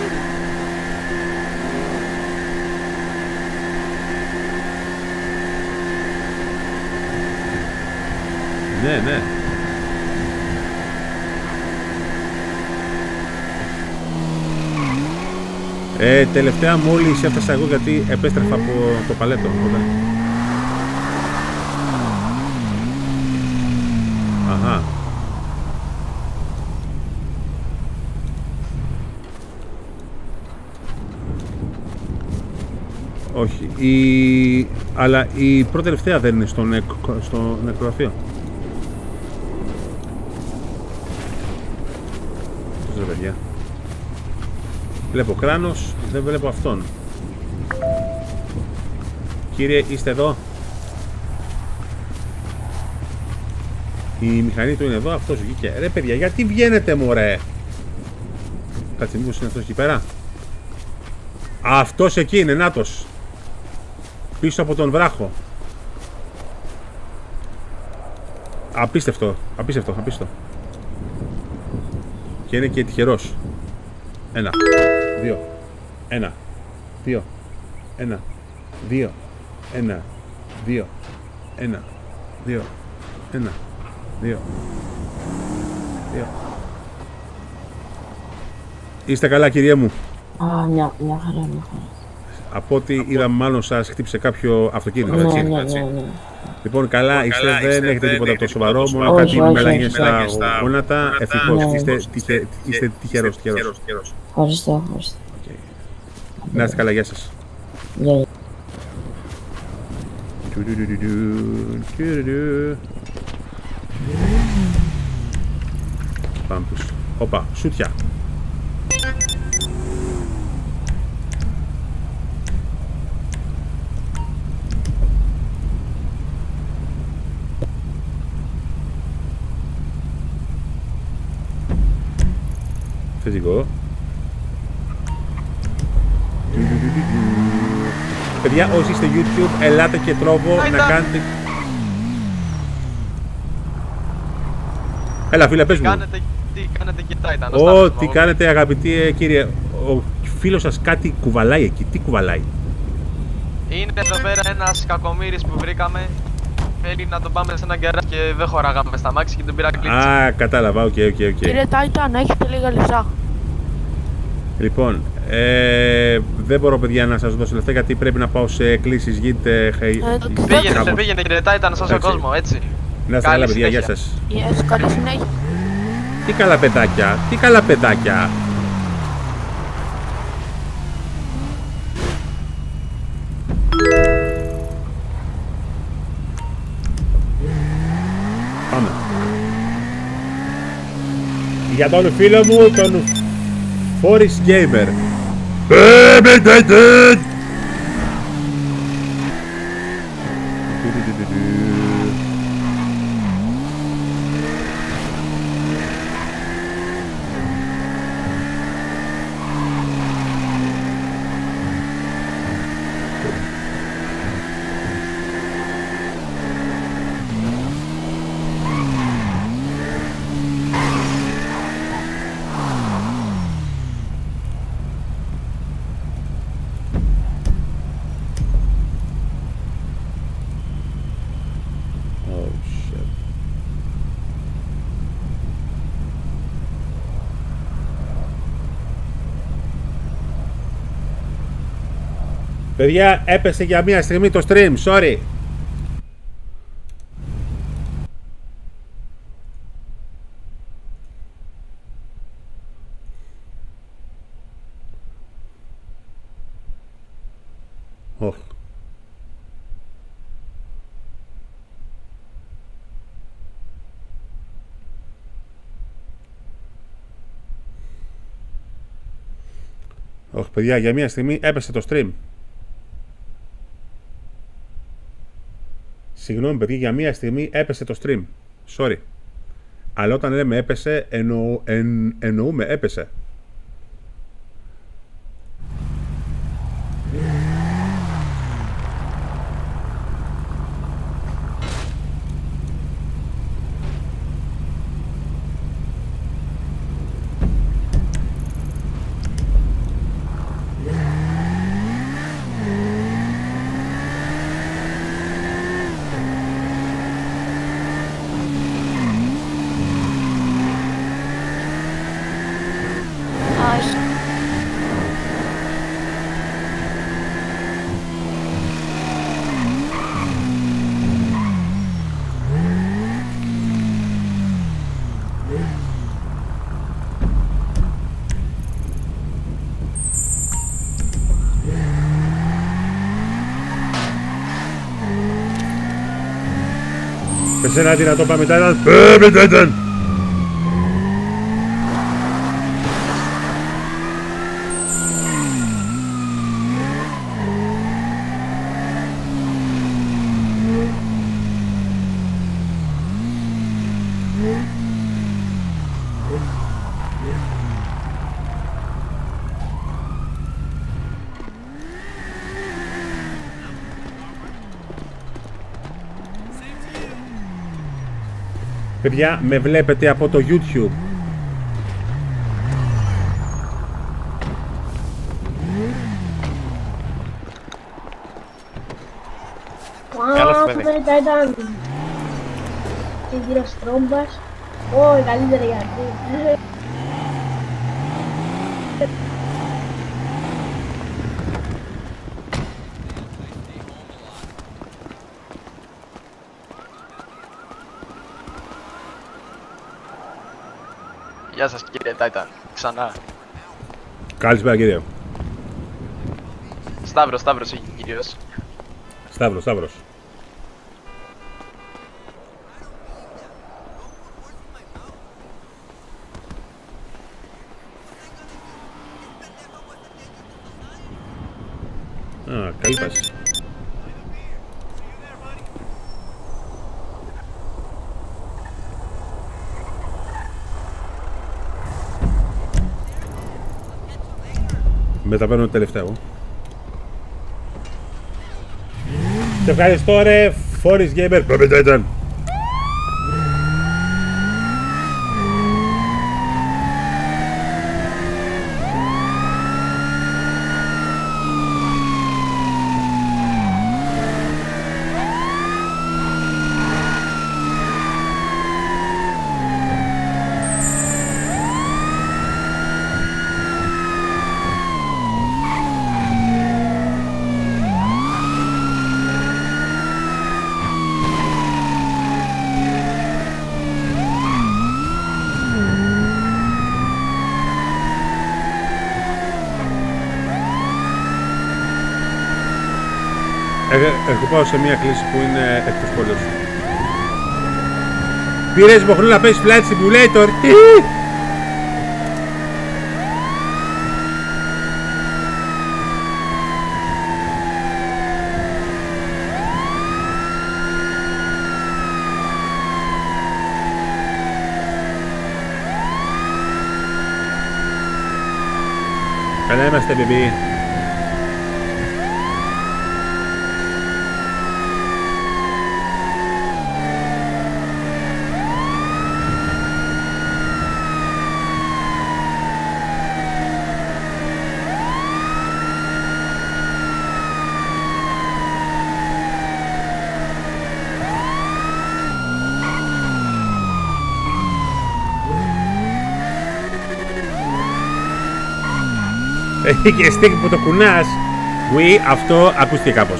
Ναι, ναι. Τελευταία μόλις έφτασα εγώ γιατί επέστρεφα από το παλέτο. Οπότε. Αχα. Όχι, αλλά η πρώτη τελευταία δεν είναι στο νεκρογραφείο. Πώς ρε παιδιά. Βλέπω κράνος, δεν βλέπω αυτόν. Κύριε, είστε εδώ? Η μηχανή του είναι εδώ, αυτός βγήκε. Ρε παιδιά, γιατί βγαίνετε μωρέ? Κάτσε, μήπως είναι αυτός εκεί πέρα? Αυτός εκεί είναι, νάτος. Πίσω από τον βράχο. Απίστευτο, απίστευτο. Και είναι και τυχερός. 1, 2, 1, 2, 1, 2, 1, 2, 1, 2, 1, 2, 2. Είστε καλά κυρία μου? Μια χαρά. Από ό,τι είδα μάλλον σας χτύπησε κάποιο αυτοκίνητο, έτσι? Ναι. Λοιπόν, καλά είστε, δεν έχετε τίποτα από το σοβαρό, μόνο κάτι μελάνιες στα γόνατα, ευτυχώς, είστε τυχερός. Ευχαριστώ. Να είστε καλά, γεια σας. Γεια. Πάμε πίσω. Όπα, σούτια. Θετικό. Παιδιά, όσοι είστε YouTube, ελάτε και τρόβο να κάνετε... Έλα φίλε, πες μου. Τι κάνετε και Titan? Τι κάνετε αγαπητοί κύριε. Ο φίλος σας κάτι κουβαλάει εκεί. Τι κουβαλάει? Είναι εδώ πέρα ένας κακομοίρης που βρήκαμε. Θέλει να τον πάμε σε ένα γκαράζ και δεν χωράγαμε στα μάξι και τον πήρα κλίτσι. Α, κατάλαβα, οκ. Κύριε Titan, έχετε λίγα λεφτά? Λοιπόν, δεν μπορώ παιδιά να σας δώσω λεφτά γιατί πρέπει να πάω σε εκκλήσεις. Γίνεται. Πήγαινε κύριε Titan, να σώσω κόσμο, έτσι. Να είστε καλά παιδιά, γεια σας. Καλή συνέχεια. Τι καλά παιδάκια, τι καλά παιδάκια. Πάμε. Για τον φίλο μου, τον Forest Gamer. Παιδιά, έπεσε για μία στιγμή το stream, sorry. Όχι παιδιά, για μία στιγμή έπεσε το stream. Συγγνώμη παιδιά, για μία στιγμή έπεσε το stream. Sorry. Αλλά όταν λέμε έπεσε, εννοούμε έπεσε. Πες ένα δυνατό πάμε Titan. Πάμε Titan. Παιδιά, με βλέπετε από το YouTube. Καλώς παιδί. Και γύρω στρόμπας. Ω, η καλύτερη γιατί. Γεια σας κύριε Titan, ξανά. Καλησπέρα κύριε. Σταύρος ο κύριος. Σταύρος. Α, καλή πάση. Μεταπαίρνω το τελευταίο. Σε ευχαριστώ ρε Forest Gamer. Πάμε Titan. Εγώ πάω σε μια κλίση που είναι εκτός πόλεως. Πήρες υποχρεώνει να παίζεις Flight Simulator. Καλά είμαστε, μπιμπί. Έχει και στίχη που το κουνάς. Αυτό ακούστηκε κάπως.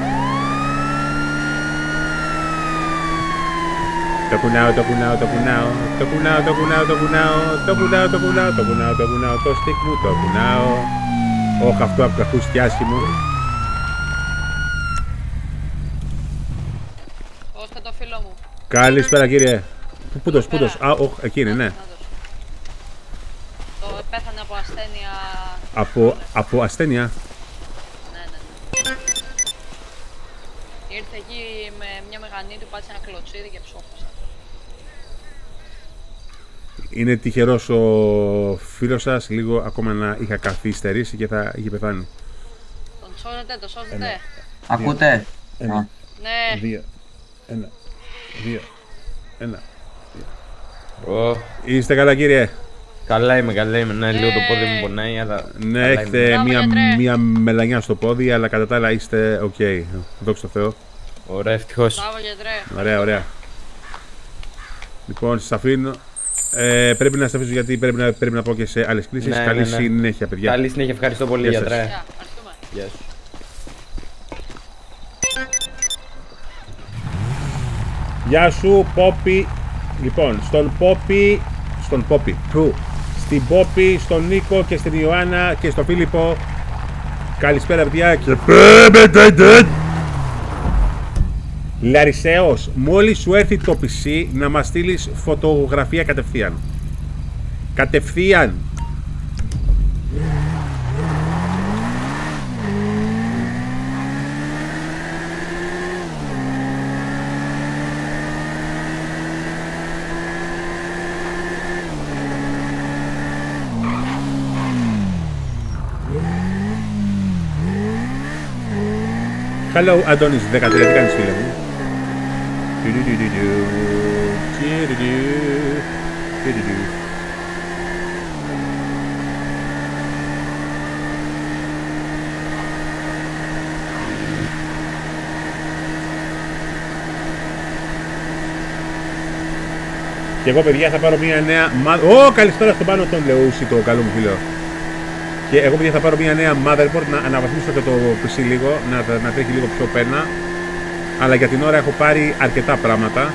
Το κουνάω, το κουνάω, το κουνάω. Το κουνάω, το κουνάω, το κουνάω. Το κουνάω, το κουνάω, το κουνάω, το κουνάω. Το στίχ μου το κουνάω. Όχι, αυτό ακούστηκε άσχημο. Ώστε το φίλο μου. Καλησπέρα κύριε. Πού το. Α, όχι, εκεί είναι, ναι. Το πέθανε από ασθένεια. Από ασθένεια. Ναι. Ήρθε εκεί με μια μεγανή του, πάτησε ένα κλωτσίδι και ψόφωσα. Είναι τυχερός ο φίλος σας, λίγο ακόμα να είχα καθυστερήσει και θα είχε πεθάνει. Τον σώζετε, το σώζετε. Ακούτε. Ένα. Ναι. 2. 1. Είστε καλά κύριε? Καλά είμαι. Ναι, λίγο το πόδι μου πονάει, αλλά... Ναι, έχετε μία μελανιά στο πόδι, αλλά κατά τα άλλα είστε οκ. Δόξα τω Θεώ. Ωραία, ευτυχώς. Ωραία. Λοιπόν, σας αφήνω. Πρέπει να σας αφήσω γιατί πρέπει να πω και σε άλλες κλήσεις. Ναι, καλή συνέχεια, παιδιά. Καλή συνέχεια, ευχαριστώ πολύ, γιατρέ. Γεια σου. Γεια σου, Πόπι. Λοιπόν, στον Πόπι, στην Πόπι, στον Νίκο και στην Ιωάννα και στον Φίλιππο. Καλησπέρα, παιδιά. Και Λαρισαίος, μόλις σου έρθει το PC να μας στείλεις φωτογραφία κατευθείαν. Hello, Αντώνης 13, τι κάνεις φίλε μου? Και εγώ παιδιά θα πάρω μια νέα... καλησπέρα στον Πάνο τον Λεούση, το καλό μου φίλο. Και εγώ παιδιά θα πάρω μια νέα motherboard, να αναβαθμίσω και το PC λίγο, να τρέχει λίγο πιο πένα. Αλλά για την ώρα έχω πάρει αρκετά πράγματα.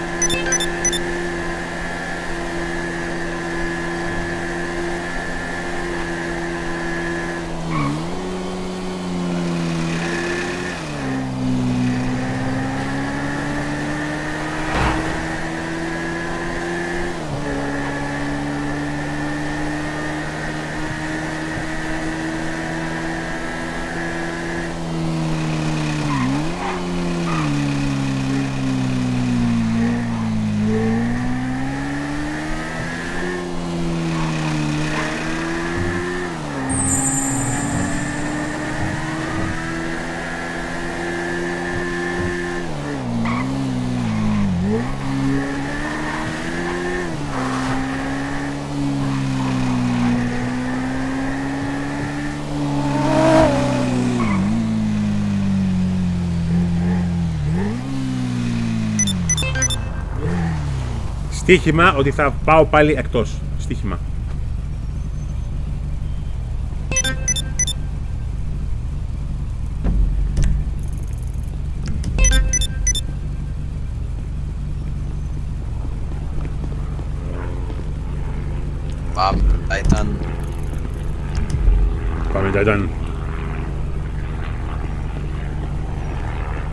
Στοίχημα ότι θα πάω πάλι εκτός. Στοίχημα. Πάμε, Titan.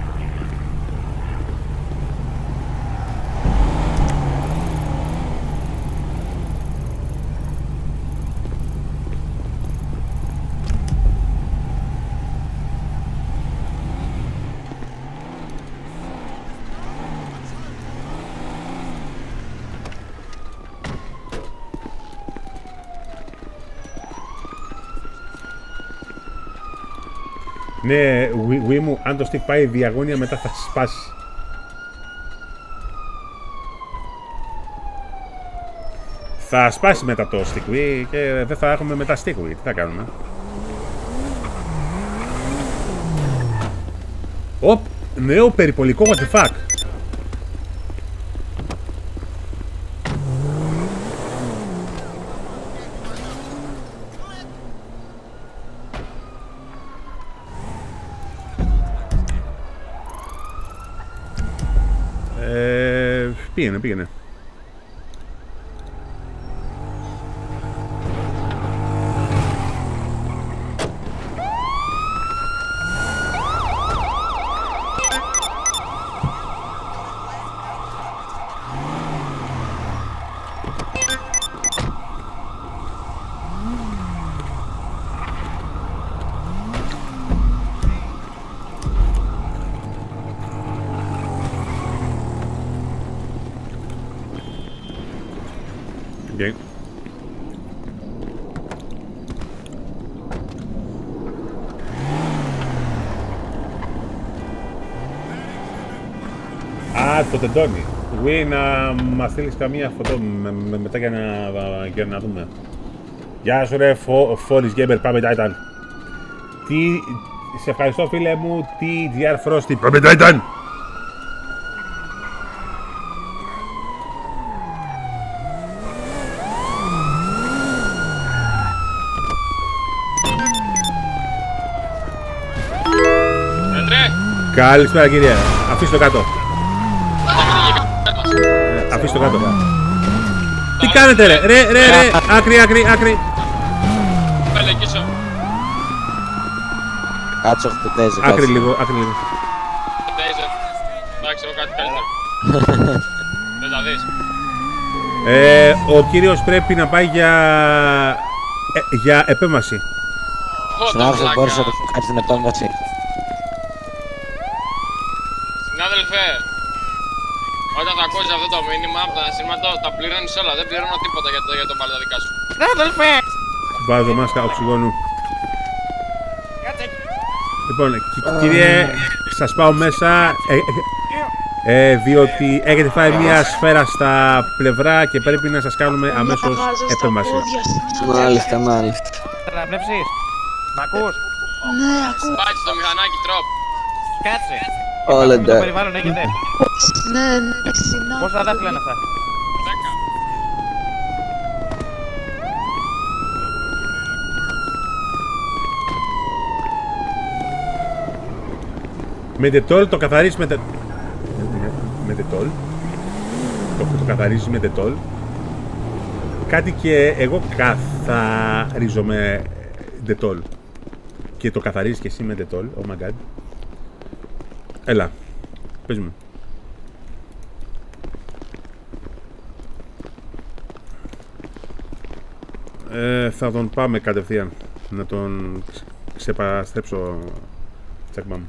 Ναι, Wii μου, αν το stick πάει διαγώνια μετά θα σπάσει. Θα σπάσει μετά το stick Wii και δεν θα έχουμε μετά stick Wii. Τι θα κάνουμε? Οπ, νέο περιπολικό, what the fuck. Πήγαινε. Okay. Α, το τεντώνει. Wii, να μας στείλεις καμία φωτό μετά για να δούμε. Γεια σου ρε Φόλης Γκέμπερ, πάμε Titan. Σε ευχαριστώ φίλε μου, TGR Frosty, πάμε Titan. Καλησπέρα κύριε, αφήστε το κάτω. Αφήστε το κάτω. Τι κάνετε ρε, άκρη. Κάτσο χτυπέζε. Άκρη λίγο. Εντάξει, εγώ κάτι καλύτερο. Θες να δεις. Ο κύριος πρέπει να πάει για επέμβαση. Συνάδελφε, μπορείς να το κάνεις την επέμβαση? Συνάδελφε, όταν θα ακούσεις αυτό το μήνυμα από το ανασύρματο, τα πληρώνεις όλα. Δεν πληρώνω τίποτα για το πάλι τα δικά σου. Συνάδελφε! Βάζω μάσκα οξυγόνου. Λοιπόν, κύριε, σας πάω μέσα, διότι έχετε φάει μια σφαίρα στα πλευρά και πρέπει να σας κάνουμε αμέσως επέμβαση. Μάλιστα. Θα τα πνεύσεις? Μ' ακούς? Ναι, ακούω. Πάτσε το μηχανάκι, τρόπ. Κάτσε. Όλα το περιβάλλον έχετε? Ναι, συνάδελφε. Πόσα δάχτυλα είναι αυτά? 10. Με ντετόλ το καθαρίζεις με ντετόλ. Το καθαρίζεις με ντετόλ. Κάτι και εγώ καθαρίζω με ντετόλ. Και το καθαρίζεις και εσύ με ντετόλ. Oh my god. Έλα, πες μου. Θα τον πάμε κατευθείαν. Να τον ξεπαστρέψω. Τσακμάμ.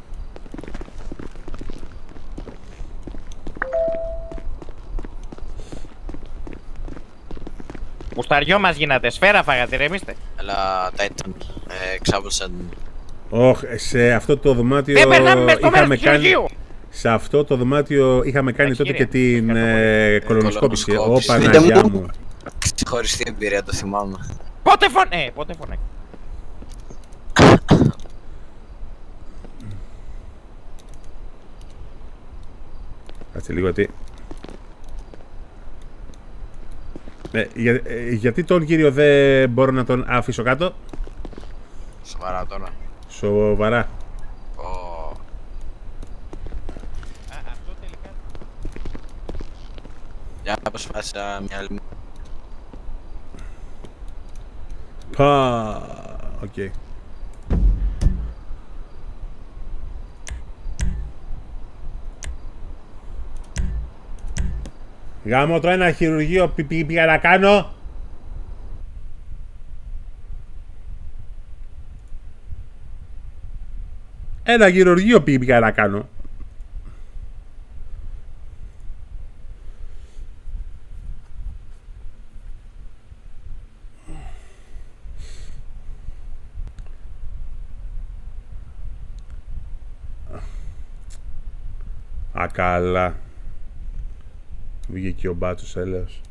Μουσταριό μας γίνατε, σφαίρα φάγατε, ρεμίστε. Αλλά Titan, ξάπλωσαν. Σε αυτό το δωμάτιο είχαμε κάνει... Σε αυτό το δωμάτιο είχαμε κάνει τότε και την κολονοσκόπηση. Ω Παναγιά μου. Ξεχωριστή εμπειρία, το θυμάμαι. Πότε φωνέ. Κάτσε λίγο τι. Γιατί τον κύριο δεν μπορώ να τον αφήσω κάτω? Σοβαρά τώρα. Σοβαρά. Αυτό τελικά... Για να προσπάθησα μια άλλη... Οκ. Γάμο το ένα χειρουργείο πήγα να κάνω. Ένα χειρουργείο πήγα να κάνω. Ακάλα. Βγήκε ο μπάτσος έλεος.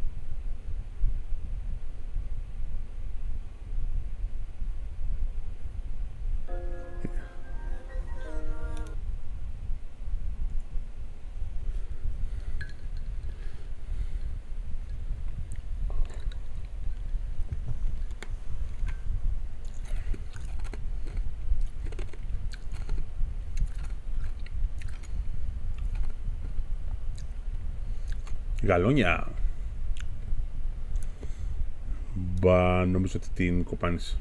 Γαλόνια. Μπα, νομίζω ότι την κοπάνησε.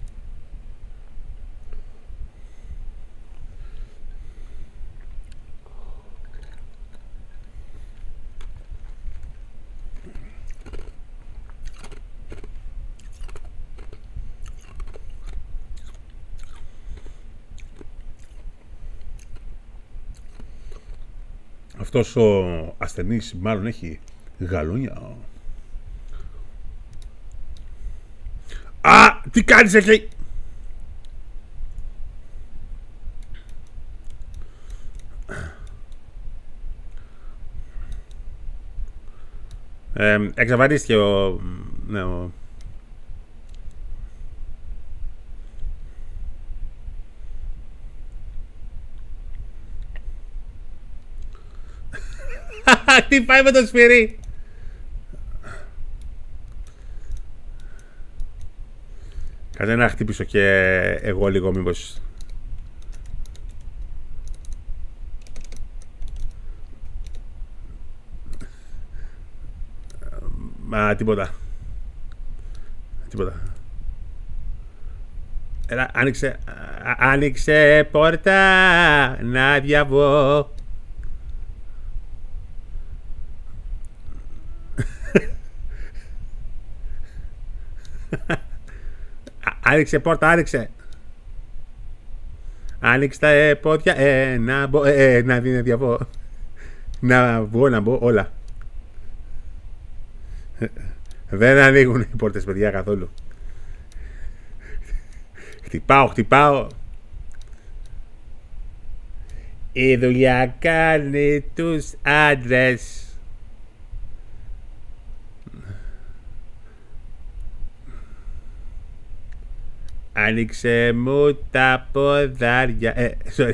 Αυτός ο ασθενής μάλλον έχει γαλόνια. Α! Τι κάνεις εκεί! Εξαφανίστηκε ο... Ναι, ο... Τι πάει με το σφυρί! Κάτσε να χτύπησω και εγώ λίγο μήπως. Μα τίποτα. Τίποτα. Έλα, άνοιξε πόρτα να διαβώ. Άνοιξε πόρτα, άνοιξε. Άνοιξε τα πόδια, να μπω, να διαβώ. Να μπω, όλα. Δεν ανοίγουν οι πόρτες, παιδιά, καθόλου. Χτυπάω. Η δουλειά κάνει τους άντρες. Άνοιξε μου τα ποδάρια. Sorry.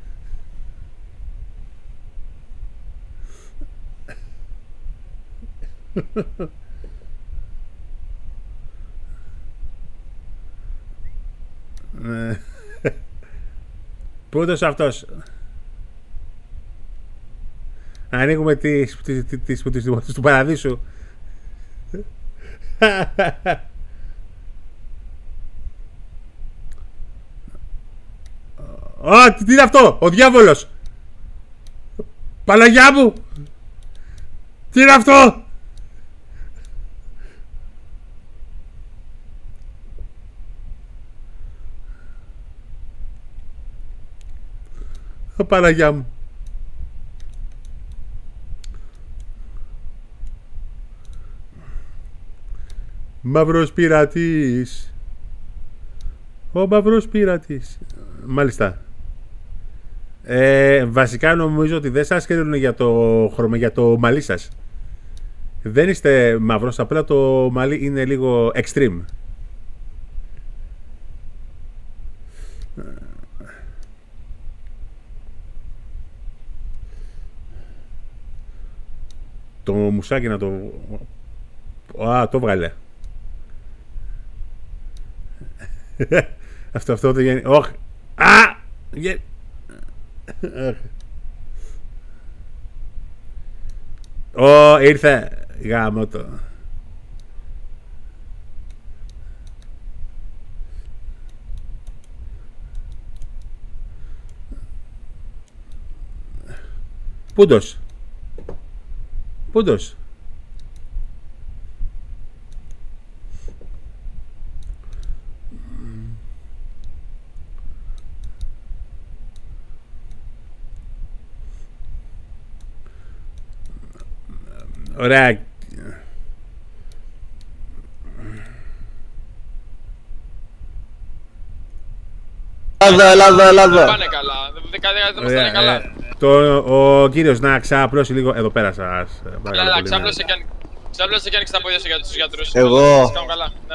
Πούτος αυτός. Ανοίγουμε τις του παραδείσου. Α, τι είναι αυτό, ο διάβολος! Παναγιά μου! Τι είναι αυτό! Παναγιά μου! Μαύρος πειρατής! Ο μαύρος πειρατής! Μάλιστα. Βασικά νομίζω ότι δεν σας κρίνουν για το χρώμα, για το μαλλί σας. Δεν είστε μαύρος, απλά το μαλλί είναι λίγο extreme. Το μουσάκι να το... Α, το βγάλε. Αυτό το βγαίνει. Όχι. Α! Ω, ήρθε. Γάμο το. Πούντος. Πούντος. Ωραία. Ελλάδα. Δεν πάνε καλά. Δεν πάνε καλά. Ο κύριος να ξαπλώσει λίγο εδώ πέρα σας. Έλα, ξάπλωσε και άνοιξε τα πόδια σου για τους γιατρούς. Εγώ. Ναι.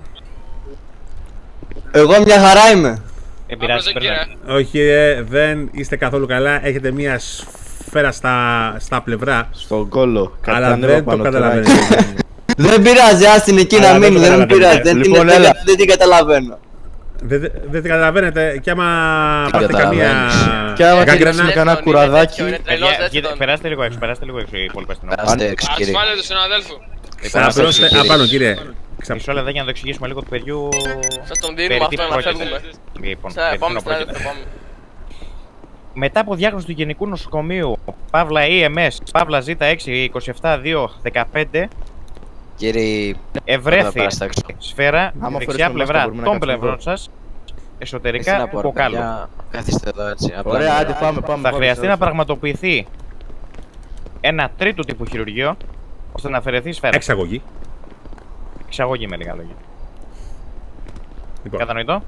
Εγώ μια χαρά είμαι. Όχι, δεν είστε καθόλου καλά. Έχετε μια σφαίρα στα πλευρά. Στον κόλο. Αλλά δεν το καταλαβαίνετε. Δεν πειράζει, ας την εκεί να μείνει, δεν μου πειράζει. Δεν την καταλαβαίνω. Δεν την καταλαβαίνετε κι άμα πάτε καμία γκάγκρενα, κανένα κουραδάκι. Περάστε λίγο έξω, οι υπόλοιποι αστυνομικοί. Ασφάλεια του συναδέλφου. Ξαπλώστε απάνω, κύριε. Μισό λεπτό για να το εξηγήσουμε λίγο του παιδιού. Σας τον δίνουμε αυτό να φεύγουμε. Λοιπόν, πάμε συνάδελφε, πάμε. Μετά από διάγνωση του Γενικού Νοσοκομείου Παύλα EMS, Παύλα Z6-27-2-15, κύριε, ευρέθη σφαίρα δεξιά πλευρά των πλευρών σας, εσωτερικά από κάλο. Καθίστε εδώ έτσι. Ωραία, άντε πάμε. Θα χρειαστεί να πραγματοποιηθεί ένα τρίτο τύπου χειρουργείο, ώστε να αφαιρεθεί σφαίρα. Εξαγωγή. Εξαγωγή με λίγα λόγια. Λοιπόν. Κατανοητό.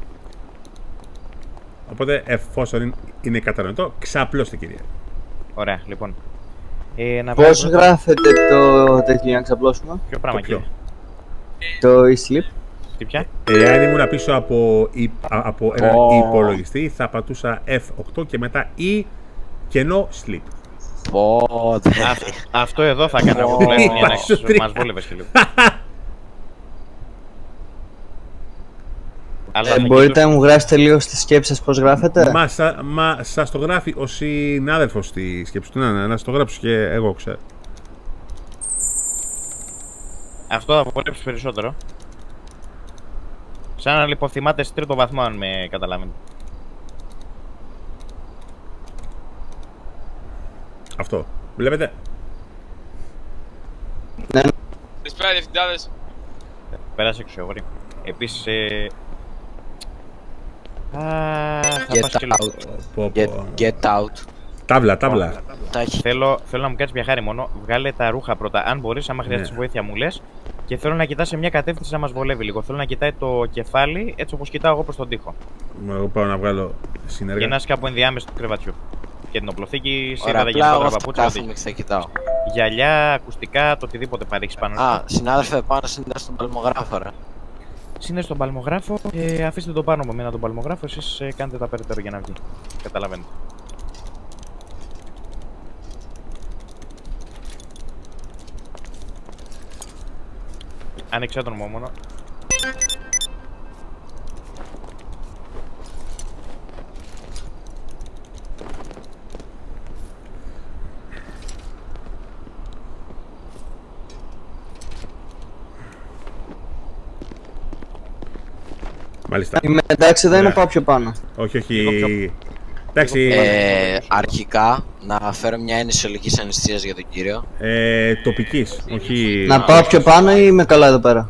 Οπότε, εφόσον είναι κατανοητό, ξαπλώστε, κυρία. Ωραία, λοιπόν. Πώς γράφετε το τέτοιο για να ξαπλώσουμε? Ποιο πράγμα, κύριε? Το e-slip. Τι πια? Εάν ήμουν πίσω από ένα υπολογιστή, θα πατούσα F8 και μετά E κενό slip. Αυτό εδώ θα έκανα εγώ τουλάχιστον για να μας βόλευες και λίγο. Μπορείτε να μου γράψετε λίγο στις σκέψεις σας πώς γράφετε? Μα σας το γράφει ο συνάδελφος στη σκέψη του. Να σας το γράψω και εγώ ξέρω. Αυτό θα βολέψει περισσότερο. Σαν να λιποθυμάτε σε τρίτο βαθμό, αν με καταλαβαίνετε. Αυτό. Βλέπετε. Ναι. Καλησπέρα, διευθυντάδες. Πέρασε έξω, αγόρι. Επίσης, Get out. Τάβλα. Θέλω να μου κάνεις μια χάρη μόνο. Βγάλε τα ρούχα πρώτα. Αν μπορείς, άμα χρειάζεσαι βοήθεια, μου λες. Και θέλω να κοιτάς σε μια κατεύθυνση να μας βολεύει λίγο. Θέλω να κοιτάει το κεφάλι έτσι όπως κοιτάω εγώ προς τον τοίχο. Εγώ πάω να βγάλω συνεργά. Και να είσαι κάπου ενδιάμεσα του κρεβατιού. Και την οπλοθήκη, σίγουρα για να παπούτσια. Γυαλιά, ακουστικά, το οτιδήποτε παρέχεις πάνω. Α, συνάδελφε, πάνω σύνδεσαι στον παλμογράφο, ρε. Σύνδεσαι στον παλμογράφο, αφήστε το πάνω από μένα τον παλμογράφο, εσείς κάντε τα περαιτέρω για να βγει. Καταλαβαίνετε. Άνοιξε τον μόνο. Μάλιστα. Είμαι εντάξει, δεν είναι πάω πιο πάνω. Όχι. Εντάξει. Αρχικά, να φέρω μια ένεση ολικής αναισθησίας για τον κύριο. Τοπικής, όχι... Να πάω πιο πάνω ή είμαι καλά εδώ πέρα?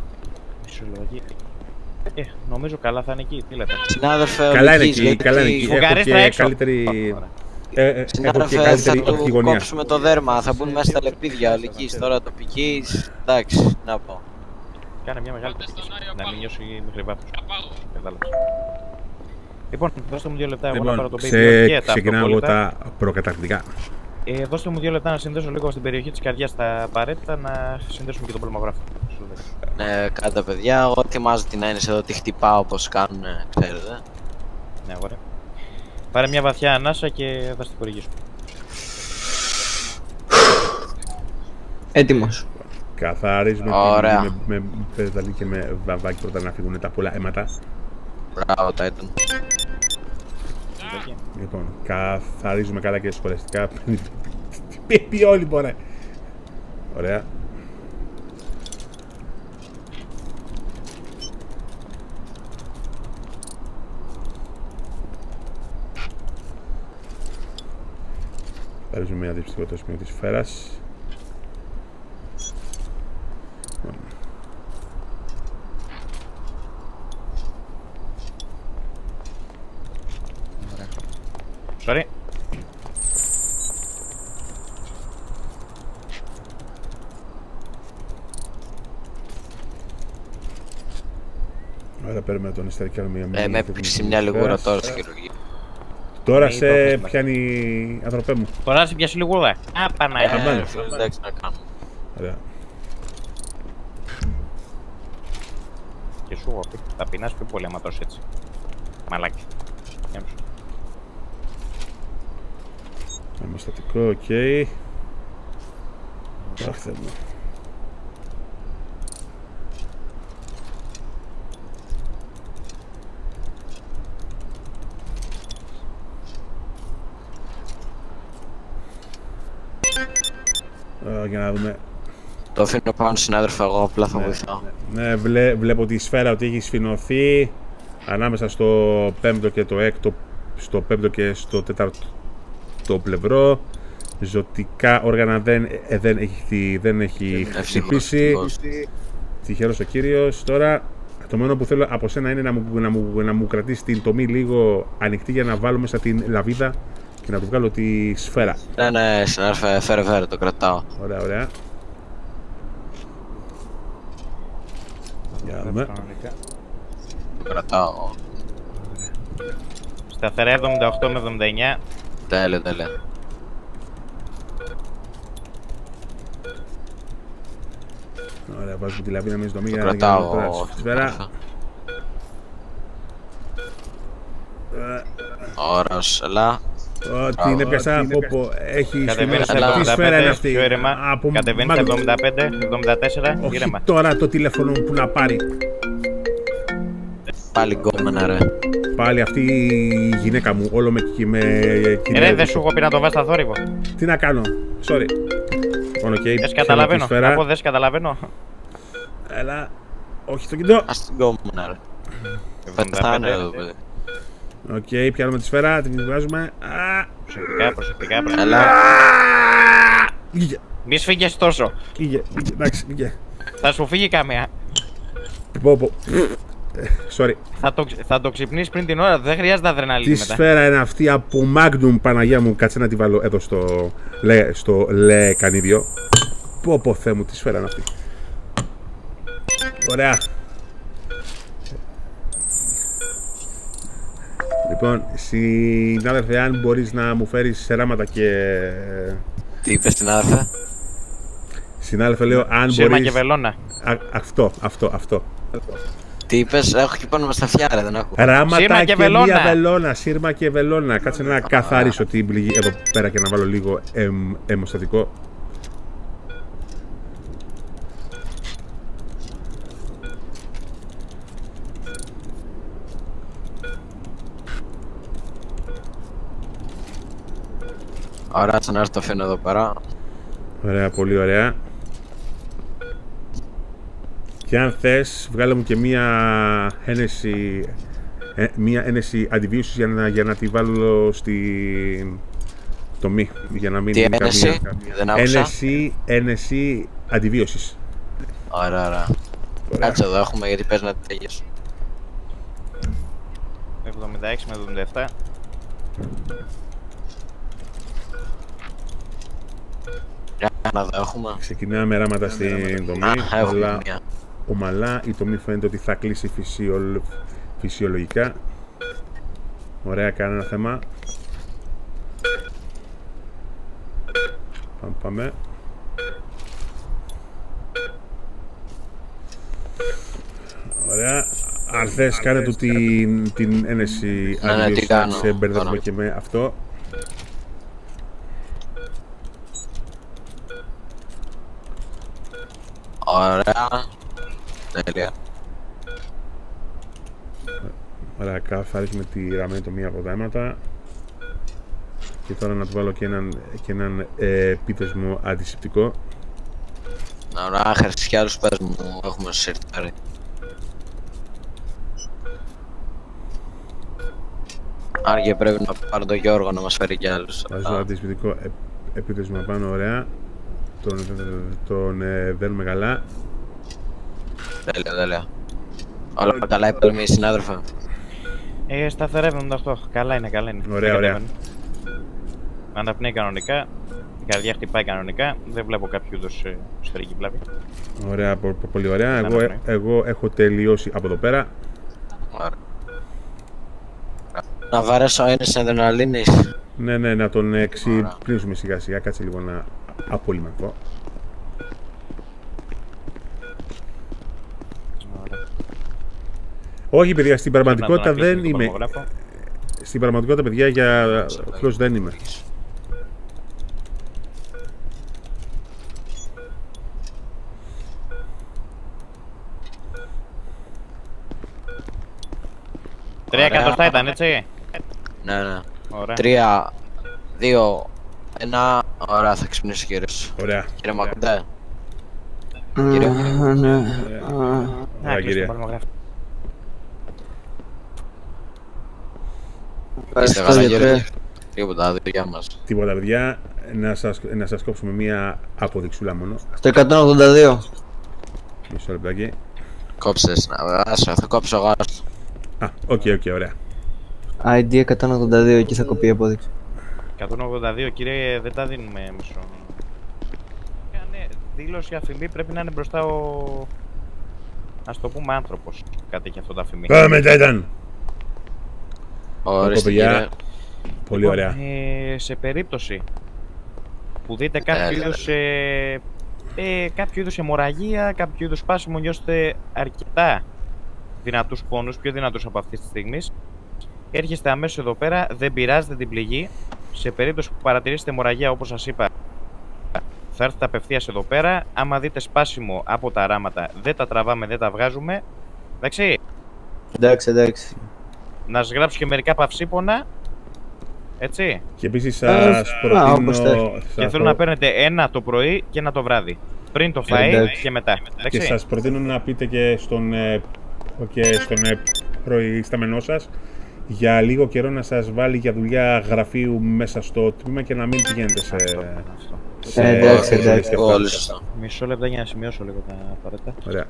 Νομίζω καλά θα είναι εκεί, τι λέτε? Συνάδελφε, καλά είναι εκεί, έχω και καλύτερη... Συνάδελφε, θα του κόψουμε το δέρμα, θα μπουν μέσα στα λεπίδια ολικής, τώρα τοπικής, εντάξει, να πω. Κάνε μια μεγάλη τοποθέτηση, να μην νιώσει μικρή βάθος. Κατάλαβες. Λοιπόν, δώστε μου 2 λεπτά, εγώ να πάρω το παιδί και τα ξεκινάω εγώ τα προκαταρκτικά. Δώστε μου 2 λεπτά να συνδέσω λίγο στην περιοχή της καρδιάς τα απαραίτητα, να συνδέσουμε και τον παλμογράφο. Ναι, κάντε παιδιά, εγώ ετοιμάζω την έννοια εδώ, τη χτυπάω όπως κάνουν, ξέρετε. Ναι, ωραία. Πάρε μια βαθιά ανάσα και θα στην χορηγήσω. Έτοιμος. Καθαρίζουμε με πεδαλί και με βαμβάκι πρώτα να φύγουν τα πολλά αίματα. Μπράβο, Titan. Λοιπόν, καθαρίζουμε καλά και σχολαστικά. Πει όλοι μπορεί. Ωραία. Καθαρίζουμε μια διψηφικό το σημείο της σφαίρας. Sorry. Άρα παίρνουμε τον Ιστερικιάνο μία μία. Με έπαιξε μια λιγούρα τώρα στη χειρουργία. Τώρα σε πιάνει, ανθρωπέ μου. Τώρα σε πιάσει λιγούδα. Α, Παναγία. Εντάξει να κάνω. Ωραία. Και σου έχω πει, θα πεινάς πιο πολύ άμα τόσο έτσι. Μαλάκι. Αιμοστατικό, οκ. Αχ, Θεέ μου. Για να δούμε. Το αφήνω πάνω συνάδελφα, εγώ απλά θα βοηθάω. Ναι, βλέπω τη σφαίρα ότι έχει σφινωθεί ανάμεσα στο 5ο και το 6ο, στο 5ο και στο 4ο το πλευρό. Ζωτικά όργανα δεν έχει χτυπήσει. Τυχερός ο κύριος. Τώρα το μόνο που θέλω από σένα είναι να μου κρατήσει την τομή λίγο ανοιχτή για να βάλω μέσα την λαβίδα και να του βγάλω τη σφαίρα. Ναι, συνάδελφε, φέρε, το κρατάω. Ωραία. Για να δούμε. Το κρατάω. Σταθερά 78 με 79. Τέλεια. Ωραία, βάζουμε τη λαβίδα μέσα στο τομή για να κρατάω τη σφαίρα. Ωρας, ελά. Την έπιασα, έχει τι σφαίρα είναι αυτή. Κατεβαίνει 75, 74, ήρεμα. Τώρα το τηλέφωνο που να πάρει. Πάλι γκόμενα ρε. Πάλι αυτή η γυναίκα μου, όλο με κοινωνία. Ρε, δεν σου έχω πει να το βάζεις στα θόρυβο. Τι να κάνω, sorry. Δεν καταλαβαίνω, να πω δεν καταλαβαίνω. Έλα, όχι το κινητό. Ας την γκόμενα ρε. Πεθάνε εδώ παιδί. Οκ, πιάνουμε τη σφαίρα, την βγάζουμε. Προσεκτικά. Έλα. Μη σφίγγες τόσο. Εντάξει, βγήκε. Θα σου φύγει καμία. Sorry. Θα το ξυπνείς πριν την ώρα, δεν χρειάζεται αδρεναλίνη μετά. Τι σφαίρα είναι αυτή από Magnum, Παναγιά μου, κάτσε να τη βάλω εδώ στο λεκανίδιο. Πω Θεέ μου, τι σφαίρα είναι αυτή. Ωραία. Λοιπόν, συνάδελφε, αν μπορείς να μου φέρεις σεράματα και... Τι είπες συνάδελφε? Συνάδελφε, λέω, αν μπορείς... Σύρμα και βελόνα. Αυτό. Τι είπες, έχω και πάνω μες στα φτιάρα, δεν έχω. Ράματα και μία βελόνα, σύρμα και βελόνα. Κάτσε να καθαρίσω την πληγή εδώ πέρα και να βάλω λίγο αιμοστατικό. Ωραία, να έρθει το αφήνω εδώ πέρα. Ωραία, πολύ ωραία. Και αν θες, βγάλε μου και μία ένεση αντιβίωσης για να τη βάλω στη τομή. Για να μην τι είναι ένεση, δεν άκουσα. Ένεση αντιβίωσης. Ωραία. Κάτσε εδώ έχουμε γιατί πες να τελειώσει. 76 με 77. Να δω, έχουμε. Ξεκινάμε ράματα στην τομή, αλλά ομαλά η τομή φαίνεται ότι θα κλείσει φυσιολογικά. Ωραία, κανένα θέμα. Πάμε. Ωραία. Αν θες, κάνε του την ένεση αντίβιωση, σε μπερδεύουμε και με αυτό. Ωραία. Τέλεια. Ωραία, καθαρίζουμε τη ραμμένη τομή από τα αίματα. Και τώρα να του βάλω και έναν επίδεσμο αντισηπτικό. Ωραία, χρυσιά άλλους πες μου, έχουμε συρτάρει. Άρα και πρέπει να πάρω τον Γιώργο να μας φέρει κι άλλους. Βάζω αντισηπτικό επίδεσμο πάνω, ωραία. Τον δένουμε καλά. Τέλεια. Όλα καλά, υπέρμη συνάδελφα. Σταθερά 78. Καλά είναι. Ωραία. Αναπνέει κανονικά. Η καρδιά χτυπάει κανονικά. Δεν βλέπω κάποιο είδους σφαιρική βλάβη. Ωραία, πολύ ωραία. Εγώ έχω τελειώσει από εδώ πέρα. Να βαρέσω ένας αδρεναλίνης. Ναι, ναι, να τον ξυπνήσουμε σιγά σιγά. Κάτσε λίγο να απολυμακώ. Όχι, παιδιά, στην πραγματικότητα δεν είμαι. Στην πραγματικότητα, παιδιά, για φλος δεν είμαι. Τρία εκατοστά ήταν, έτσι. Ναι, ναι. Ωραία. 3, 2, 1. Ωραία, θα ξυπνήσει ο κύριος. Ωραία. Κύριε Μακντέ. Κύριε. Ναι. Ωραία, κύριε. Είστε καλά, κύριε. Τίποτα, δουλειά μας. Τίποτα, παιδιά. Να σας κόψουμε μία αποδειξούλα μόνο. Στο 182. Μισό λεπτάκι. Κόψες, θα κόψω εγώ. Α, οκ, ωραία. ID 182, εκεί θα κοπεί η απόδειξη. 182, κύριε, δεν τα δίνουμε μισό. Ναι, δήλωση αφημί πρέπει να είναι μπροστά ο... ας το πούμε άνθρωπος. Κάτι έχει αυτό το αφημί. Πάμε, Titan! Ορίστε, κύριε. Πολύ ωραία. Σε περίπτωση που δείτε κάποιο είδους αιμορραγία, κάποιο είδους σπάσιμο, νιώσετε αρκετά δυνατούς πόνους, πιο δυνατούς από αυτή τη στιγμή, έρχεστε αμέσως εδώ πέρα, δεν πειράζετε την πληγή. Σε περίπτωση που παρατηρήσετε αιμορραγία, όπως σας είπα, θα έρθετε απευθείας εδώ πέρα. Άμα δείτε σπάσιμο από τα ράματα, δεν τα τραβάμε, δεν τα βγάζουμε. Εντάξει. Εντάξει. Να σας γράψω και μερικά παυσίπονα. Έτσι. Και επίσης σας προτείνω... Και θέλω να παίρνετε ένα το πρωί και ένα το βράδυ. Πριν το φαΐ και μετά. Εντάξει. Και σας προτείνω να πείτε και στον προϊστάμενό σας για λίγο καιρό να σας βάλει για δουλειά γραφείου μέσα στο τμήμα και να μην πηγαίνετε σε... Εντάξει. Μισό λεπτά για να σημειώσω λίγο τα απαραίτητα. Ωραία.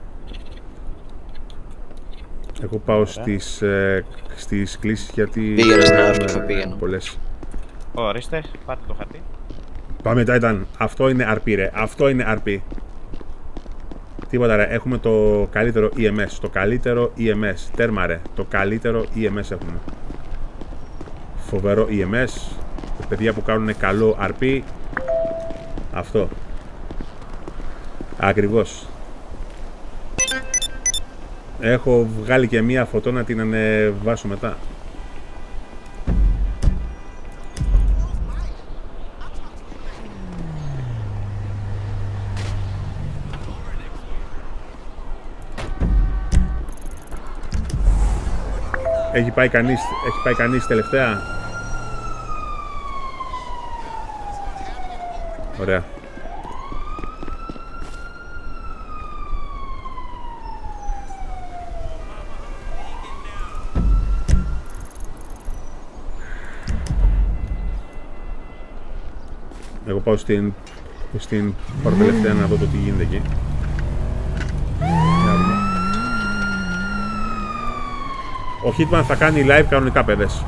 Εγώ πάω στις κλήσεις γιατί πήγαινε. Πολλές. Ορίστε, πάτε το χαρτί. Πάμε, Titan. Αυτό είναι RP, ρε. Αυτό είναι RP. Τίποτα, ρε. Έχουμε το καλύτερο EMS. Το καλύτερο EMS. Τέρμα, ρε. Το καλύτερο EMS έχουμε. Φοβερό EMS. Παιδιά που κάνουν καλό RP. Αυτό. Ακριβώς. Έχω βγάλει και μία φωτό να την ανεβάσω μετά. Έχει πάει κανείς τελευταία? Ωραία. Εγώ πάω στην παρατελευταία να δω το τι γίνεται εκεί. Ο Hitman θα κάνει live κανονικά, παιδες.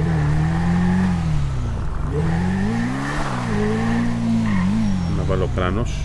Να βάλω κράνος.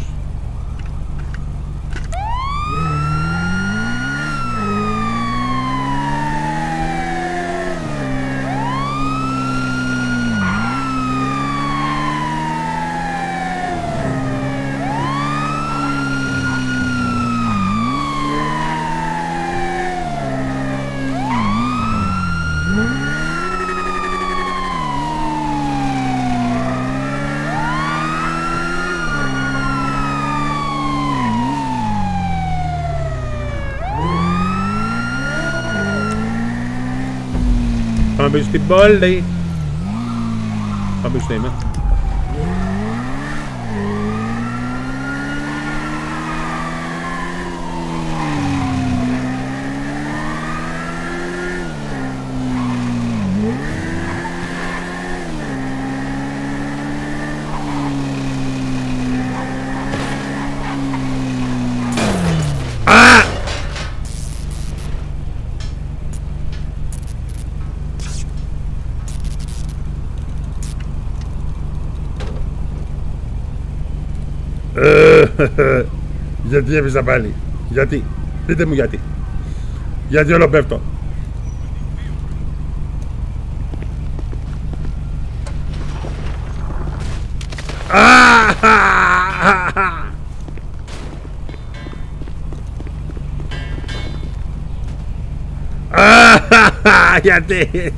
Πάμε πίσω στην πόλη. Πάμε πίσω στο είμαι. Γιατί έπισα πάλι? Γιατί? Πείτε μου γιατί. Γιατί όλο πέφτω. Γιατί?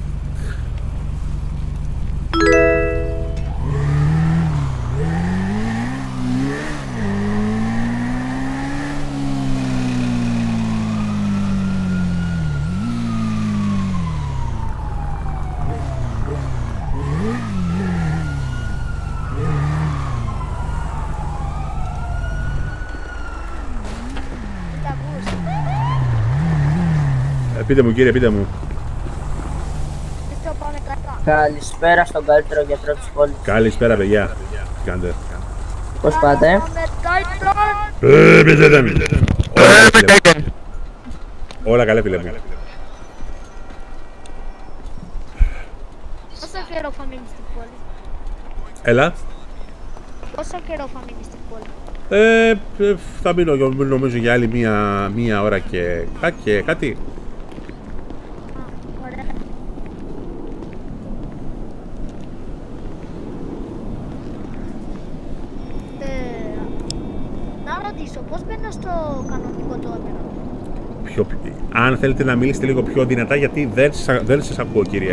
Πείτε μου κύριε, πείτε μου. Καλησπέρα στον καλύτερο γιατρό της πόλης. Καλησπέρα παιδιά. Τι κάνετε? Πώς πάτε? Όλα καλά φίλε μου. Πόσο καιρό θα μείνεις στην πόλη? Έλα. Πόσο καιρό θα μείνεις στην πόλη? Θα μείνω νομίζω για άλλη μία ώρα και κάτι. Πώς μπαίνω στο κανονικό το Emerald? Αν θέλετε να μιλήσετε λίγο πιο δυνατά, γιατί δεν σας ακούω κύριε.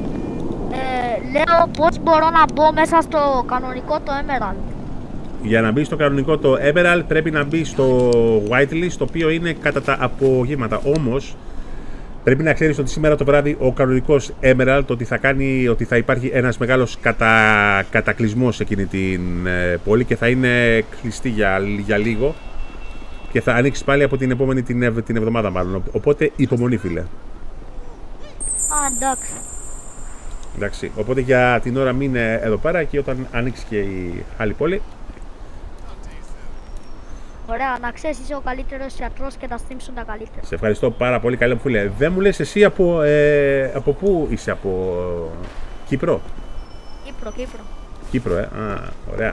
Λέω πώς μπορώ να μπω μέσα στο κανονικό το Emerald. Για να μπει στο κανονικό το Emerald πρέπει να μπει στο Whitelist, το οποίο είναι κατά τα απογήματα. Όμως πρέπει να ξέρεις ότι σήμερα το βράδυ ο κανονικός Emerald ότι θα υπάρχει ένας μεγάλος κατακλυσμός σε εκείνη την πόλη και θα είναι κλειστή για λίγο και θα ανοίξει πάλι από την επόμενη την εβδομάδα μάλλον. Οπότε υπομονή φίλε. Εντάξει. Εντάξει, οπότε για την ώρα μείνε εδώ πέρα και όταν ανοίξει και η άλλη πόλη. Ωραία, να ξέρεις είσαι ο καλύτερος γιατρός και τα streams σου τα καλύτερα. Σε ευχαριστώ πάρα πολύ, καλή μου φίλε. Δεν μου λες εσύ από πού είσαι, από Κύπρο? Κύπρο, ωραία.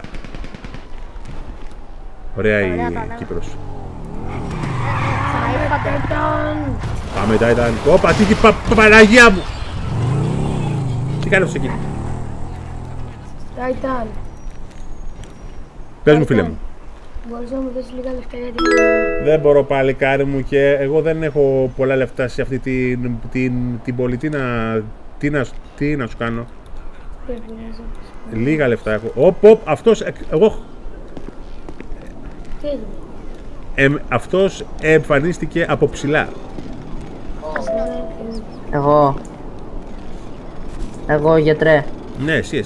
Ωραία η Κύπρος. Πάμε Titan. Ωπα, τι Παναγία μου! Τι κάνεις εκεί? Titan. Πες μου φίλε μου. Μπορείς να μου δώσεις λίγα λεφτά γιατί... Δεν μπορώ παλικάρι μου και εγώ δεν έχω πολλά λεφτά σε αυτή την πόλη. Τι να σου κάνω? Λίγα λεφτά έχω. Αυτός εγώ... Τι έγινε? Αυτός εμφανίστηκε από ψηλά. Εγώ γιατρέ. Ναι, εσύ.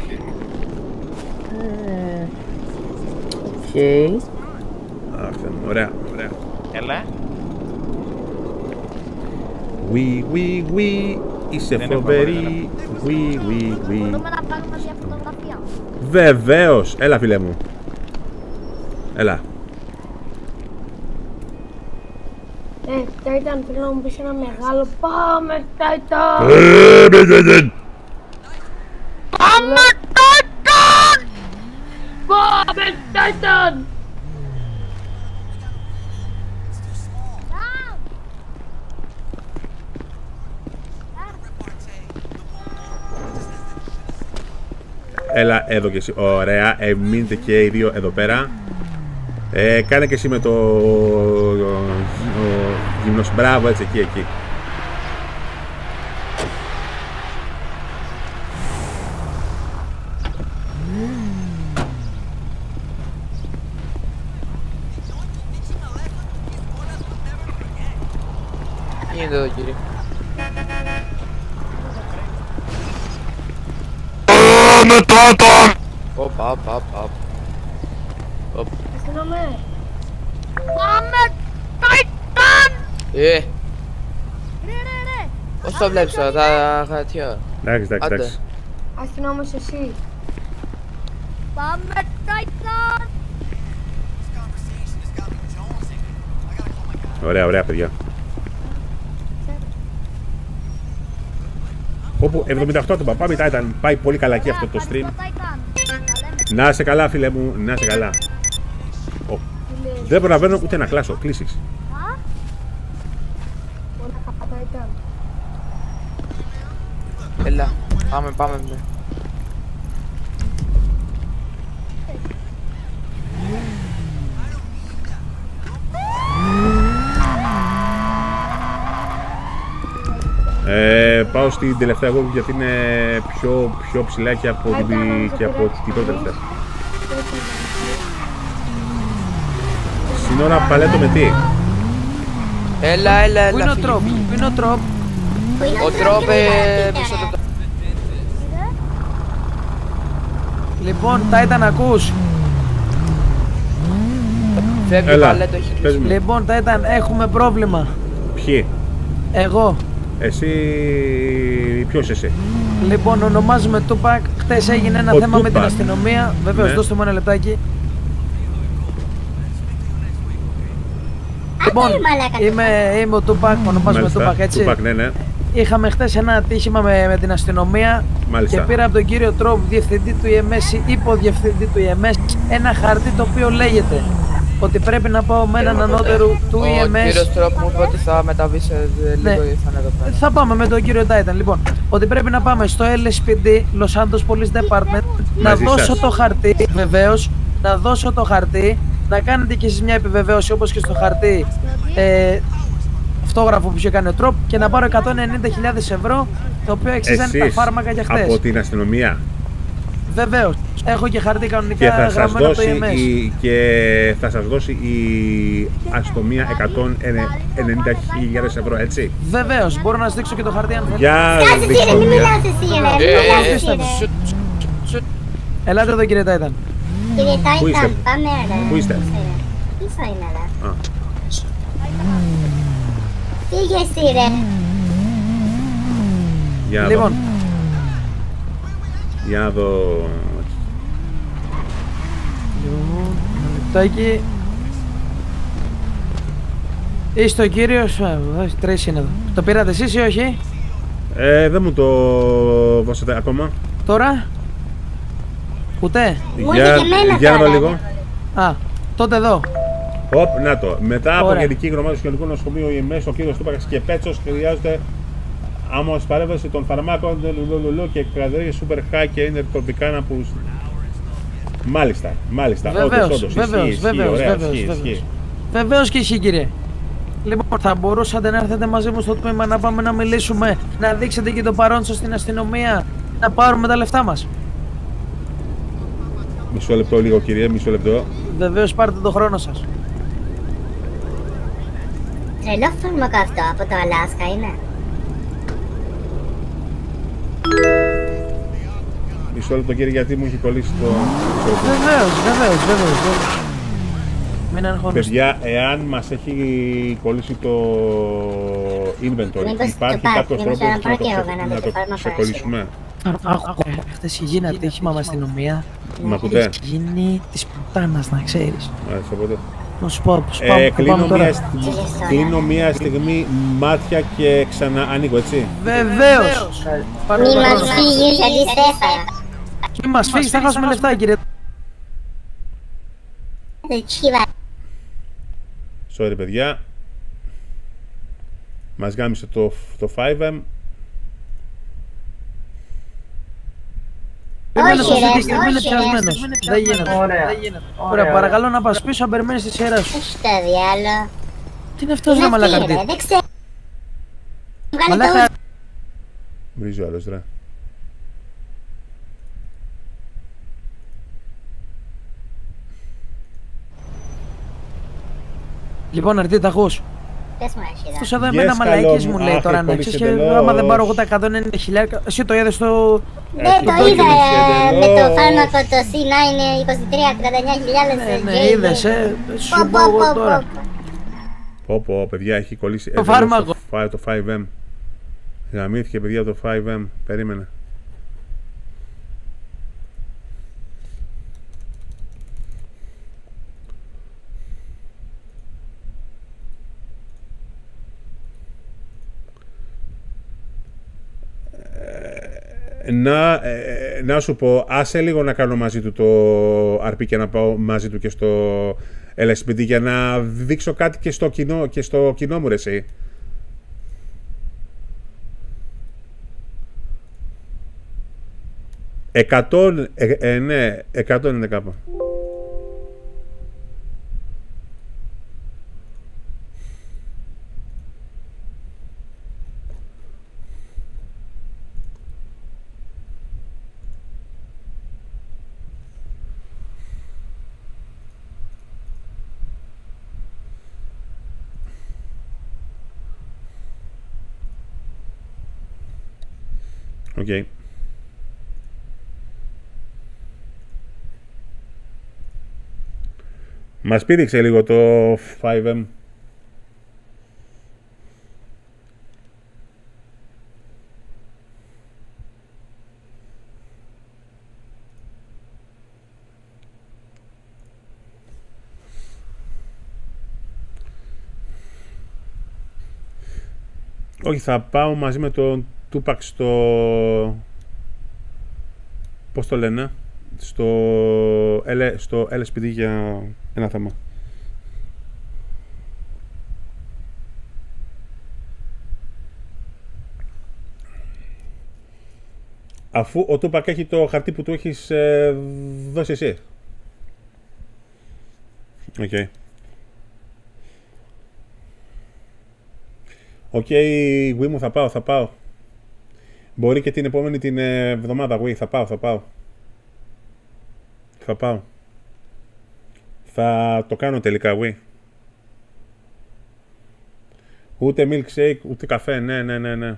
Οκ. Ωραία. Έλα. Είσαι φοβερή. Μπορούμε να πάρουμε μια φωτογραφία? Βεβαίως. Έλα φίλε μου. Έλα. Titan, θέλω να μου πεις ένα μεγάλο πάμε Titan! Πάμε Titan! Πάμε Titan! Έλα εδώ και εσύ. Ωραία. Μείνετε και οι δύο εδώ πέρα. Κάνε και εσύ με το γυμνός. Μπράβο, έτσι, εκεί. Τι γίνεται εδώ κύριε? Πάμε Titan! Οπα. Αστυνομέ! Πάμε Titan! Ρε! Πώς το βλέπεις τώρα, τα χαρτιά? Εντάξει. Αστυνόμος εσύ. Πάμε Titan! Ωραία παιδιά. Όπου 78 άτομα, πάμε Titan. Πάει πολύ καλά και αυτό το stream. Να είσαι καλά φίλε μου, να είσαι καλά. Δεν προλαβαίνω ούτε να κλάσω, κλείσεις. Έλα, πάμε. πάω στην τελευταία εγώ γιατί είναι πιο ψηλά και από την πρώτη τελευταία. Σύνορα παλέτο με τι? Έλα. Πού είναι ο Τρόπ, Ο Τρόπ, μισό λεπτό. Λοιπόν, Titan ακούς. Φεύγει παλέτο, έχει κλείσει. Λοιπόν, Titan, έχουμε πρόβλημα. Ποιοι? Εγώ. Εσύ, ποιος εσύ? Λοιπόν, ονομάζομαι Tupac. Χτες έγινε ένα θέμα με την αστυνομία. Βεβαίως, δώστε μου ένα λεπτάκι. Λοιπόν, είμαι ο Tupac, ονομάζομαι Tupac, έτσι. Tupac, ναι. Είχαμε χτες ένα ατύχημα με την αστυνομία. Μάλιστα. Και πήρα από τον κύριο Τρόπ, διευθυντή του EMS ή υποδιευθυντή του EMS, ένα χαρτί το οποίο λέγεται ότι πρέπει να πάω με έναν ανώτερο του EMS. Ο κύριος Τρόπ μου είπε ότι θα μεταβεί σε λίγο, θα είναι εδώ πέρα. Θα πάμε με τον κύριο Titan. Λοιπόν, ότι πρέπει να πάμε στο LSPD, Los Santos Police Department, να δώσω το χαρτί, βεβαίως, να δώσω το χαρτί, να κάνετε κι εσείς μια επιβεβαίωση όπως και στο χαρτί αυτόγραφο που είχε κάνει ο Τρόπ και να πάρω 190.000 ευρώ, το οποίο εξίζανε τα φάρμακα για χτες. Από την αστυνομία. Βεβαίως. Έχω και χαρτί κανονικά και γραμμένο από το EMS. Και θα σας δώσει η αστυνομία 190.000 ευρώ, έτσι. Βεβαίως. Μπορώ να σας δείξω και το χαρτί αν θέλετε. Για δείξτε μου μια. Ελάτε εδώ κύριε Titan. Κύριε Titan, πάμε ρε. Πού είστε? Πίσω είναι ρε. Φύγε εσύ ρε. Λοιπόν. Για να δω. Λοιπόν, ένα λεπτάκι. Είστε ο κύριος, τρεις είναι εδώ. Το πήρατε εσείς ή όχι? Δεν μου το δώσατε ακόμα. Τώρα? Ούτε? Για να δω λίγο. Α, τότε εδώ. Να το. Μετά από γενική γραμμάδα του Κοινωνικού Νοσοκομείου EMS, ο κύριος Τούπακας και Πέτσος χρειάζεται άμμος παρέμβαση των φαρμάκων και κρατήρια super high και είναι κορπικάνα που. Μάλιστα. Βεβαίως και ισχύει κύριε. Λοιπόν, θα μπορούσατε να έρθετε μαζί μου στο τμήμα να πάμε να μιλήσουμε, να δείξετε και το παρόν σας στην αστυνομία, να πάρουμε τα λεφτά μας. Μισό λεπτό λίγο κύριε, μισό λεπτό. Βεβαίως πάρτε το χρόνο σας. Τρελό φάρμακο αυτό, από το Αλάσκα είναι. Μισό λεπτό κύριε, γιατί μου έχει κολλήσει το... Βεβαίως. Μην αγχώνεστε. Παιδιά, εάν μας έχει κολλήσει το inventory, υπάρχει κάποιος τρόπος να το ξεκολλήσουμε? Χθες είχε γίνει ατύχημα με αστυνομία. Μ' ακούτε? Έχει γίνει της πουτάνας, να ξέρεις. Μάλιστα, οπότε. Να σου πω, πώς κλείνω μία στιγμή μάτια και ξανά ανοίγω, έτσι. Βεβαίως. Μη μας φύγεις, αντιστέφαρα. Μη μας φύγεις, θα χάσουμε λεφτά, κύριε. Sorry, παιδιά. Μας γάμισε το 5M. Δεν γίνεται. Ωραία, παρακαλώ να πας πίσω, αν περιμένεις τη σειρά σου. Στο διάλο. Τι είναι αυτός ρε μαλακαρτή? Δεν ξέρω. Βρίζει ο άλλος ρε. Λοιπόν, Αρτή, τα ακούς? Αυτός εδώ εμένα μαλακής μου λέει τώρα να ξέρεις, και άμα δεν πάρω εγώ τα 190.000, εσύ το είδες στο... Δεν το είδα με το φάρμακο το C9 23-39.000. Ναι, είδες, σου πω εγώ τώρα. Πω, παιδιά, έχει κολλήσει το φάρμακο. Το 5M. Γαμήθηκε, παιδιά, το 5M. Περίμενε. Να σου πω, άσε λίγο να κάνω μαζί του το RP και να πάω μαζί του και στο LSPD για να δείξω κάτι και στο κοινό μου ρε εσύ. Ναι, 100 είναι κάπου. Οκ. Μας πήδηξε λίγο το 5M. Όχι, θα πάω μαζί με τον Tupac στο... Πώς το λένε? Στο LSPD για ένα θέμα. Αφού ο Tupac έχει το χαρτί που του έχεις δώσει εσύ. Οκ. Οκ, Wii μου, θα πάω. Μπορεί και την επόμενη την εβδομάδα, Wii, θα πάω. Θα το κάνω τελικά, Wii. Ούτε milkshake, ούτε καφέ, ναι.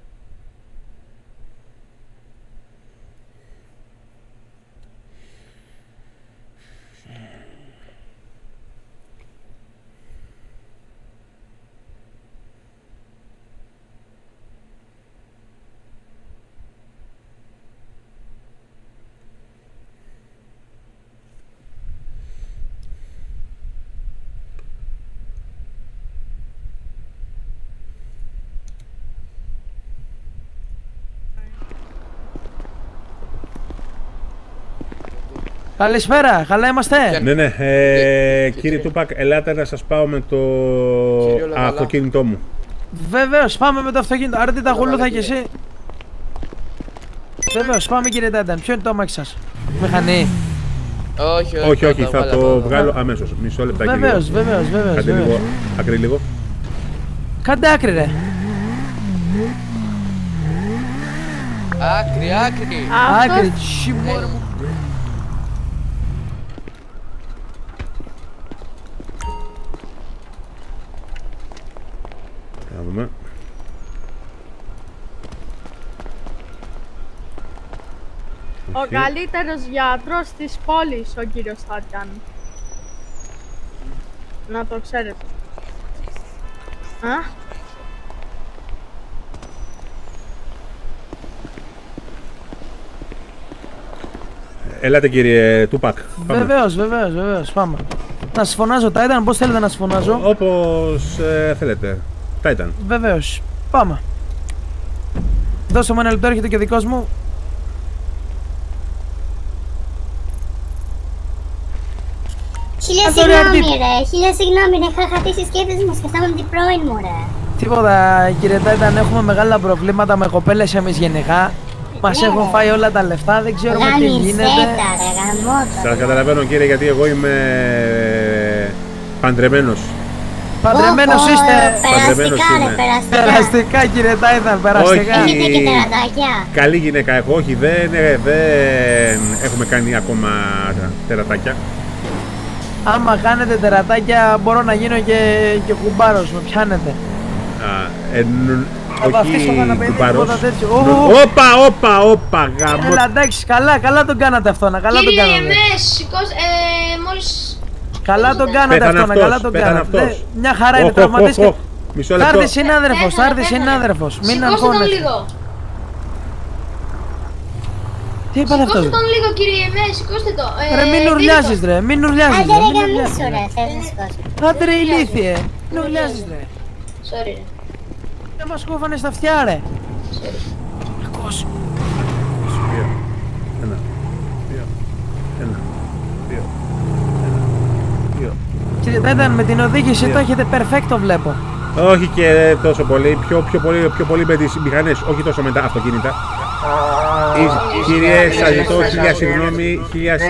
Καλησπέρα, καλά είμαστε. Ναι. Κύριε Tupac, ελάτε να σας πάω με το αυτοκίνητό μου. Βεβαίως, πάμε με το αυτοκίνητο. Άρτε τα γουλούθα κι εσύ. Βεβαίως, πάμε κύριε Τάιταν. Ποιο είναι το αμάξι σας? Μηχανή? Όχι, θα το βγάλω αμέσως. Μισό λεπτάκι. Βεβαίως. Κάντε λίγο άκρη λίγο. Κάντε άκρη ρε. Άκρη, τσιμόρ μου. Ο καλύτερος γιατρός της πόλης, ο κύριος Τάιταν. Να το ξέρετε. Έλατε κύριε Tupac. Βεβαίως, πάμε. Να σας φωνάζω Τάιταν, πώς θέλετε να σας φωνάζω? Όπως θέλετε. Τάιταν. Βεβαίως, πάμε. Δώσε μου ένα λεπτό, έρχεται και ο δικός μου. Χίλια συγγνώμη ρε, είχα χατήσει σκέψεις μου, σκεφτόμουν την πρώην μου ρε. Τίποτα κύριε Τάιταν, έχουμε μεγάλα προβλήματα με κοπέλες εμείς γενικά. Μας έχουν φάει όλα τα λεφτά, δεν ξέρουμε τι γίνεται. Σας καταλαβαίνω κύριε, γιατί εγώ είμαι παντρεμένος. Παντρεμένος είστε? Περαστικά κύριε Τάιταν, περαστικά. Έχετε και τερατάκια? Καλή γυναίκα έχω, όχι, δεν έχουμε κάνει ακόμα τερατάκια. Άμα κάνετε τερατάκια μπορώ να γίνω και κουμπάρος, με πιάνετε. Όχι κουμπάρος. Όπα, γάμο. Έλα εντάξει, καλά τον κάνατε αυτό, καλά τον κάνατε. Κύριε σηκώς, μόλις... Καλά τον κάνατε αυτό, καλά τον κάνατε. Μια χαρά είναι, τραυματίστηκε. Θα έρθει συνάδελφος, μην αγχώνεσαι. Σηκώστε τον λίγο. Τι είπατε αυτό? Σηκώστε τον λίγο κύριε σηκώστε το. Ρε μην ουρλιάζεις ρε, μην ουρλιάζεις ρε. Άντε ρε γαμίσου ρε, θες να σηκώσω. Άντε ρε ηλίθιε, μην ουρλιάζεις ρε. Sorry ρε. Δεν μας κόβανε στα αυτιά ρε. Ακούς. Κύριε Τάιταν, με την οδήγηση το έχετε perfecto βλέπω. Όχι και τόσο πολύ, πιο πολύ με τις μηχανές, όχι τόσο με τα αυτοκίνητα. Κύριε, σας ζητώ χίλια συγγνώμη κύριε.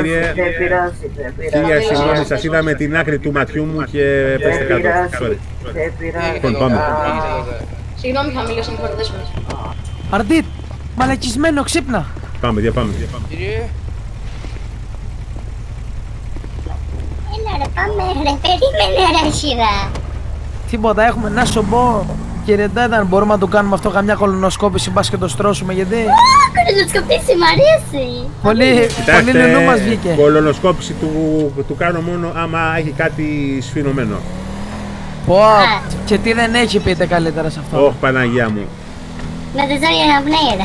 Χίλια συγγνώμη, σας είδα με την άκρη του ματιού μου και πέστε κάτω. Λοιπόν, πάμε. Συγγνώμη, θα μιλήσω με φορτές μας. Αρντίτ, μαλακισμένο, ξύπνα. Πάμε. Έλα ρε, πάμε ρε, περίμενε ρε αρχίδα. Τίποτα, έχουμε να σου πω, Κύριε Τάιταν, μπορούμε να του κάνουμε αυτό καμιά κολονοσκόπηση, μπας και το στρώσουμε, γιατί... Κολονοσκοπήσει, μ' αρέσει. Πολύ νου μας βγήκε. Κολονοσκόπηση του κάνω μόνο άμα έχει κάτι σφινωμένο. Πω, και τι δεν έχει, πείτε καλύτερα σε αυτό. Ωχ, Παναγία μου. Με τη ζωή να πνέγεται.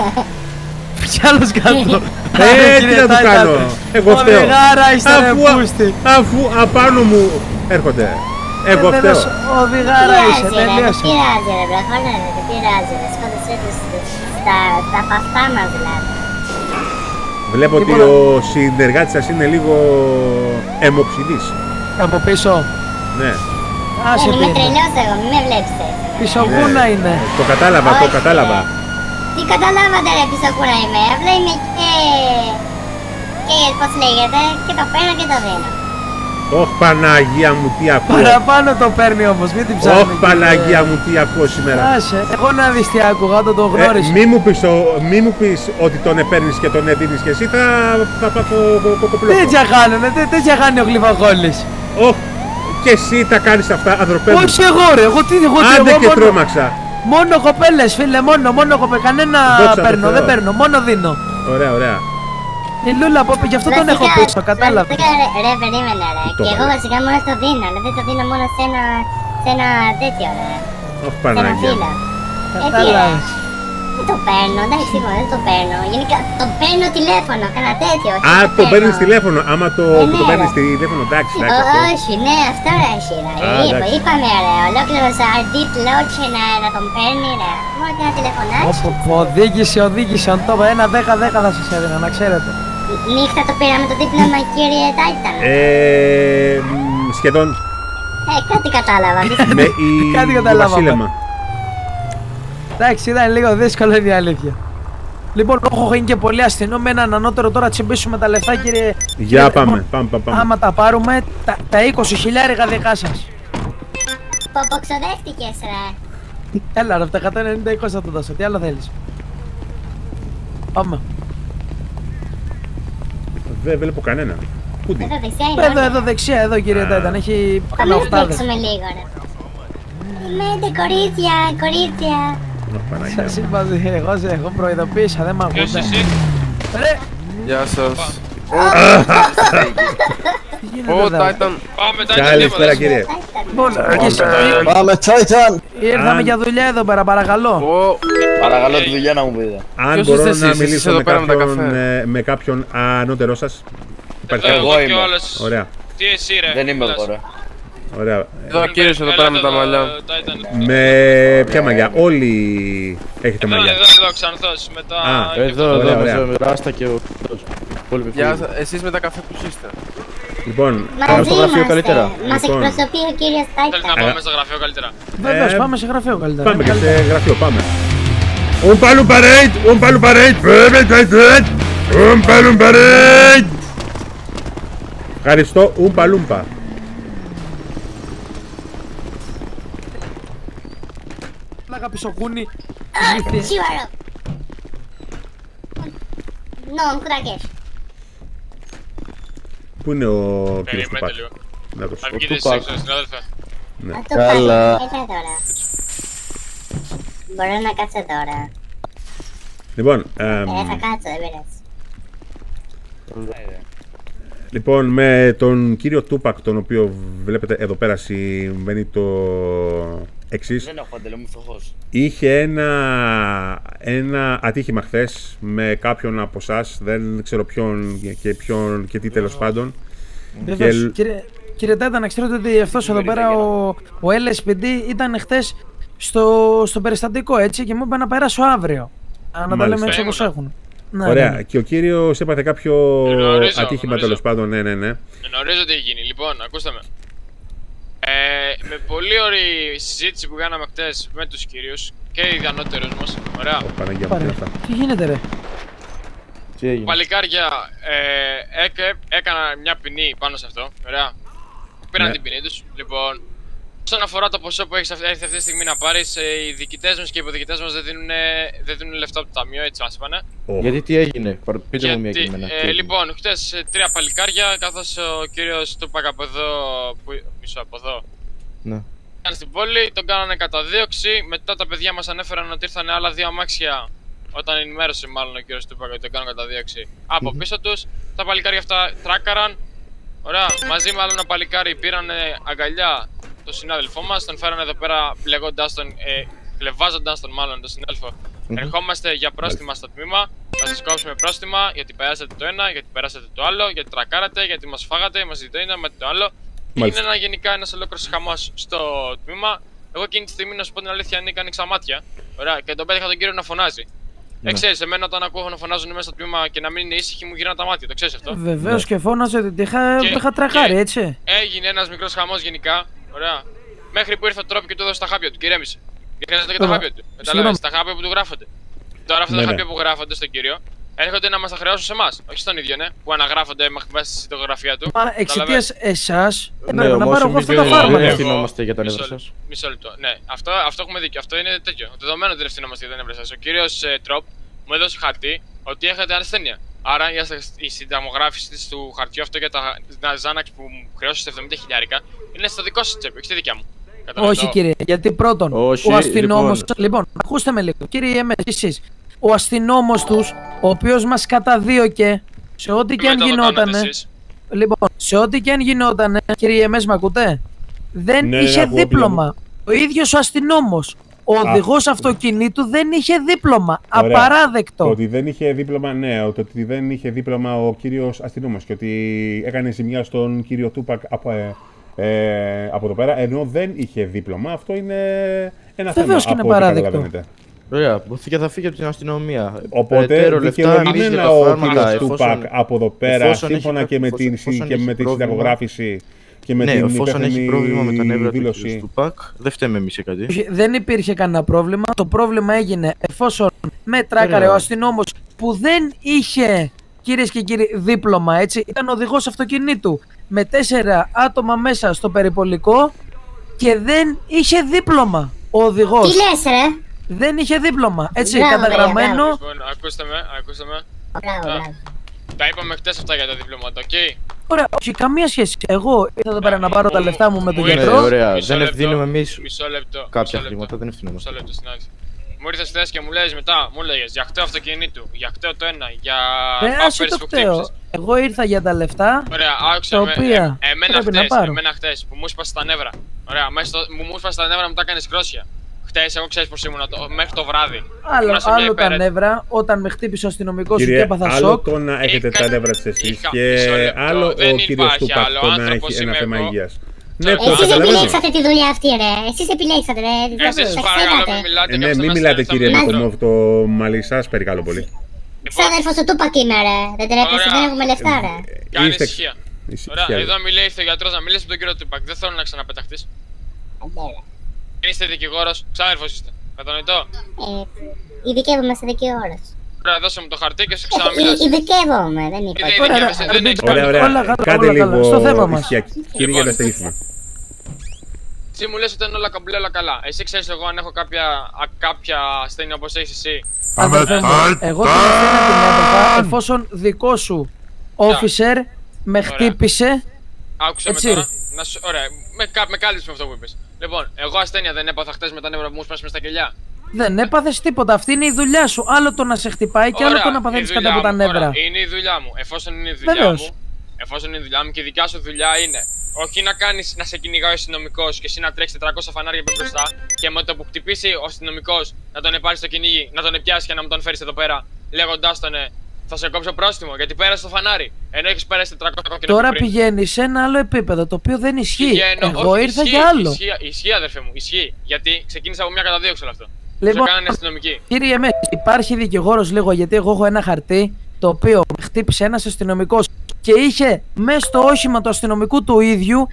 Κι άλλος κάτω. Τι να του κάνω, εγώ φταίω. Οδηγάρα είστε ρε πούστη. Αφού απάνω μου έρχονται. Εγώ φταίω. Οδηγάρα είσαι, τελείωσε. Δεν πειράζει ρε μπραχώνε, δεν πειράζει ρε, σκότωσέ τους στα παυτά μας δηλαδή. Βλέπω ότι ο συνεργάτης σας είναι λίγο αιμοψηδής. Από πίσω. Ναι. Είμαι τρελός εγώ, μην με βλέπεις έτσι. Πισωκούνα είναι. Το κατάλαβα, το κατάλαβα. Τι καταλάβατε ρε πισωκούνα είμαι, απλά είμαι και πώς λέγεται, και το παίρνω και το δίνω. Ωχ, Παναγία μου, τι ακούω. Παραπάνω το παίρνει όμως, μην την ψάχνει. Ωχ, Παναγία μου, τι ακούω σήμερα. Άσε, εγώ να δεις τι άκουγα, όταν το γνώρισα. Μη μου πεις ότι τον επέρνεις και τον έδινεις και εσύ, θα πάθω κοκοπλόκο. Τέτοια κάνουνε, τέτοια κάνει ο Γλυφακόλης. Ωχ, και εσύ τα κάνεις αυτά, ανθρωπέ μου. Όχι εγώ ρε, εγώ τι Άντε και τρόμαξα. Μόνο κοπέλες φίλε, μόνο κοπέλες, κανένα παίρνω, δεν παίρνω, μόνο δίνω. Ωραία, ωραία. Η Λούλα από γι' αυτό τον έχω πίσω, κατάλαβε. Ρε, περίμενε ρε, και εγώ βασικά μόνο το δίνω, δεν το δίνω μόνο σε ένα τέτοιο ρε. Όχι Παναγία. Κατάλαβες. Δεν το παίρνω, εντάξει σίγουρα δεν το παίρνω, γενικά το παίρνω τηλέφωνο, κάνα τέτοιο. Α, το παίρνεις τηλέφωνο, άμα το παίρνεις τηλέφωνο, εντάξει. Όχι, ναι, αυτό ρε εσύ ρε, είπαμε ρε, ολόκληρος αντίπλο και να τον παίρνει ρε, μόνο και ένα τηλεφωνάκι. Οδήγησε, αν το είπα, 1-10-10 θα σας έδινα, να ξέρετε. Νύχτα το πήραμε το δίπλωμα κύριε Τάιταν. Σχεδόν. Κάτι κατάλαβα. Κάτι κατάλαβα. Εντάξει, ήταν λίγο δύσκολο, είναι η αλήθεια. Λοιπόν, είναι και πολύ ασθενό με έναν ανώτερο τώρα τσιμπήσουμε τα λεφτά, κύριε. Για πάμε. Άμα τα πάρουμε, τα 20.000 δικά σας. Πω ξοδεύτηκες ρε. Έλα ρε, από τα 190 θα το δώσω, τι άλλο θέλεις. Πάμε. Δεν βλέπω κανένα. Πού τι. Εδώ δεξιά, εδώ κύριε Τάιταν, έχει κανένα οχτάδες. Θα λίγο ρε. Μέντε κορίτσια. Σας είπα, εγώ σε έχω προειδοποίησα, δεν μ' ακούτε. Ρε! Γεια σας. Ω, Τάιταν. Καλησπέρα κύριε. Πάμε Τάιταν. Ήρθαμε για δουλειά εδώ πέρα, παρακαλώ. Παρακαλώ τη δουλειά να μου πείτε. Αν μπορώ να μιλήσω με κάποιον ανώτερό σας. Εγώ είμαι. Ωραία. Τι εσύ ρε. Δεν είμαι εδώ. Ωραία. Εδώ κύριος εδώ πέρα με τα μαλλιά. Με ποια μαλλιά, όλοι έχετε μαλλιά. Εδώ Ξανθός με τα... Εδώ, Ράστα και ο Γεια σας, εσείς με τα καφέ που είστε. Λοιπόν, μαζί στο γραφείο καλύτερα. Μας εκπροσωπεί ο κύριος Τάιταν. Θέλετε να πάμε στο γραφείο καλύτερα. Βεβαίως, πάμε σε γραφείο καλύτερα. Πάμε και σε γραφείο, πάμε. Un paluparade, Ευχαριστώ, Ουπαλούμπα. Πλάκα πισωκούνι. Σίγουρο. Non, κουράκες. Πού είναι ο κύριος Τουπάκ? Να βγείτε εσείς έξω, συνάδελφε. Καλά. Έλα τώρα. Μπορώ να κάτσω τώρα. Λοιπόν, θα κάτσω, δεν πειράζει. Λοιπόν, με τον κύριο Τούπακ, τον οποίο βλέπετε εδώ πέρα, συμβαίνει το εξής. Δεν έχω αντέλε, είμαι φτωχός. Είχε ένα ατύχημα χθες με κάποιον από εσάς, δεν ξέρω ποιον και τι τέλος πάντων. Βεβαίως, κύριε Τάιταν, να ξέρετε ότι αυτός εδώ πέρα ο LSPD ήταν χθες στο περιστατικό, έτσι, και μου είπε να περάσω αύριο. Να τα λέμε έτσι όπως έχουν. Ωραία, και ο κύριος έπαθε κάποιο ατύχημα τέλος πάντων, ναι. Γνωρίζω τι έχει γίνει. Λοιπόν, ακούστε με. Με πολύ ωραία συζήτηση που κάναμε χτες με τους κύριους και οι διανότερους μας. Ωραία. Τι γίνεται ρε? Παλικάρια έκανα μια ποινή πάνω σε αυτό. Ωραία. Πήραν την ποινή τους. Λοιπόν, όσον αφορά το ποσό που έχεις έρθει αυτή τη στιγμή να πάρεις, οι διοικητές μας και οι υποδιοικητές μας δεν δίνουν λεφτά από το ταμείο, έτσι μας είπανε. Γιατί τι έγινε, πείτε μου μια κείμενα. Λοιπόν, χτες 3 παλικάρια, καθώς ο κύριος Τούπακ από εδώ, μισό από εδώ, ναι. στην πόλη, τον κάνανε καταδίωξη. Μετά τα παιδιά μας ανέφεραν ότι ήρθαν άλλα 2 αμάξια. Όταν ενημέρωσε μάλλον ο κύριος Τούπακ ότι τον κάνουν καταδίωξη από πίσω τους. Τα παλικάρια αυτά τράκαραν. Ωραία, μαζί με άλλο ένα παλικάρι πήραν αγκαλιά τον συνάδελφό μας. Τον φέρανε εδώ πέρα κλεβάζοντας τον μάλλον τον συνάδελφο. Ερχόμαστε για πρόστιμα στο τμήμα. Θα σας κόψουμε πρόστιμα γιατί περάσατε το ένα, γιατί περάσατε το άλλο, γιατί τρακάρατε, γιατί μας φάγατε, μας ζητήσατε το άλλο. Είναι γενικά ένας ολόκληρος χαμός στο τμήμα. Εγώ εκείνη τη στιγμή, να σου πω την αλήθεια, ανοίξα μάτια. Ωραία, και τον πέτυχα τον κύριο να φωνάζει. Ξέρεις, εμένα όταν ακούω να φωνάζουν μέσα στο τμήμα και να μην είναι ήσυχοι μου γυρνάνε τα μάτια, το ξέρεις αυτό. Βεβαίως και φώναζε ότι είχα τρακάρει, έτσι. Έγινε ένας μικρός χαμός γενικά. Ωραία. Μέχρι που ήρθε ο τρόπο και του έδωσε τα χάπια του και ηρέμησε. Και χρειάζεται και τα χάπια του. Καταλάβες, τα χάπια που του γράφονται. Τώρα αυτά τα χάπια που γράφονται στον κύριο έρχονται να μας τα χρεώσουν σε εμάς. Όχι στον ίδιο, ναι. Που αναγράφονται μέσα στη σιτογραφία του. Μα εξαιτίας εσάς έπρεπε να πάρω εγώ αυτά τα φάρμακα. Δεν ευθυνόμαστε για τον έβρα σας. Μισό λεπτό. Ναι, αυτό έχουμε δίκιο. Αυτό είναι τέτοιο. Δεδομένο ότι δεν ευθυνόμαστε για τον έβρα σας. Ο κύριος Τροπ μου έδωσε χαρτί ότι έχετε ασθένεια. Άρα η συνταγογράφηση του χαρτιού αυτό για τα Ζάναξ που μου χρεώσετε 70 χιλιάρικα είναι στο δικό σας τσέπη, όχι στη δικιά μου. Όχι κύριε, γιατί πρώτον ο αστυνόμος. Λοιπόν, ακούστε με λίγο. Κύριε Εμέ, εσείς. Ο αστυνόμος τους, ο οποίος μας καταδίωκε σε ό,τι και αν γινότανε. Λοιπόν, σε ό,τι και αν γινότανε, κύριε Εμές, μ' ακούτε? Δεν είχε δίπλωμα. Ο ίδιος ο αστυνόμος. Ο οδηγός αυτοκινήτου δεν είχε δίπλωμα. Ωραία. Απαράδεκτο. Το ότι δεν είχε δίπλωμα, ναι, το ότι δεν είχε δίπλωμα ο κύριος αστυνόμος και ότι έκανε ζημιά στον κύριο Τούπακ από εδώ πέρα, ενώ δεν είχε δίπλωμα, αυτό είναι ένα θέμα. Βεβαίως και είναι παράδεκτο. Ωραία, και θα φύγει από την αστυνομία. Οπότε δικαιολογημένα ο κύριος Τούπακ από εδώ πέρα, σύμφωνα και με τη συνταγογράφηση και με την εφόσον έχει πρόβλημα με τα νεύρα του κ. Τούπακ, δεν φταίμε εμείς σε κάτι. Δεν υπήρχε κανένα πρόβλημα. Το πρόβλημα έγινε εφόσον με τράκαρε ο αστυνόμος που δεν είχε, κυρίες και κύριοι, δίπλωμα, έτσι. Ήταν οδηγός αυτοκινήτου με 4 άτομα μέσα στο περιπολικό και δεν είχε δίπλωμα ο οδηγός. Τι λες ρε? Δεν είχε δίπλωμα, έτσι, καταγραμμένο. Ακούστε με. Τα είπαμε χτες αυτά για τα διπλώματα, οκ. Ωραία, όχι, καμία σχέση. Εγώ ήρθα εδώ πέρα να πάρω τα λεφτά μου με τον γιατρό. Ωραία, δεν ευθύνουμε εμείς κάποια χρήματα, δεν ευθύνουμε. Μισό λεπτό, συνάδελφε. Μου ήρθες χθες και μου λες μετά, μου λέγες για χταίο αυτοκινήτου, για χταίο το ένα, για πάπερες που χτύπησες. Εγώ ήρθα για τα λεφτά. Ωραία, άκουσα με. Εμένα χτες που μου έσπασε τα νεύρα. Ωραία, μου έσπασε τα νεύρα, μου τα έκανες κρόσια. Χτες, εγώ ξέρεις πως ήμουν μέχρι το βράδυ. Άλλο τα νεύρα, όταν με χτύπησε ο αστυνομικός σου και έπαθα σοκ. Άλλο το να έχετε τα νεύρα σας εσείς και άλλο ο κύριος Τούπακ το να έχει ένα θέμα υγείας. Εσείς επιλέξατε τη δουλειά αυτή ρε, εσείς επιλέξατε ρε, ναι, μην μιλάτε κύριε με το μαλλί σας, παρακαλώ πολύ. Ξάδερφος του Τούπακ είμαι ρε, δεν τρέπεσαι, δεν έχουμε λεφτά ρε. Κάνεις ησυχία. Ωραία, εδώ μιλάει ο γιατρός να μιλήσει με τον κύριο Τούπακ, δεν θέλω να ξαναπεταχτείς. Δεν είστε δικηγόρος, ξάδερφος είστε. Κατανοητό. Ειδικεύομαι σε δικηγόρος. Ωραία, δώσε μου το χαρτί και σου ξαναμιλάς. Ειδικεύομαι, δεν είπα. Ωραία, κάντε λίγο ησυχία, κύριε, για να στεγίσουμε. Εσύ μου λες ότι είναι όλα καμπλέ, όλα καλά. Εσύ ξέρεις εγώ αν έχω κάποια ασθένεια όπως έχεις εσύ. Αδερφέ μου, εγώ την ασθένεια την έπαθα εφόσον δικό σου officer με χτύπησε. Άκουσε με τώρα. Ωραία, με κάλυψε με αυτό που είπες. Λοιπόν, εγώ ασθένεια δεν έπαθα χτες με τα νεύρα που μου σπάσει μες στα κελιά. Δεν έπαθες τίποτα. Αυτή είναι η δουλειά σου. Άλλο το να σε χτυπάει και άλλο το να παθαίνεις κατά από τα νεύρα. Είναι η δουλειά μου. Εφόσον είναι η δουλειά μου, και η δικιά σου δουλειά είναι όχι να σε κυνηγάει ο αστυνομικός και εσύ να τρέξεις 400 φανάρια πιο μπροστά και με το που χτυπήσει ο αστυνομικός να τον πάρει στο κυνήγι, να τον πιάσει και να μου τον φέρεις εδώ πέρα λέγοντάς τον θα σε κόψω πρόστιμο γιατί πέρασε το φανάρι. Ενώ έχεις πέράσει 400 κόκκινα. Τώρα πηγαίνει σε ένα άλλο επίπεδο το οποίο δεν ισχύει. Εγώ ήρθα για άλλο. Ισχύει, αδερφέ μου, ισχύει. Γιατί ξεκίνησα από μια καταδίωξη όλο αυτό. Λοιπόν, κύριε Εμέ, υπάρχει δικηγόρος λίγο γιατί εγώ έχω ένα χαρτί το οποίο χτύπησε ένας αστυνομικός και είχε μέσα στο όχημα του αστυνομικού του ίδιου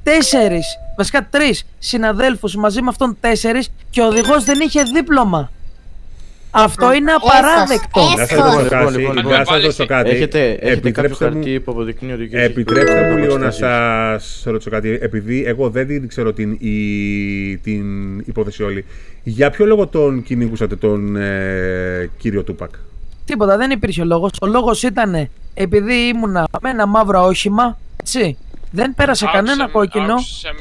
3 συναδέλφους μαζί με αυτόν 4 και ο οδηγός δεν είχε δίπλωμα. Αυτό είναι απαράδεκτο. Να σας ρωτήσω κάτι. Έχετε κάποιο χαρτί που αποδεικνύει ότι... Επιτρέψτε μου λίγο να σας ρωτήσω κάτι. Επειδή εγώ δεν την ξέρω την υπόθεση όλη. Για ποιο λόγο τον κυνηγούσατε τον κύριο Τούπακ? Τίποτα, δεν υπήρχε λόγος. Ο λόγος ήταν επειδή ήμουνα με ένα μαύρο όχημα, έτσι, Δεν πέρασε κανένα κόκκινο.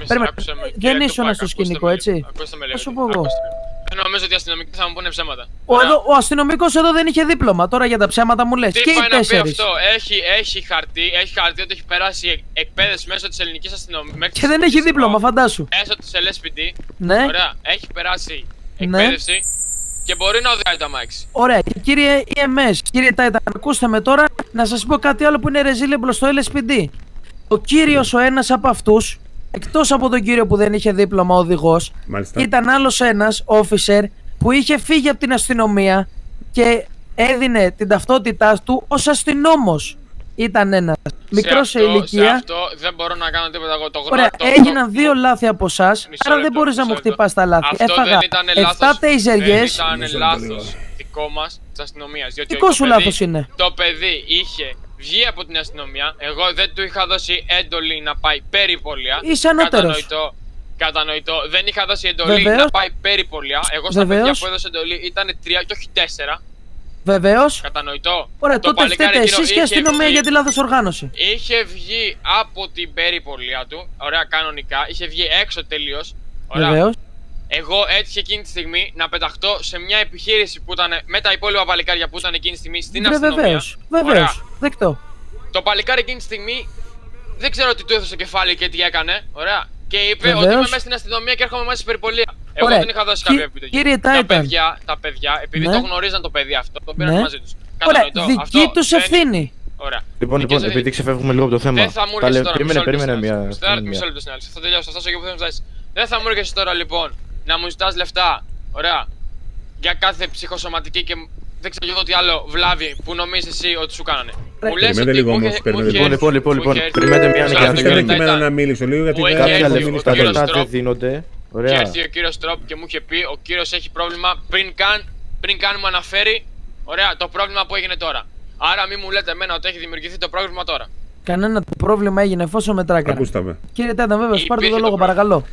Δεν ήσουν στο σκηνικό, έτσι. Θα σου πω εγώ. Δεν νομίζω ότι οι αστυνομικοί θα μου πούνε ψέματα. Ο αστυνομικός εδώ δεν είχε δίπλωμα. Τώρα για τα ψέματα μου λες. Τι και οι πάει να πει 4. αυτό, έχει χαρτί ότι έχει περάσει εκπαίδευση μέσω της ελληνικής αστυνομίας. Και δεν έχει δίπλωμα, φαντάσου. Μέσω της LSPD. Ναι. Ωραία, έχει περάσει εκπαίδευση και μπορεί να οδηγάει το αμάξι. Ωραία, και κύριε EMS, κύριε Titan, ακούστε με τώρα να σας πω κάτι άλλο που είναι resilable στο LSPD. Ο κύριος ο ένας από αυτούς, εκτός από τον κύριο που δεν είχε δίπλωμα οδηγός, ήταν άλλος ένας officer που είχε φύγει από την αστυνομία και έδινε την ταυτότητά του ως αστυνόμος. Ήταν ένας μικρός σε ηλικία. Σε αυτό δεν μπορώ να κάνω τίποτα εγώ. Ωραία, έγιναν 2 λάθη από εσάς, άρα δεν μπορείς να μου χτυπάς τα λάθη. Έφαγα 7 τέιζεριες. Δεν ήταν λάθος δικό μας της αστυνομίας. Δικό σου λάθος είναι. Το παιδί είχε βγει από την αστυνομία. Εγώ δεν του είχα δώσει έντολη να πάει περιπολία. Είσαι ανώτερος. Κατανοητό. Δεν είχα δώσει εντολή να πάει περιπολία. Εγώ στα παιδιά που έδωσε εντολή ήταν 3 και όχι 4. Βεβαίως. Κατανοητό. Ωραία, τότε φταίτε εσείς και η αστυνομία για τη λάθος οργάνωση. Είχε βγει από την περιπολία του. Ωραία, κανονικά. Είχε βγει έξω τελείως. Βεβαίως. Εγώ έτυχε εκείνη τη στιγμή να πεταχτώ σε μια επιχείρηση που ήταν με τα υπόλοιπα παλικάρια που ήταν εκείνη τη στιγμή στην αστυνομία. Βεβαίως. Δεκτό. Το παλικάρι εκείνη τη στιγμή δεν ξέρω τι του έδωσε κεφάλι και τι έκανε. Ωραία. Και είπε ότι είμαι μέσα στην αστυνομία και έρχομαι μέσα στην περιπολία. Εγώ δεν είχα δώσει κάποια επιλογή. Κύριε Titan. Τα παιδιά, επειδή το γνωρίζαν το παιδί αυτό, το πήραν μαζί τους. Ωραία, δική τους ευθύνη. Ωραία. Λοιπόν, επειδή ξεφεύγουμε λίγο από το θέμα. Δεν θα μου έρχεσαι τώρα. Περίμενε μια. Μισό λεπτό στην άλλη. Θα τελειώσω, θα φτάσω εκεί που θέλω να φτάσει. Δεν θα μου έρχεσαι τώρα λοιπόν να μου ζητάς λεφτά. Ωραία. Για κάθε ψυχοσωματική και δεν ξέρω εγώ τι άλλο βλάβη που νομίζεις εσύ ότι σου κάνανε. Περιμένετε λίγο όμως, Λοιπόν, περιμένετε μια να μιλήσω λίγο γιατί κάποια λεφτά δεν δίνονται. Και έρθει ο κύριος Τρόπ και μου είχε πει ο κύριος έχει πρόβλημα πριν καν μου αναφέρει το πρόβλημα που έγινε τώρα. Άρα μην μου λέτε εμένα ότι έχει δημιουργηθεί το πρόβλημα τώρα. Κανένα πρόβλημα έγινε εφόσον με τράκαρα. Ακούσαμε. Κύριε Titan, βέβαια, πάρτε το λόγο, παρακαλώ.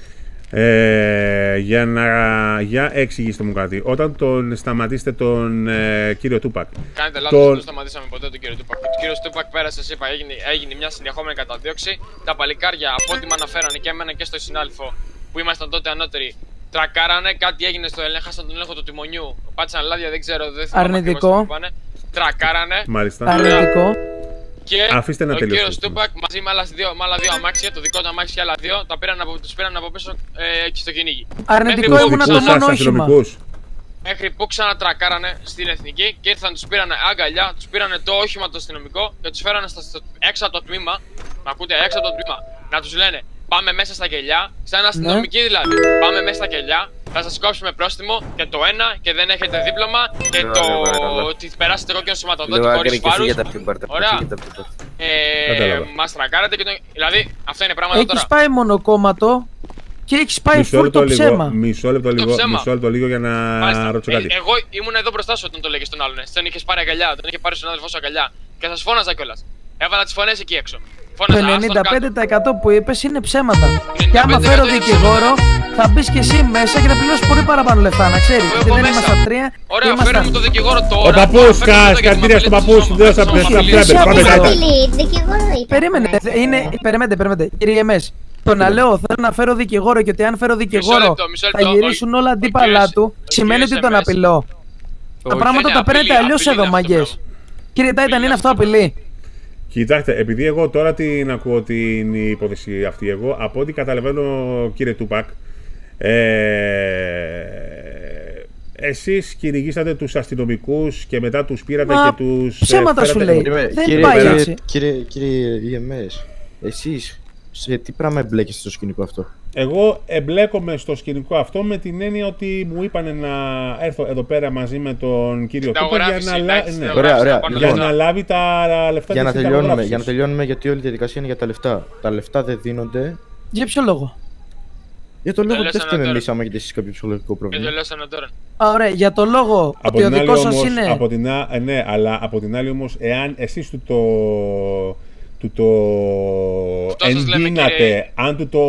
Για εξηγήστε μου κάτι. Όταν τον σταματήσετε τον κύριο Τούπακ. Κάνετε λάθος, δεν σταματήσαμε ποτέ τον κύριο Τούπακ. Ο κύριος Τούπακ πέρασε, είπα, έγινε μια συνεχόμενη καταδίωξη. Τα παλικάρια, από ό,τι με αναφέρανε και εμένα και στο συνάδελφο που ήμασταν τότε ανώτεροι, τρακάρανε. Κάτι έγινε στο έλεγχο, τον έλεγχο του τιμονιού. Πάτησαν λάδια, δεν ξέρω, δεν θυμάμαι. Αρνητικό. Τρακάρανε. Μάλιστα. Αρνητικό. Και αφήστε να ο κύριος Τούπακ μαζί με άλλα δύο αμάξια, το δικό του αμάξι και άλλα δύο, τους πήραν από πίσω εκεί στο κυνήγι. Αρνητικό ήμουν το μόνο όχημα. Μέχρι που ξανατρακάρανε στην εθνική και ήρθαν, τους πήρανε αγκαλιά, τους πήρανε το όχημα το αστυνομικό και τους φέρανε έξω από το τμήμα. Μ' ακούτε, έξω από το τμήμα. Να τους λένε πάμε μέσα στα κελιά, σαν αστυνομικοί δηλαδή. Πάμε μέσα στα κελιά, θα σας κόψουμε πρόστιμο και το ένα και δεν έχετε δίπλωμα και το ότι περάσετε κόκκινο σωματοδότη χωρίς φάρους. Ωραία. Μας τρακάρετε και το... Δηλαδή αυτά είναι πράγματα τώρα. Έχεις πάει μονοκόμματο και έχεις πάει φουλ το ψέμα. Μισό λεπτό λίγο για να ρωτήσω κάτι. Εγώ ήμουν εδώ μπροστά σου όταν το λέγες τον άλλον. Δεν είχες πάρει αγκαλιά, τον είχε πάρει στον αδελφό σου αγκαλιά. Και σας φώναζα κιόλας. Έβαλα τις φωνές εκεί έξω. Το 95% που είπες είναι ψέματα. Και άμα φέρω δικηγόρο, θα μπεις και εσύ μέσα και θα πληρώσεις πολύ παραπάνω λεφτά, να ξέρεις. Γιατί δεν είμαστε τρία. Ωραία, φέρω μου το δικηγόρο τώρα. Ο παππούς, καρδία στον παππού, σου δώσα Περίμενε, κύριε Μες. Το να λέω θέλω να φέρω δικηγόρο και ότι αν φέρω δικηγόρο θα γυρίσουν όλα αντίπαλά του, σημαίνει ότι τον απειλώ. Τα πράγματα τα παίρνετε αλλιώς εδώ, μαγκές. Κύριε Titan, είναι αυτό απειλή? Κοιτάξτε, επειδή εγώ τώρα την ακούω την υπόθεση αυτή, εγώ από ό,τι καταλαβαίνω, κύριε Τούπακ, εσείς κυνηγήσατε τους αστυνομικούς και μετά τους πήρατε και τους... Ψέματα σου λέει, δεν πάει έτσι. Κύριε EMS, εσείς σε τι πράγμα εμπλέκεστε στο σκηνικό αυτό? Εγώ εμπλέκομαι στο σκηνικό αυτό με την έννοια ότι μου είπανε να έρθω εδώ πέρα μαζί με τον κύριο Τούπακ για να λάβει τα λεφτά για να τελειώνουμε, γιατί όλη η διαδικασία είναι για τα λεφτά. Τα λεφτά δεν δίνονται. Για ποιο λόγο? Για το λόγο ότι δεν φταίμε εμείς άμα έχετε εσείς κάποιο ψυχολογικό πρόβλημα. Ωραία, για το λόγο ότι ο δικός σας είναι... Ναι, αλλά από την άλλη όμως, εάν εσείς του το εντείνατε, αν του το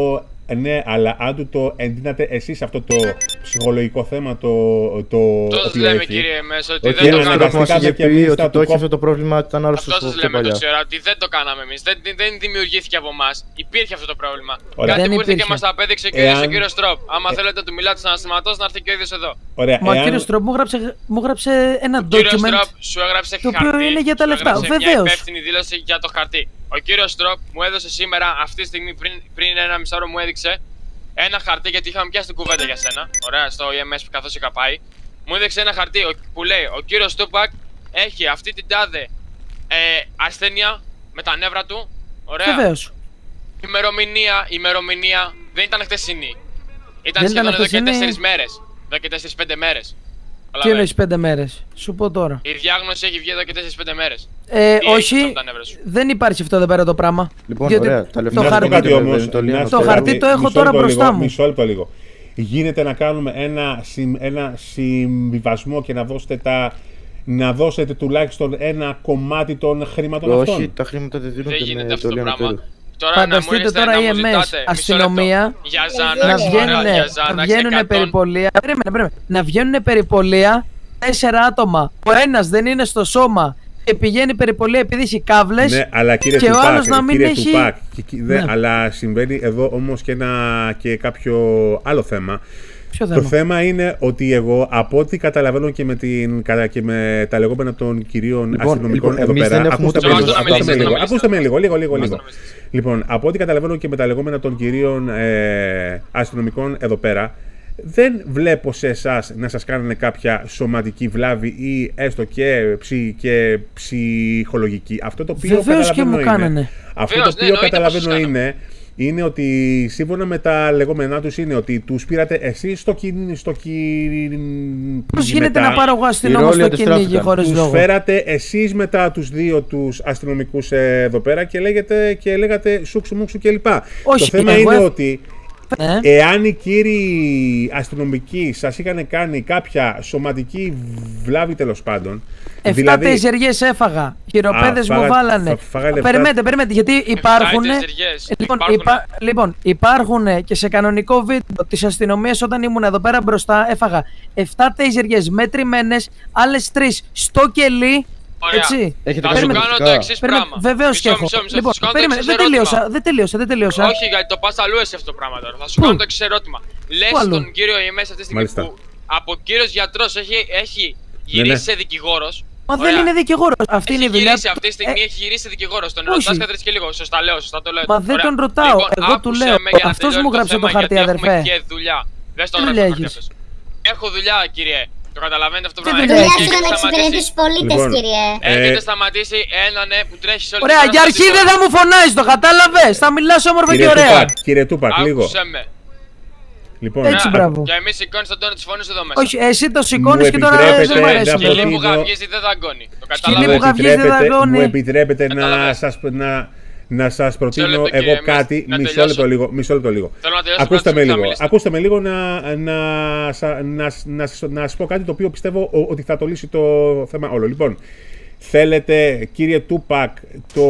Ναι, αλλά αν του το εντείνατε εσείς αυτό το ψυχολογικό θέμα, το οποίο λέμε, έχει. Κύριε Μέσο, ότι δεν το κάναμε. Μας είχε πει ότι το έχει αυτό το πρόβλημα, ήταν άρρωστος αυτό σας λέμε τόση ώρα, ότι δεν το κάναμε εμείς. Δεν δημιουργήθηκε από εμάς. Υπήρχε αυτό το πρόβλημα. Ωραία. Κάτι που ήρθε και μας το απέδειξε και ο κύριος Στροπ. Άμα θέλετε να του μιλάτε σαν αναστηματός, να έρθει και ο ίδιος εδώ. Ωραία. Μα ο κύριος Στροπ μου γράψε ένα document. Ο κύριος Στροπ σου έγραψε το οποίο είναι για τα λεφτά. Βεβαίως. Μια υπεύθυνη δήλωση για το χαρτί. Ο κύριος Στροπ μου έδωσε σήμερα, αυτή τη στιγμή πριν 1,5 ώρα μου έδειξε ένα χαρτί, γιατί είχαμε πιάσει την κουβέντα για σένα. Ωραία, στο EMS που καθώς είχα πάει. Μου έδειξε ένα χαρτί που λέει: ο κύριος Τούπακ έχει αυτή την τάδε ασθένεια με τα νεύρα του. Ωραία. Βεβαίως. Ημερομηνία δεν ήταν χτεσινή. Ήταν σχεδόν εδώ και 4 μέρες. Εδώ και 4-5 μέρες. Τι εννοείς 5 μέρες, σου πω τώρα. Η διάγνωση έχει βγει εδώ και 4-5 μέρες. Όχι, δεν υπάρχει αυτό εδώ πέρα το πράγμα. Λοιπόν, ωραία, τα λεφτά το χαρτί το έχω τώρα μπροστά μου. Μισό λεπτό λίγο. Γίνεται να κάνουμε ένα συμβιβασμό και να δώσετε τουλάχιστον ένα κομμάτι των χρήματων αυτών. Όχι, τα χρήματα δεν δίνονται. Δεν γίνεται αυτό το πράγμα. Φανταστείτε τώρα η EMS, αστυνομία, να βγαίνουν περιπολία. Να βγαίνουν περιπολία 4 άτομα. Ο ένας δεν είναι στο σώμα και πηγαίνει περιπολία επειδή έχει κάβλες. Ναι, αλλά κύριε και ο άλλος να μην έχει. Ναι. Αλλά συμβαίνει εδώ όμως και κάποιο άλλο θέμα. Το θέμα είναι ότι εγώ, από ό,τι καταλαβαίνω και με τα λεγόμενα των κυρίων αστυνομικών εδώ πέρα. Ακούστε με λίγο. Λοιπόν, από ό,τι καταλαβαίνω και με τα λεγόμενα των κυρίων αστυνομικών εδώ πέρα, δεν βλέπω σε εσάς να σας κάνουν κάποια σωματική βλάβη ή έστω και ψυχολογική. Αυτό το οποίο καταλαβαίνω είναι ότι σύμφωνα με τα λεγόμενά τους είναι ότι τους πήρατε εσείς στο κυνήγι. Πώς γίνεται να πάρω εγώ αστυνόμο στο κυνήγι χωρίς λόγο. Τους φέρατε εσείς μετά τους δύο τους αστυνομικούς εδώ πέρα και λέγατε σούξου μουξου κλπ. Το θέμα είναι ότι εάν οι κύριοι αστυνομικοί σας είχαν κάνει κάποια σωματική βλάβη τέλος πάντων. 7 τεζεριές έφαγα. Χειροπέδες μου βάλανε. Περιμένετε, γιατί υπάρχουν. Λοιπόν, υπάρχουν και σε κανονικό βίντεο της αστυνομίας όταν ήμουν εδώ πέρα μπροστά. Έφαγα 7 τεζεριές μετρημένες, άλλες 3 στο κελί. Έτσι. Θα σου κάνω το εξής πράγμα. Βεβαίως και έχω. Λοιπόν, περίμενε, δεν τελείωσα. Όχι, γιατί το πας αλλού εσύ αυτό το πράγμα τώρα. Θα σου κάνω το εξής ερώτημα. Λες τον κύριο EMS αυτή τη στιγμή που από κύριος γιατρός έχει γυρίσει σε δικηγόρος. Μα δεν είναι δικηγόρος. Αυτή είναι η δουλειά. Αυτή τη στιγμή έχει γυρίσει δικηγόρος. Τον ρωτάς Κατρίς και λίγο. Σωστά το λέω. Μα δεν τον ρωτάω. Εγώ του λέω. Αυτός μου γράψε το χαρτί, αδερφέ. Έχουμε και δουλειά. Δες τον γράψε. Έχω δουλειά, κύριε. Το καταλαβαίνετε αυτό το πράγμα. Δουλειά σου να εξυπηρετεί τους πολίτες, κύριε. Έχετε σταματήσει έναν που τρέχει σε όλη την. Ωραία, για αρχή δεν θα μου φωνάζεις, το κατάλαβες. Θα μιλάς όμορφα και ωραία. Κύριε Τούπακ, λίγο. Λοιπόν, έτσι, μπράβο. Και εμείς σηκώνεις τον τόνο της φωνής εδώ μέσα. Όχι, εσύ το σηκώνεις και τώρα δεν μου αρέσει. Σκυλί που γαυγίζει δεν δαγκώνει. Μου επιτρέπετε να σας προτείνω εγώ κάτι. Μισό λεπτό λίγο. Ακούστε με λίγο να σας πω κάτι το οποίο πιστεύω ότι θα το λύσει το θέμα όλο. Λοιπόν, θέλετε κύριε Τούπακ το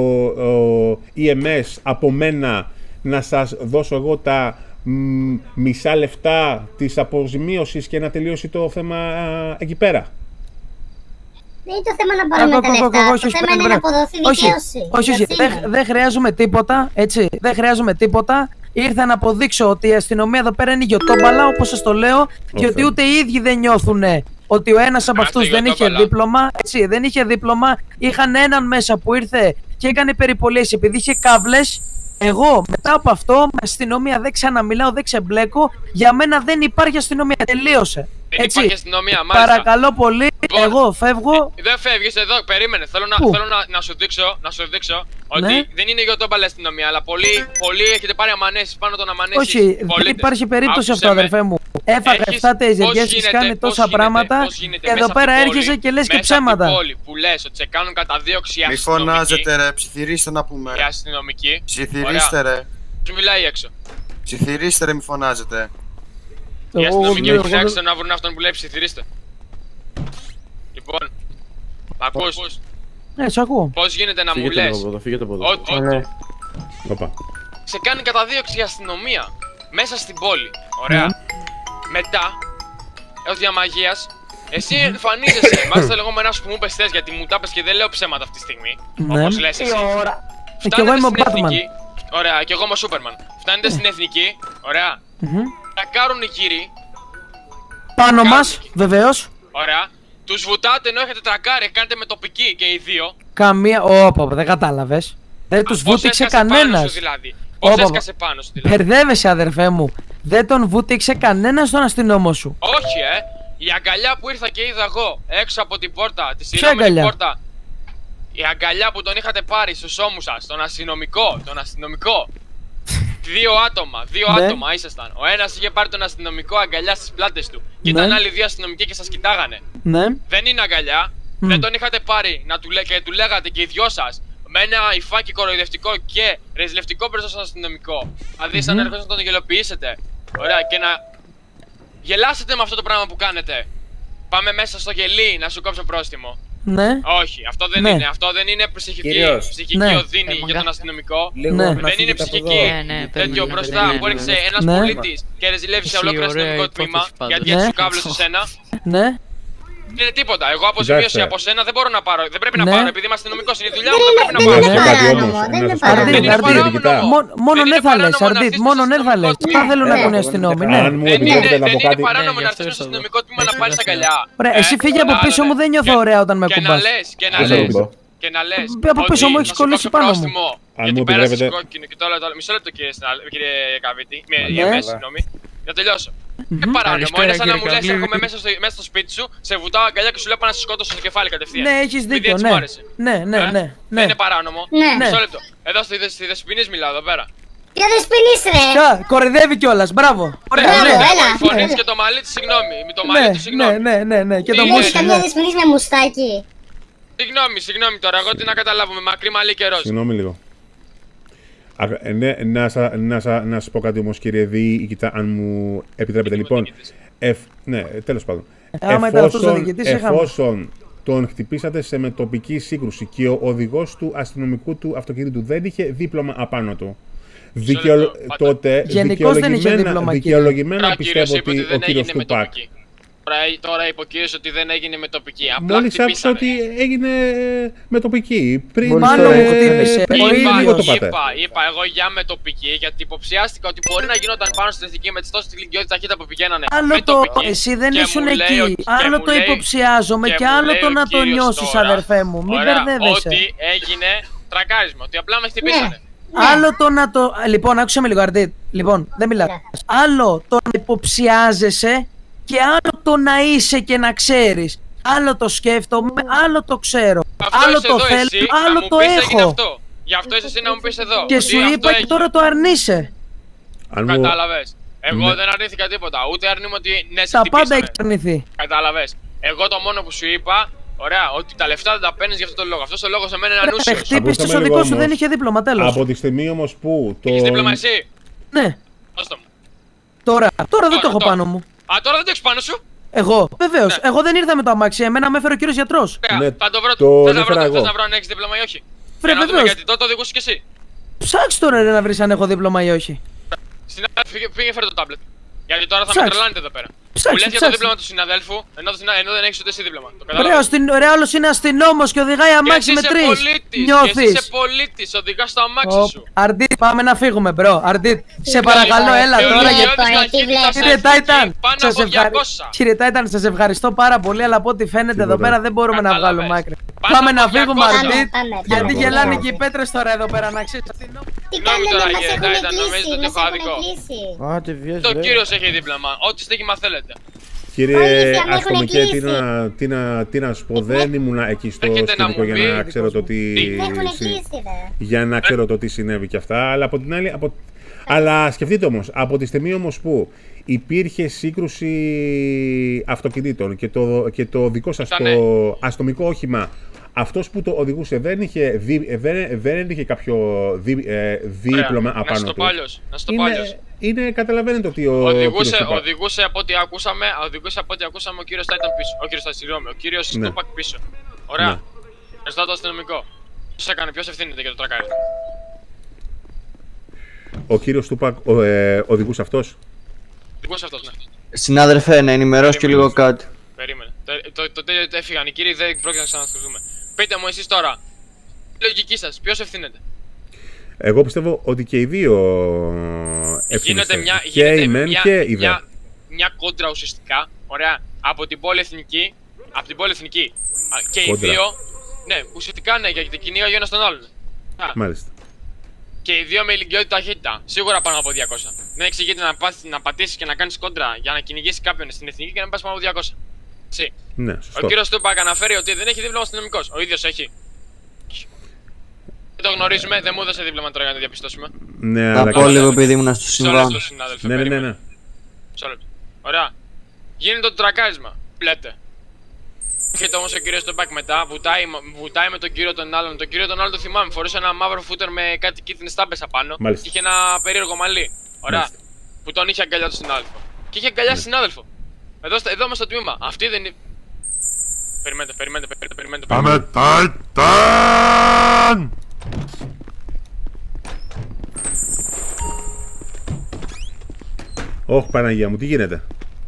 EMS από μένα να σας δώσω εγώ τα μισά λεφτά της αποζημίωσης και να τελειώσει το θέμα εκεί πέρα? Δεν είναι το θέμα να πάρουμε τα λεφτά, το θέμα είναι να αποδοθεί δικαίωση. Όχι, δεν χρειάζομαι τίποτα, έτσι, δεν χρειάζομαι τίποτα. Ήρθα να αποδείξω ότι η αστυνομία εδώ πέρα είναι γιοτόμπαλα, όπως σας το λέω, και ότι ούτε οι ίδιοι δεν νιώθουν ότι ο ένας από αυτούς δεν είχε δίπλωμα, έτσι, δεν είχε δίπλωμα. Είχαν έναν μέσα που ήρθε και έκανε περιπολίες επειδή είχε κάβλες. Εγώ μετά από αυτό με αστυνομία δεν ξαναμιλάω, δεν ξεμπλέκω. Για μένα δεν υπάρχει αστυνομία. Τελείωσε. Δεν υπάρχει αστυνομία, μάλιστα. Παρακαλώ πολύ, εγώ φεύγω. Δεν φεύγεις εδώ, περίμενε. Θέλω να σου δείξω ότι δεν είναι γιοτόμπαλα αστυνομία, αλλά πολλοί έχετε πάρει αμανέσεις πάνω των αμανέσεις. Όχι, δεν υπάρχει περίπτωση αυτό, αδερφέ μου. Έφαγα 7 τεζεριές, έχεις κάνει τόσα πράγματα. Εδώ πέρα έρχεσαι και λες και ψέματα. Που λες ότι σε κάνουν καταδίωξη οι αστυνομικοί. Μη φωνάζετε, ρε, ψιθυρίστε να πούμε. Οι αστυνομικοί. Ψιθυρίστε, ρε. Σου μιλάει έξω. Ψιθυρίστε, ρε, μη φωνάζετε. Οι αστυνομικοί έχουν άξιο να βρουν αυτόν που λέει ψιθυρίστε. Λοιπόν, ακούς. Ναι, σ' ακούω. Πώς γίνεται να μου λες ότι... Οπα. σε κάνει καταδίωξη η αστυνομία μέσα στην πόλη. Ωραία. Μετά, έως διαμαγείας, εσύ εμφανίζεσαι. Μάλιστα τα λεγόμενά σου που μου είπες θες, γιατί μου τα είπες και δεν λέω ψέματα αυτή τη στιγμή. Όπως λες εσύ. Και εγώ είμαι ο Batman. Ωραία, και εγώ είμαι ο Σούπερμαν. Φτάνετε στην εθνική, ωραία. Τρακάρουν οι κύριοι. Πάνω μας, βεβαίως. Ωραία. Τους βουτάτε ενώ έχετε τρακάρει, κάνετε με τοπική και οι δύο. Καμία. Όπα, δεν κατάλαβες. Δεν τους βούτυξε κανένας. Πώς έσκασε πάνω σου δηλαδή. Μπερδεύεσαι, αδερφέ μου. Δεν τον βούτυξε κανένας τον αστυνόμο σου. Όχι, η αγκαλιά που ήρθα και είδα εγώ έξω από την πόρτα, τη σειρά με την πόρτα. Η αγκαλιά που τον είχατε πάρει στους ώμους σας, τον αστυνομικό. Δύο άτομα ήσασταν. Ο ένας είχε πάρει τον αστυνομικό αγκαλιά στις πλάτες του. Και ήταν άλλοι δύο αστυνομικοί και σας κοιτάγανε. Ναι. Δεν είναι αγκαλιά. Δεν τον είχατε πάρει και του λέγατε και οι δυο σας με ένα υφάκι κοροϊδευτικό και ρεζιλευτικό μπροστά στον αστυνομικό. Δηλαδή, σαν να έρχεστε να τον γελοποιήσετε. Ωραία, και να γελάσετε με αυτό το πράγμα που κάνετε. Πάμε μέσα στο γελί να σου κόψω πρόστιμο. Ναι. Όχι, αυτό δεν είναι. Αυτό δεν είναι ψυχική οδύνη για τον αστυνομικό. Δεν είναι ψυχική τέτοιο μπροστά που έρχεσαι ένας πολίτης και ρεζιλεύει σε ολόκληρο αστυνομικό τμήμα γιατί έτσι σου κάβλωσε εσένα. Ναι. Δεν είναι τίποτα. Εγώ αποζημίωση από σένα δεν μπορώ να πάρω. Δεν πρέπει να πάρω επειδή είμαι αστυνομικός. Είναι η δουλειά μου. Δεν πρέπει να πάρω. Δεν είναι παράνομο. Μόνο ναι θα λες, Αρντίτ. Μόνο ναι θα λες. Θα θέλουν να πούνε αστυνόμοι. Αν μου επιτρέπετε να πω κάτι. Είναι παράνομο να έρθεις στο αστυνομικό τμήμα να πάρεις αγκαλιά. Ωραία, εσύ φύγε από πίσω μου, δεν νιώθω ωραία όταν με κουμπάς. Και να λες. Από πίσω μου έχεις κολλήσει πάνω μου. Γιατί πέρασες κόκκινο και τώρα. Μισό λεπτό κύριε Καβίτη. Συγγνώμη. Να τελειώσω. Είναι παράνομο. Είναι σαν να μου λες: έρχομαι μέσα στο σπίτι σου, σε βουτάω αγκαλιά και σου λέω: πάω να σε σκότωσω στο κεφάλι κατευθείαν. Ναι, έχεις δίκιο. Ναι. Δεν είναι παράνομο. Ναι. Μισό λεπτό. Εδώ στη Δεσποινής μιλάω εδώ πέρα. Ποια Δεσποινής, ρε! Κορυδεύει κιόλας, μπράβο. Φωνής και το μαλλί της, συγγνώμη. Με το μαλλί του, συγγνώμη. Ναι. Και το μουσι. Καμιά Δεσποινής με μουστάκι. Συγγνώμη τώρα, εγώ τι να καταλάβουμε. Μακρύ μαλλί και ροζ. Συγγνώμη λίγο. Ναι, να σας πω κάτι όμως, κύριε Δη, κοιτά, αν μου επιτρέπετε. Λοιπόν, ναι, τέλος πάντων. Εφόσον τον χτυπήσατε σε μετοπική σύγκρουση και ο οδηγός του αστυνομικού του αυτοκίνητου δεν είχε δίπλωμα απάνω του, τότε δικαιολογημένα πιστεύω ότι ο κύριος Τουπάκ. Τώρα είπε ο κύριος ότι δεν έγινε με τοπική. Απλά μόλις άκουσα ότι έγινε με τοπική. Πριν μάλλον μου χτύπησε. Είπα εγώ για με τοπική, γιατί υποψιάστηκα ότι μπορεί να γινόταν πάνω στην εθνική με τις τόσες ηλικιότητες ταχύτητα που πηγαίνανε. Άλλο το εσύ δεν ήσουν εκεί. Άλλο το υποψιάζομαι και άλλο το να το νιώσεις, αδερφέ μου. Μην μπερδεύεσαι. Ότι έγινε τρακάρισμα, ότι απλά με χτυπήσανε. Άλλο το να το. Λοιπόν, άκουσα με λίγο, Αρντίτ. Λοιπόν, δεν μιλάω. Άλλο το να υποψιάζεσαι. Και άλλο το να είσαι και να ξέρεις. Άλλο το σκέφτομαι, άλλο το ξέρω. Άλλο το θέλω, άλλο το έχω. Γι' αυτό είσαι εσύ να μου πεις εδώ. Και σου είπα και τώρα το αρνείσαι. Κατάλαβες. Εγώ δεν αρνήθηκα τίποτα. Ούτε αρνούμαι ότι ναι, σε τα πάντα έχει αρνηθεί. Κατάλαβες. Εγώ το μόνο που σου είπα, ωραία, ότι τα λεφτά δεν τα παίρνεις για αυτό το λόγο. Αυτός ο λόγος σε μένα είναι ανούσιος. Χτύπησες, ο δικός σου δεν είχε δίπλωμα, τέλος. Από τη στιγμή όμως που. Έχεις δίπλωμα εσύ? Ναι. Τώρα δεν το έχω πάνω μου. Α, τώρα δεν το έχεις πάνω σου. Εγώ, βεβαίως. Εγώ δεν ήρθα με το αμάξι, εμένα με έφερε ο κύριος γιατρός. Θα το βρω. Θες να βρω αν έχεις δίπλωμα ή όχι? Βεβαίως. Γιατί τότε οδηγούσες κι εσύ. Ψάξ' τώρα να βρεις αν έχω δίπλωμα ή όχι. Συνάδελφε, πήγε φέρε το τάμπλετ. Γιατί τώρα θα με τρελάνετε εδώ πέρα. Μου λες για το δίπλωμα του συναδέλφου, ενώ δεν έχεις ούτε εσύ δίπλωμα. Ρε, άλλος είναι αστυνόμος και οδηγάει αμάξι με 3. Νιώθεις. Και είσαι πολίτης, οδηγάς το αμάξι σου. Αρντίτ, πάμε να φύγουμε, μπρο. Αρντίτ, σε παρακαλώ, έλα τώρα. Κύριε Τάιταν, σας ευχαριστώ πάρα πολύ, αλλά από ό,τι φαίνεται εδώ πέρα δεν μπορούμε να βγάλουμε άκρη. Πάμε να φύγουμε, Αρντίτ, γιατί γελάνε και οι πέτρες τώρα εδώ πέρα, να ξέρεις. Τι κάνετε, μας έχουν κλείσει. Το κύριος έχει δίπλωμα, ό,τι στοίχημα θέλετε. Κύριε Αστυνομικέ, τι να σου πω, δεν ήμουν εκεί στο σκηνικό για να ξέρω το τι. Για να ξέρω το τι συνέβη και αυτά, αλλά από την άλλη. Αλλά σκεφτείτε όμως, από τη στιγμή όμως που υπήρχε σύγκρουση αυτοκινήτων και το δικό σας το αστυνομικό όχημα, αυτός που το οδηγούσε δεν είχε κάποιο δίπλωμα απάνω του. Να στο πω αλλιώς. Καταλαβαίνετε ότι οδηγούσε από ό,τι ακούσαμε ο κύριος Τάιταν πίσω. Ο κύριος Τούπακ πίσω. Ωραία. Ευχαριστώ το αστυνομικό. Ποιος έκανε, ποιος ευθύνεται για το τρακάρισμα? Ο κύριος Τούπακ οδηγούσε αυτός. Οδηγούσε αυτός, ναι. Συνάδελφε, να ενημερώσω και λίγο κάτι. Περίμενε. Το τέλειο έφυγαν οι κύριοι, δεν πρόκειται να ξανασχοληθούμε. Πείτε μου εσείς τώρα, η λογική σας, ποιος ευθύνεται? Εγώ πιστεύω ότι και οι δύο ευθύνονται. Και η μεν και η δε. Μια κόντρα ουσιαστικά, ωραία, από την πόλη εθνική. Και οι δύο, ναι, ουσιαστικά ναι, γιατί κυνήγαγε ο ένας τον άλλον. Μάλιστα. Και οι δύο με ηλικιώδη ταχύτητα, σίγουρα πάνω από 200. Δεν εξηγείται να πατήσεις και να κάνεις κόντρα για να κυνηγήσει κάποιον στην εθνική και να πας πάνω από 200. Έτσι. Ναι, σωστό. Ο κύριος Τούπακ αναφέρει ότι δεν έχει δίπλωμα αστυνομικός. Ο ίδιος έχει. Δεν το γνωρίζουμε, δεν μου έδωσε δίπλωμα τώρα για να το διαπιστώσουμε. Ναι, να πω λίγο επειδή ήμουν στο συμβάν. Ναι. Ωραία. Γίνεται το τρακάρισμα. Πλέτε. Έρχεται όμως ο κύριος Τούπακ μετά, βουτάει με τον κύριο τον άλλον. Τον κύριο τον άλλον το θυμάμαι, φορούσε ένα μαύρο φούτερ με κάτι κίτρινες τάμπες απάνω. Μάλιστα. Και είχε ένα περίεργο μαλλί. Ωραία. Μάλιστα. Που τον είχε αγκαλιά του συνάδελφο. Και είχε αγκαλιά συνάδελφο. Εδώ μέσα στο τμήμα. Αυτή δεν είναι. Περιμένετε. Πάμε Titan! Ωχ, Παναγία μου, τι γίνεται?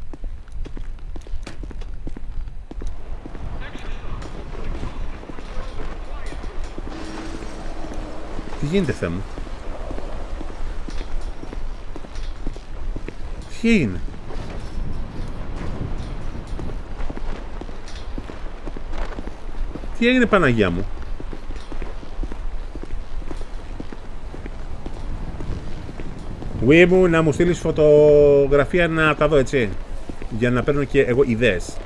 Τι γίνεται, Θεέ μου? Τι έγινε? Τι έγινε, Παναγία μου? Βουί μου, να μου στείλεις φωτογραφία να τα δω, έτσι, για να παίρνω και εγώ ιδέες.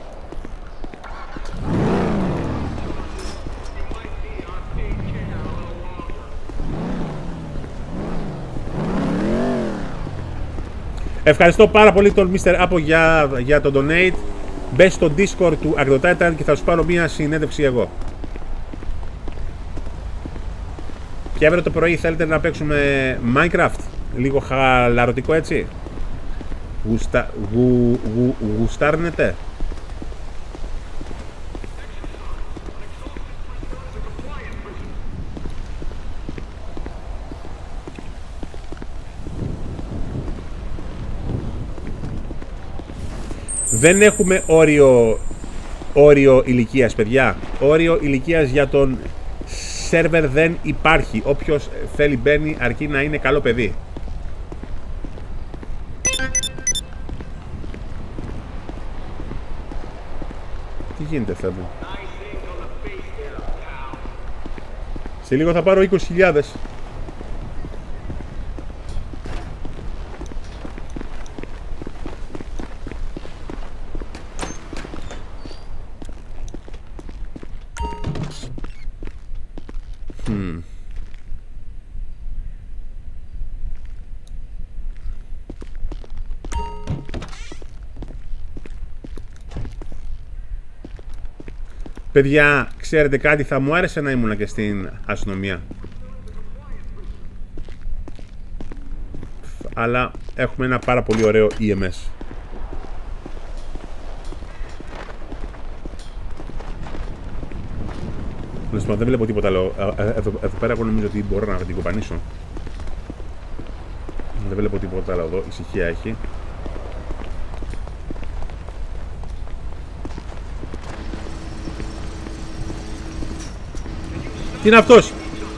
Ευχαριστώ πάρα πολύ τον Mr. Apo για το donate. Μπες στο Discord του AcroTitan και θα σου πάρω μία συνέντευξη εγώ. Και αύριο το πρωί θέλετε να παίξουμε Minecraft? Λίγο χαλαρωτικό, έτσι. Γουστάρνετε? Δεν έχουμε όριο ηλικίας, παιδιά. Όριο ηλικίας για τον σερβερ δεν υπάρχει. Όποιος θέλει μπαίνει, αρκεί να είναι καλό παιδί. Τι γίνεται, Θεέ μου? Σε λίγο θα πάρω 20.000. Παιδιά, ξέρετε κάτι, θα μου άρεσε να ήμουν και στην αστυνομία. Αλλά έχουμε ένα πάρα πολύ ωραίο EMS. Δεν βλέπω τίποτα άλλο. Εδώ πέρα εγώ νομίζω ότι μπορώ να την κοπανίσω. Δεν βλέπω τίποτα άλλο εδώ. Ησυχία έχει. Τι είναι αυτός?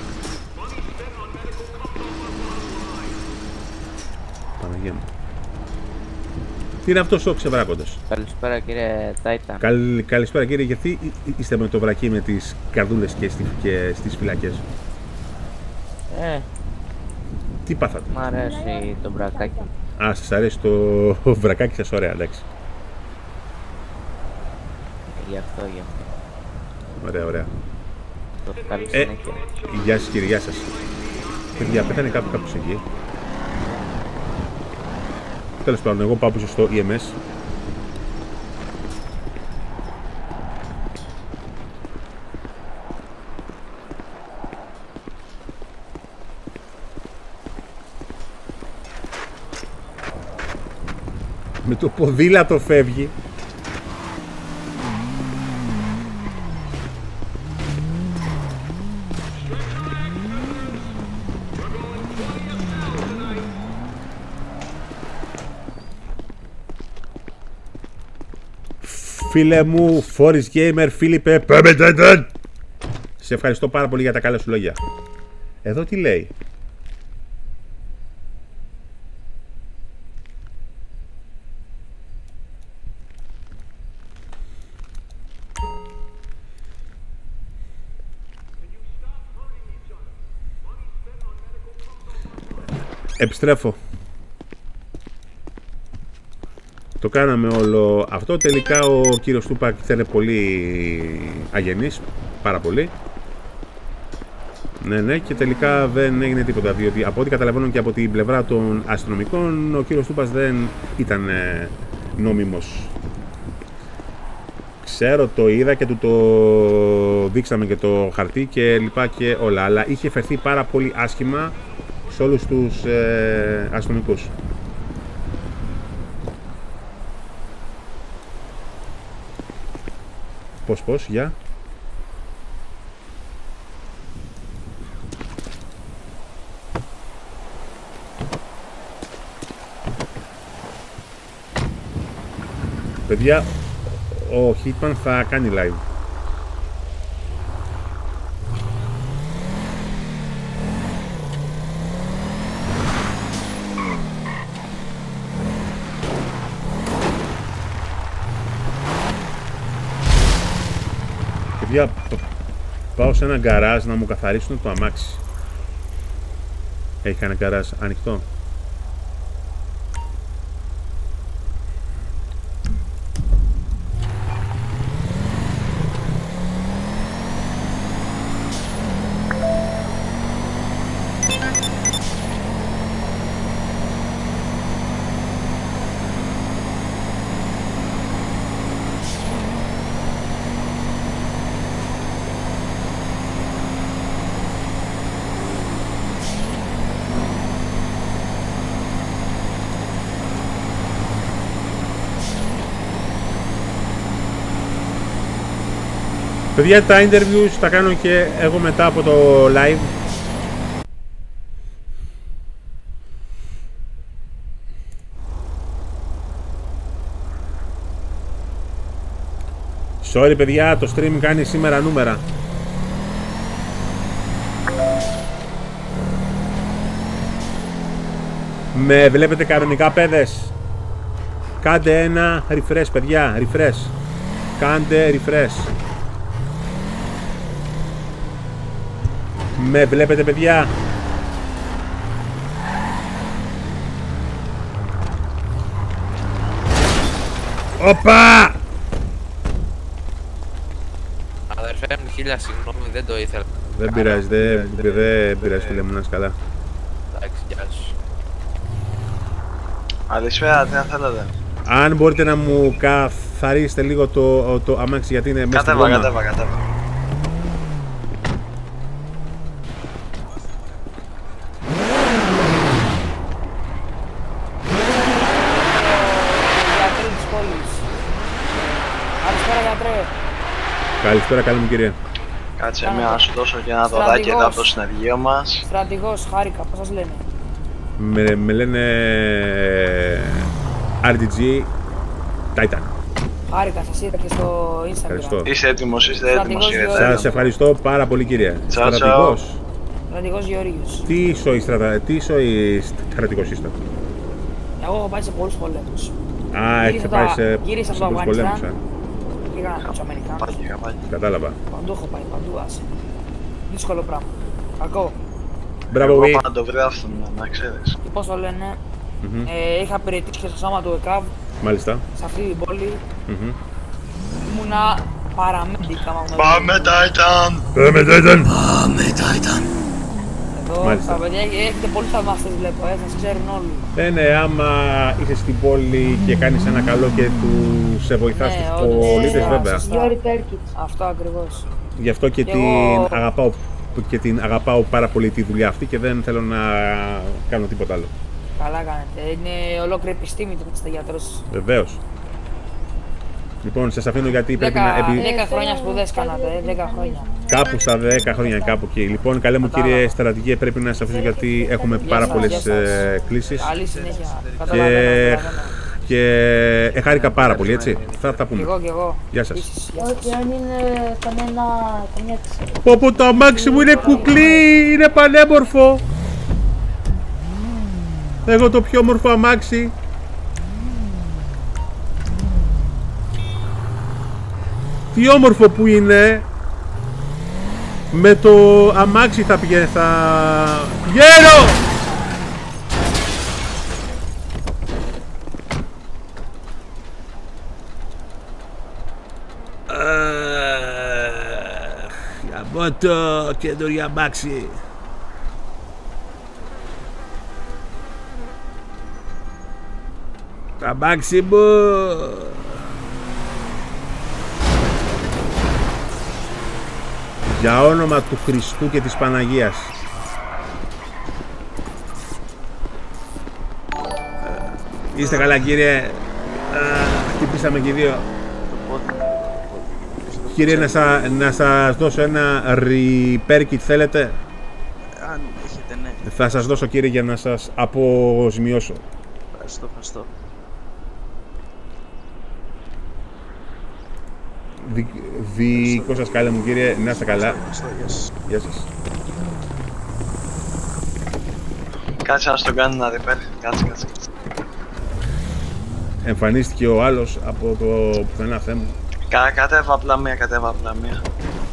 Παναγία μου. Τι είναι αυτός ο ξεβράκοντας? Καλησπέρα, κύριε Titan. Καλησπέρα, κύριε. Γιατί είστε με το βρακί με τις καρδούλες και στις φυλακές? Τι πάθατε? Μ' αρέσει το βρακάκι. Α, σας αρέσει το βρακάκι σας, ωραία, εντάξει. Γι' αυτό. Ωραία. Καλή συνέχεια. Γεια σας, κύριε, γεια σας. Παιδιά, πέθανε κάποιος εκεί. Τέλος πάντων, εγώ πάω πίσω στο EMS. Με το ποδήλατο φεύγει. Φίλε μου, Forest Gamer, Φίλιππε, Πέμπετετεν. Σε ευχαριστώ πάρα πολύ για τα καλά σου λόγια. Εδώ τι λέει? Επιστρέφω. Το κάναμε όλο αυτό. Τελικά ο κύριος Τούπακ ήταν πολύ αγενής. Πάρα πολύ. Ναι, και τελικά δεν έγινε τίποτα. Διότι από ό,τι καταλαβαίνω και από την πλευρά των αστυνομικών, ο κύριος Τούπας δεν ήταν νόμιμος. Ξέρω, το είδα και του το δείξαμε και το χαρτί και λοιπά και όλα. Αλλά είχε φερθεί πάρα πολύ άσχημα σε όλους τους αστυνομικούς. Πώς, για. Παιδιά, ο Hitman θα κάνει live. Παιδιά, πάω σε ένα γκαράζ να μου καθαρίσουν το αμάξι. Έχει κανένα γκαράζ ανοιχτό? Παιδιά, τα interviews τα κάνω και εγώ μετά από το live. Sorry παιδιά, το stream κάνει σήμερα νούμερα. Με βλέπετε κανονικά, παιδες? Κάντε ένα refresh, παιδιά, refresh. Κάντε refresh. Με βλέπετε, παιδιά? Οπα! Αδερφέ μου, χίλια συγγνώμη, δεν το ήθελα. Δεν πειράζει, δεν πειράζει, φίλε μου, να είσαι καλά. Εντάξει, γεια σου. Καλησπέρα, τι να θέλετε? Αν μπορείτε να μου καθαρίσετε λίγο το αμάξι, γιατί είναι μέσα στην γόμα. Κατέβα. Καλησπέρα, καλή μου κυρία. Κάτσε να σου δώσω και ένα δωράκι εδώ από το συνεργείο μας. Στρατηγός, χάρηκα, πώς σας λένε? Με λένε RDG Titan. Χάρηκα, σας είδα και στο Instagram. Ευχαριστώ. Είστε έτοιμος, Σας ευχαριστώ πάρα πολύ κυρία. Στρατηγός. Στρατηγός Γεωργίος. Τι ισοή στρατηγός είστε? Εγώ έχω πάει σε πολλούς πολέμους. Έχετε πάει σε πολλούς πολέμους. Πήγα να κάτσω Αμερικάνους. Κατάλαβα. Παντού έχω πάει, παντού, άσε. Δύσκολο πράγμα. Κακό. Μπράβο, εγώ πάντα το βράθουν, να ξέρεις. Και πώς το λένε, είχα περιετήσει και στο σώμα του ΕΚΑΒ. Μάλιστα. Σε αυτή την πόλη. Ήμουνα παραμέντικα. Πάμε Titan! Πάμε Titan! Εδώ τα παιδιά έχετε πολλούς θαυμαστές, βλέπω, σας ξέρουν όλοι. Ναι, άμα είσαι στην πόλη και κάνεις ένα καλό και σε βοηθάς τους πολίτες, βέβαια. Αυτό ακριβώς. Γι' αυτό και την αγαπάω πάρα πολύ τη δουλειά αυτή και δεν θέλω να κάνω τίποτα άλλο. Καλά κάνετε. Είναι ολόκληρη επιστήμη το να είστε γιατρός. Βεβαίως. Λοιπόν, σας αφήνω γιατί πρέπει να... 10 χρόνια σπουδές κάνατε, 10 χρόνια. Κάπου στα 10 χρόνια, κάπου εκεί. Λοιπόν, καλέ μου κύριε στρατηγέ, πρέπει να σας αφήσω γιατί έχουμε πάρα πολλές κλήσεις. Καλή συνέχεια. Και Και χάρηκα πάρα πολύ, έτσι. Θα τα πούμε. Κι εγώ. Γεια σας. Όχι, αν είναι καμιά Πω το αμάξι μου είναι κουκλί, είναι πανέμορφο. Εγώ το πιο όμορφο αμάξι. Τι όμορφο που είναι. Με το αμάξι θα πηγαίνει, θα πηγαίνω! Γαμώτο, καινούργια αμάξι. Τα αμάξι μου. Για όνομα του Χριστού και της Παναγίας. Είστε καλά, κύριε? Χτυπήσαμε και δύο. Κύριε, να σας δώσω ένα repair kit, θέλετε? Αν έχετε, ναι. Θα σας δώσω, κύριε, για να σας αποζημιώσω. Ευχαριστώ. Δικό σας κάλε μου, κύριε, να είστε καλά. Γεια σας. Κάτσε να στο κάνει ένα repair. Κάτσε. Εμφανίστηκε ο άλλος από το πουθενά θέμα. Κατέβα απλά μία.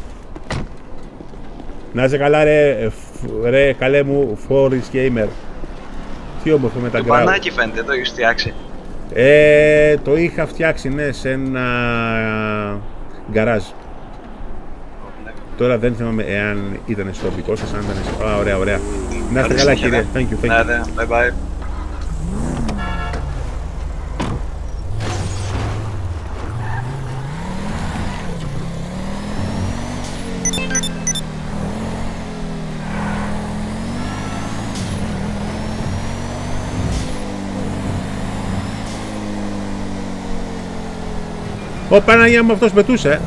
Να είσαι καλά, ρε καλέ μου, Forest Gamer. Τι όμορφο με τα γκράου. Το πανάκι φαίνεται, το έχεις φτιάξει. Το είχα φτιάξει, ναι, σε ένα γκαράζ. Τώρα δεν θυμάμαι εάν ήταν στο δικό σας, αν ήταν. Ωραία. Να είστε καλά, κύριε. Thank you. Ναι, bye. Ω, Παναγία μου, αυτός πετούσε.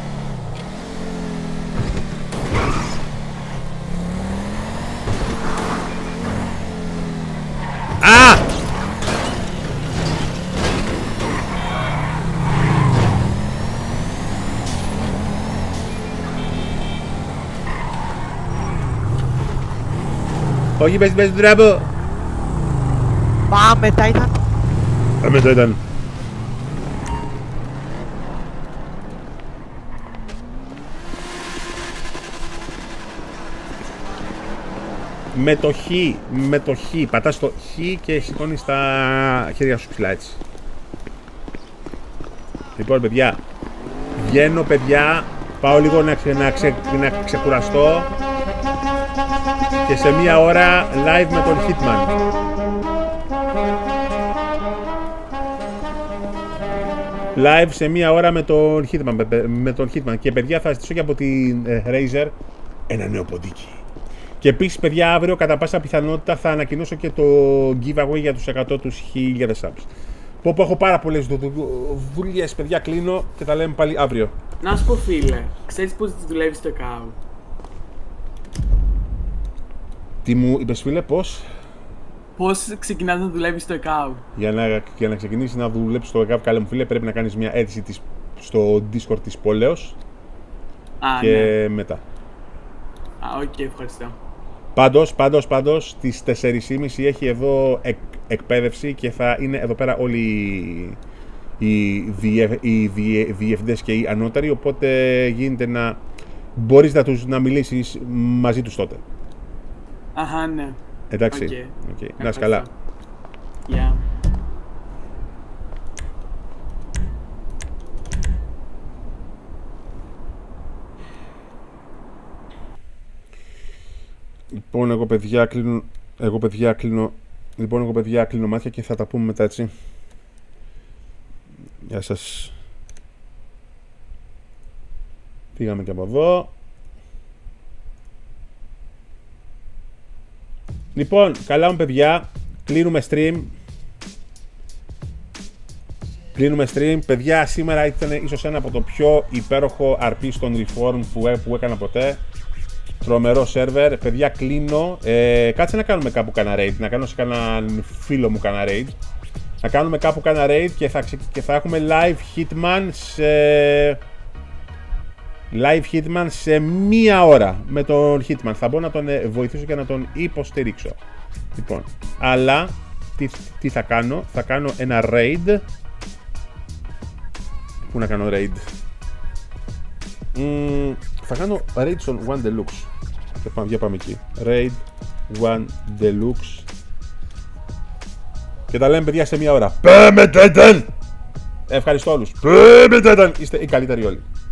Α! Όχι, πες του τράπο. Μετά ήταν. Με το χ, πατάς το χ και σηκώνεις τα χέρια σου ψηλά, έτσι. Λοιπόν, παιδιά, βγαίνω, παιδιά, πάω λίγο να ξεκουραστώ και σε μία ώρα live με τον Hitman. Live σε μία ώρα με τον Hitman. Και παιδιά, θα ζητήσω και από την Razer ένα νέο ποντίκι. Και επίσης, παιδιά, αύριο κατά πάσα πιθανότητα θα ανακοινώσω και το giveaway για τους 100 τους 1000 subs. Πω έχω πάρα πολλές δουλειές, παιδιά, κλείνω και τα λέμε πάλι αύριο. Να σου πω, φίλε, ξέρεις πώς δουλεύει στο ΚΑΟ? Τι μου είπες, φίλε, πώς? Πώς ξεκινάς να δουλεύεις στο ΚΑΟ? Για να ξεκινήσεις να δουλέψεις στο ΚΑΟ, καλέ μου φίλε, πρέπει να κάνεις μια αίτηση στο Discord της Πόλεως και ναι. Μετά. Οκ, ευχαριστώ. Πάντως, στις 4.30 έχει εδώ εκπαίδευση και θα είναι εδώ πέρα όλοι οι διευθυντές και οι ανώτεροι, οπότε γίνεται να μπορείς να μιλήσεις μαζί τους τότε. Αχα, ναι. Εντάξει, okay. Να είσαι καλά. Yeah. Λοιπόν, εγώ παιδιά κλείνω μάτια και θα τα πούμε μετά, έτσι. Γεια σας. Πήγαμε και από εδώ. Λοιπόν, καλά μου παιδιά, κλείνουμε stream. Παιδιά, σήμερα ήταν ίσως ένα από το πιο υπέροχο RP στον Reform που έκανα ποτέ. Τρομερό σερβερ. Παιδιά, κλείνω. Κάτσε να κάνουμε κάπου κανένα raid. Να κάνω σε κανέναν φίλο μου κανένα raid. Να κάνουμε κάπου κάνα raid και θα έχουμε live hitman σε 1 ώρα με τον hitman. Θα μπορώ να τον βοηθήσω και να τον υποστηρίξω. Λοιπόν, αλλά τι θα κάνω? Θα κάνω ένα raid. Πού να κάνω raid? Θα κάνω raid στον One Deluxe. Για πάμε εκεί. Raid One Deluxe. Και τα λέμε παιδιά σε 1 ώρα. Πάμε Titan! Ευχαριστώ όλους. Πάμε Titan! Είστε οι καλύτεροι όλοι.